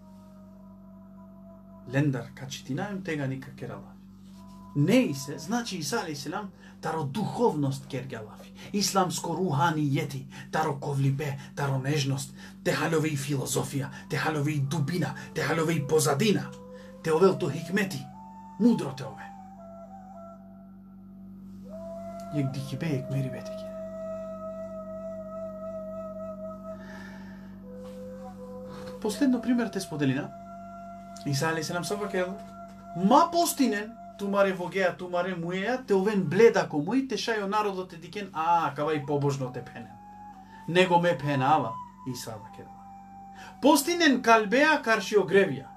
Speaker 1: Lendar качитинаем тега ника кералави. Не исе, значи Иса алейхиселам таро духовност кергелави. Исламско руханијети, таро ковлипе, таро нежност, те халове и филозофија, те халове и дубина, те халове и позадина, те овелто хикмети, мудро те ове. Јек дихибе, јек мери бетеке. Последно пример те споделина. Иса алейхиселам сафа кел, ма постинен, тумаре вогеа, тумаре муеа, те овен бледа ко муи, те шајо народот те дикен, кава и побожно те пенен. Него ме пенава, Иса кел. Постинен калбеа каршио гревија.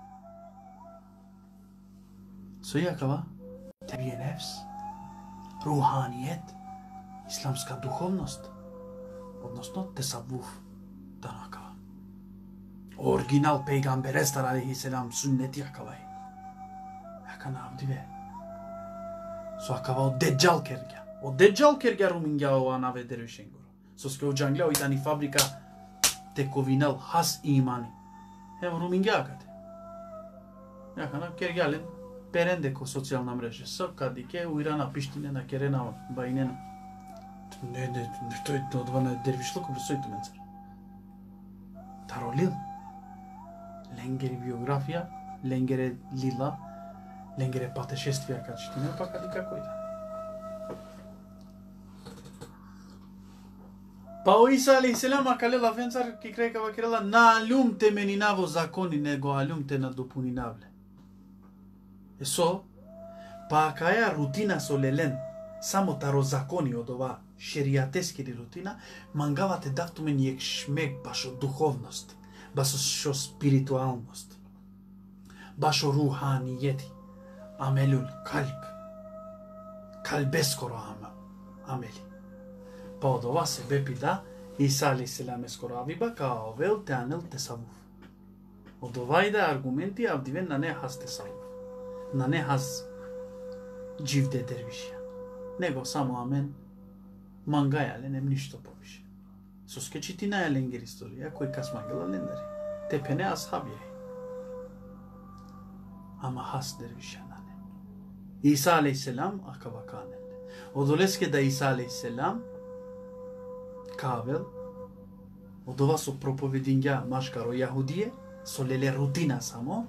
Speaker 1: Соја кава, теби е нефс, руханијет, исламска духовност, односно тесавуф, танакава. Оригинал пейгамберестар алейхиселам суннети акавај. Ака на абдиве. Со акава од деджал кергја. Од деджал кергја румингја ова наве дервишенгоро. Со ске оджанглја ојтани фабрика тековинал хас имани. Ево румингја акате. Ака на кергјален перенде ко социјална мрежа. Со кадике уирана пиштине на керена бајнена. Не, тој одвана дервишлуко брсојту менцар. Таролил. Ленгери биографија, ленгере лила, ленгере патешествија качитина, па кади како иде. Па о Иса алейхиселам акалела фенцар ки крека вакирала на алюмте менинаво закони, него алюмте на допунинавле. Есо, па акаја рутина со лелен, само таро закони од ова шеријатески рутина, мангавате давтумен јек шмек баш од духовност. Баш шо спиритуалност, баш руханијети, amelul kalp. Kalbeskoro ameli. Pa od ova sebepi da Isa a.s. skoro aviba kao vel te anel tesavuf. Od ovaj da argumenti avdiven na ne has tesavuf. Na ne has civde dervişja. Nego samo amen mangajale nem ništo poviše. Suskećiti najalenger istorija koji kasmagela lenderi. Tepene ashabije. Ama has dervişja na ne. İsa a.s. akava kanen. Odoleske da Isa a.s. kavel od ova su propovedinja maškaro jahudije so lele rutina samo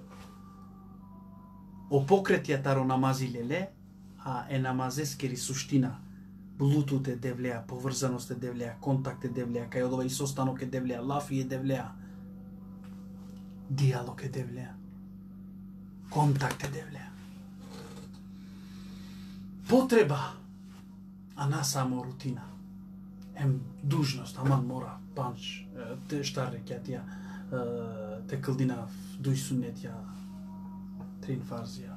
Speaker 1: o pokretja taro namazilele a e namazeskeri suština Bluetooth devlea, povързаност devlea, kontakt devlea, kaj od ova isostanok devlea, lafi devlea, dialog devlea, kontakt devlea. Potreba, a na samo rutina. Hem dužnost, aman mora, panč, te šta rekatija, te këldina duj sunnetja, trin farzija.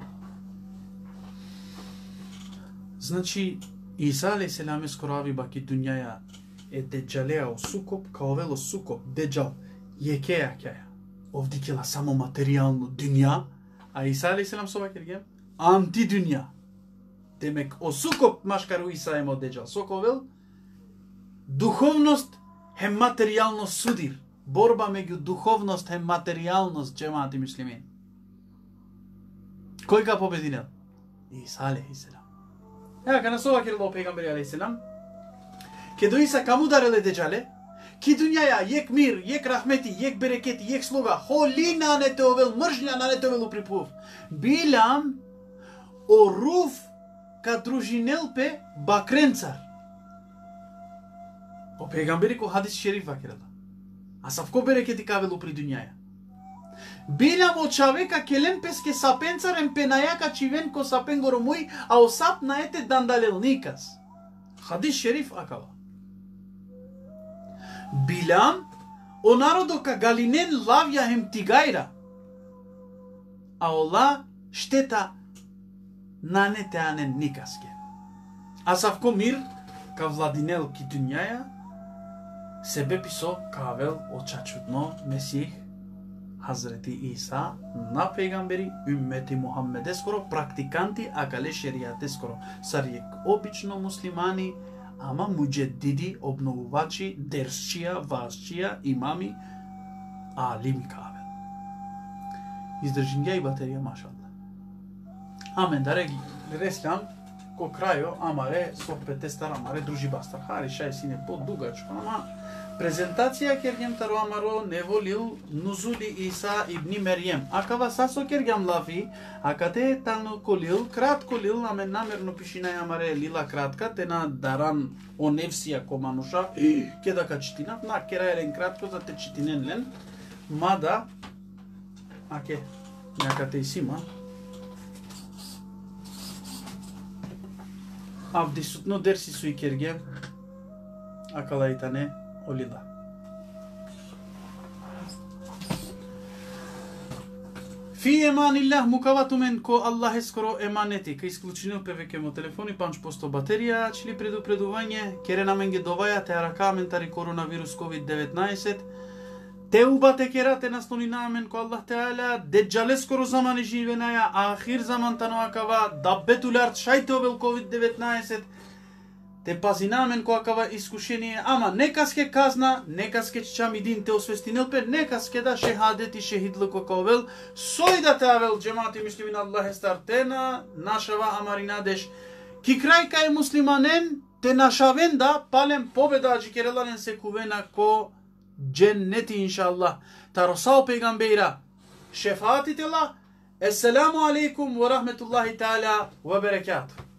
Speaker 1: Znači, Isa a.s. skoro aviba ki dunjaja e deđalea o sukop, kao velo sukop, deđal, jekeja kjaja. Ovdikela samo materijalno dunja, a Isa a.s. soba kergem, anti dunja. Demek o sukop maškaru Isa emo deđal. Sokovel, duhovnost hem materijalnost sudir. Borba među duhovnost hem materijalnost, džemati muslimin. Koji ga pobedinel? Isa a.s. Evo, kana sova kirilo peygamberi a.s. Kedo Isa kamu darele deđale, ki dunjaya yek mir, yek rahmeti, yek bereketi, yek sloga, holina ne te ovel, mržnja na ne te ovelu pripuv. Bilam o ruf ka družinelpe bakrencar. O peygamberi ko hadis šerif vakirala. A savko bereketi kavelu pri dunjaya. Bilam o čaveka kelem peske sapencarem penajaka čiven ko sapengoro muj, a o sap na ete dandalel nikas. Hadis šerif akava. Bilam o narodo ka galinen lavja hem tigajra. A ola šteta nanete anen nikaske. A savko mir ka vladinel ki dunjaya sebe piso kavel o čačutno mesih Hazreti İsa na peygamberi ümmeti Muhammed'e skoro praktikanti akale şeriate skoro. Sarjek obično muslimani ama muceddidi obnovuvači dersçija, vaazçija, imami, alimi kavel. Izdržinja i baterija mašallah. Amen da resljam ko krajo amare sohbete star amare druži bastar. Hari šaj sine podugačko ama prezentacija kergem taro amaro nevolil nuzuli Isa ibni Meryem. Akava saso kergem lafi, akate talno kolil, krat kolil, amen namerno pišinaj amare lila kratka, te na daran o nevsija ko manuša, keda ka čitinat, na kera elen kratko za te čitinen len, mada, ake, някате isima, avdisutno dersi sui kergem, akalaitane olila. Fi emanillah mukavatumen ko Allah skoro emaneti, că isključino pevekemo telefoni 5% baterija, čili predupreduvanje, kere namenge dovaja te araka mentari koronavirus COVID-19, te ubate kerate nasloni namen ko Allah Teala deccale skoro zamanı živenaya, ahir zaman tano akava dabbetulart šajte ovel COVID-19, te pazi namen ko akava iskušenije, ama nekaske kazna, nekaske čamidin te osvestinelpe, nekaske da šehadeti šehidliko kovel, sojda te avel cemaati muslimin Allah estartena, našava amarinadeš, ki krajka je muslimanen, te našaven da palem pobedađi kerelalen se kuvena ko cenneti inşallah. Tarosao peygambeyra şefaati tela. Esselamu aleykum ve rahmetullahi teala ve berekatuhu.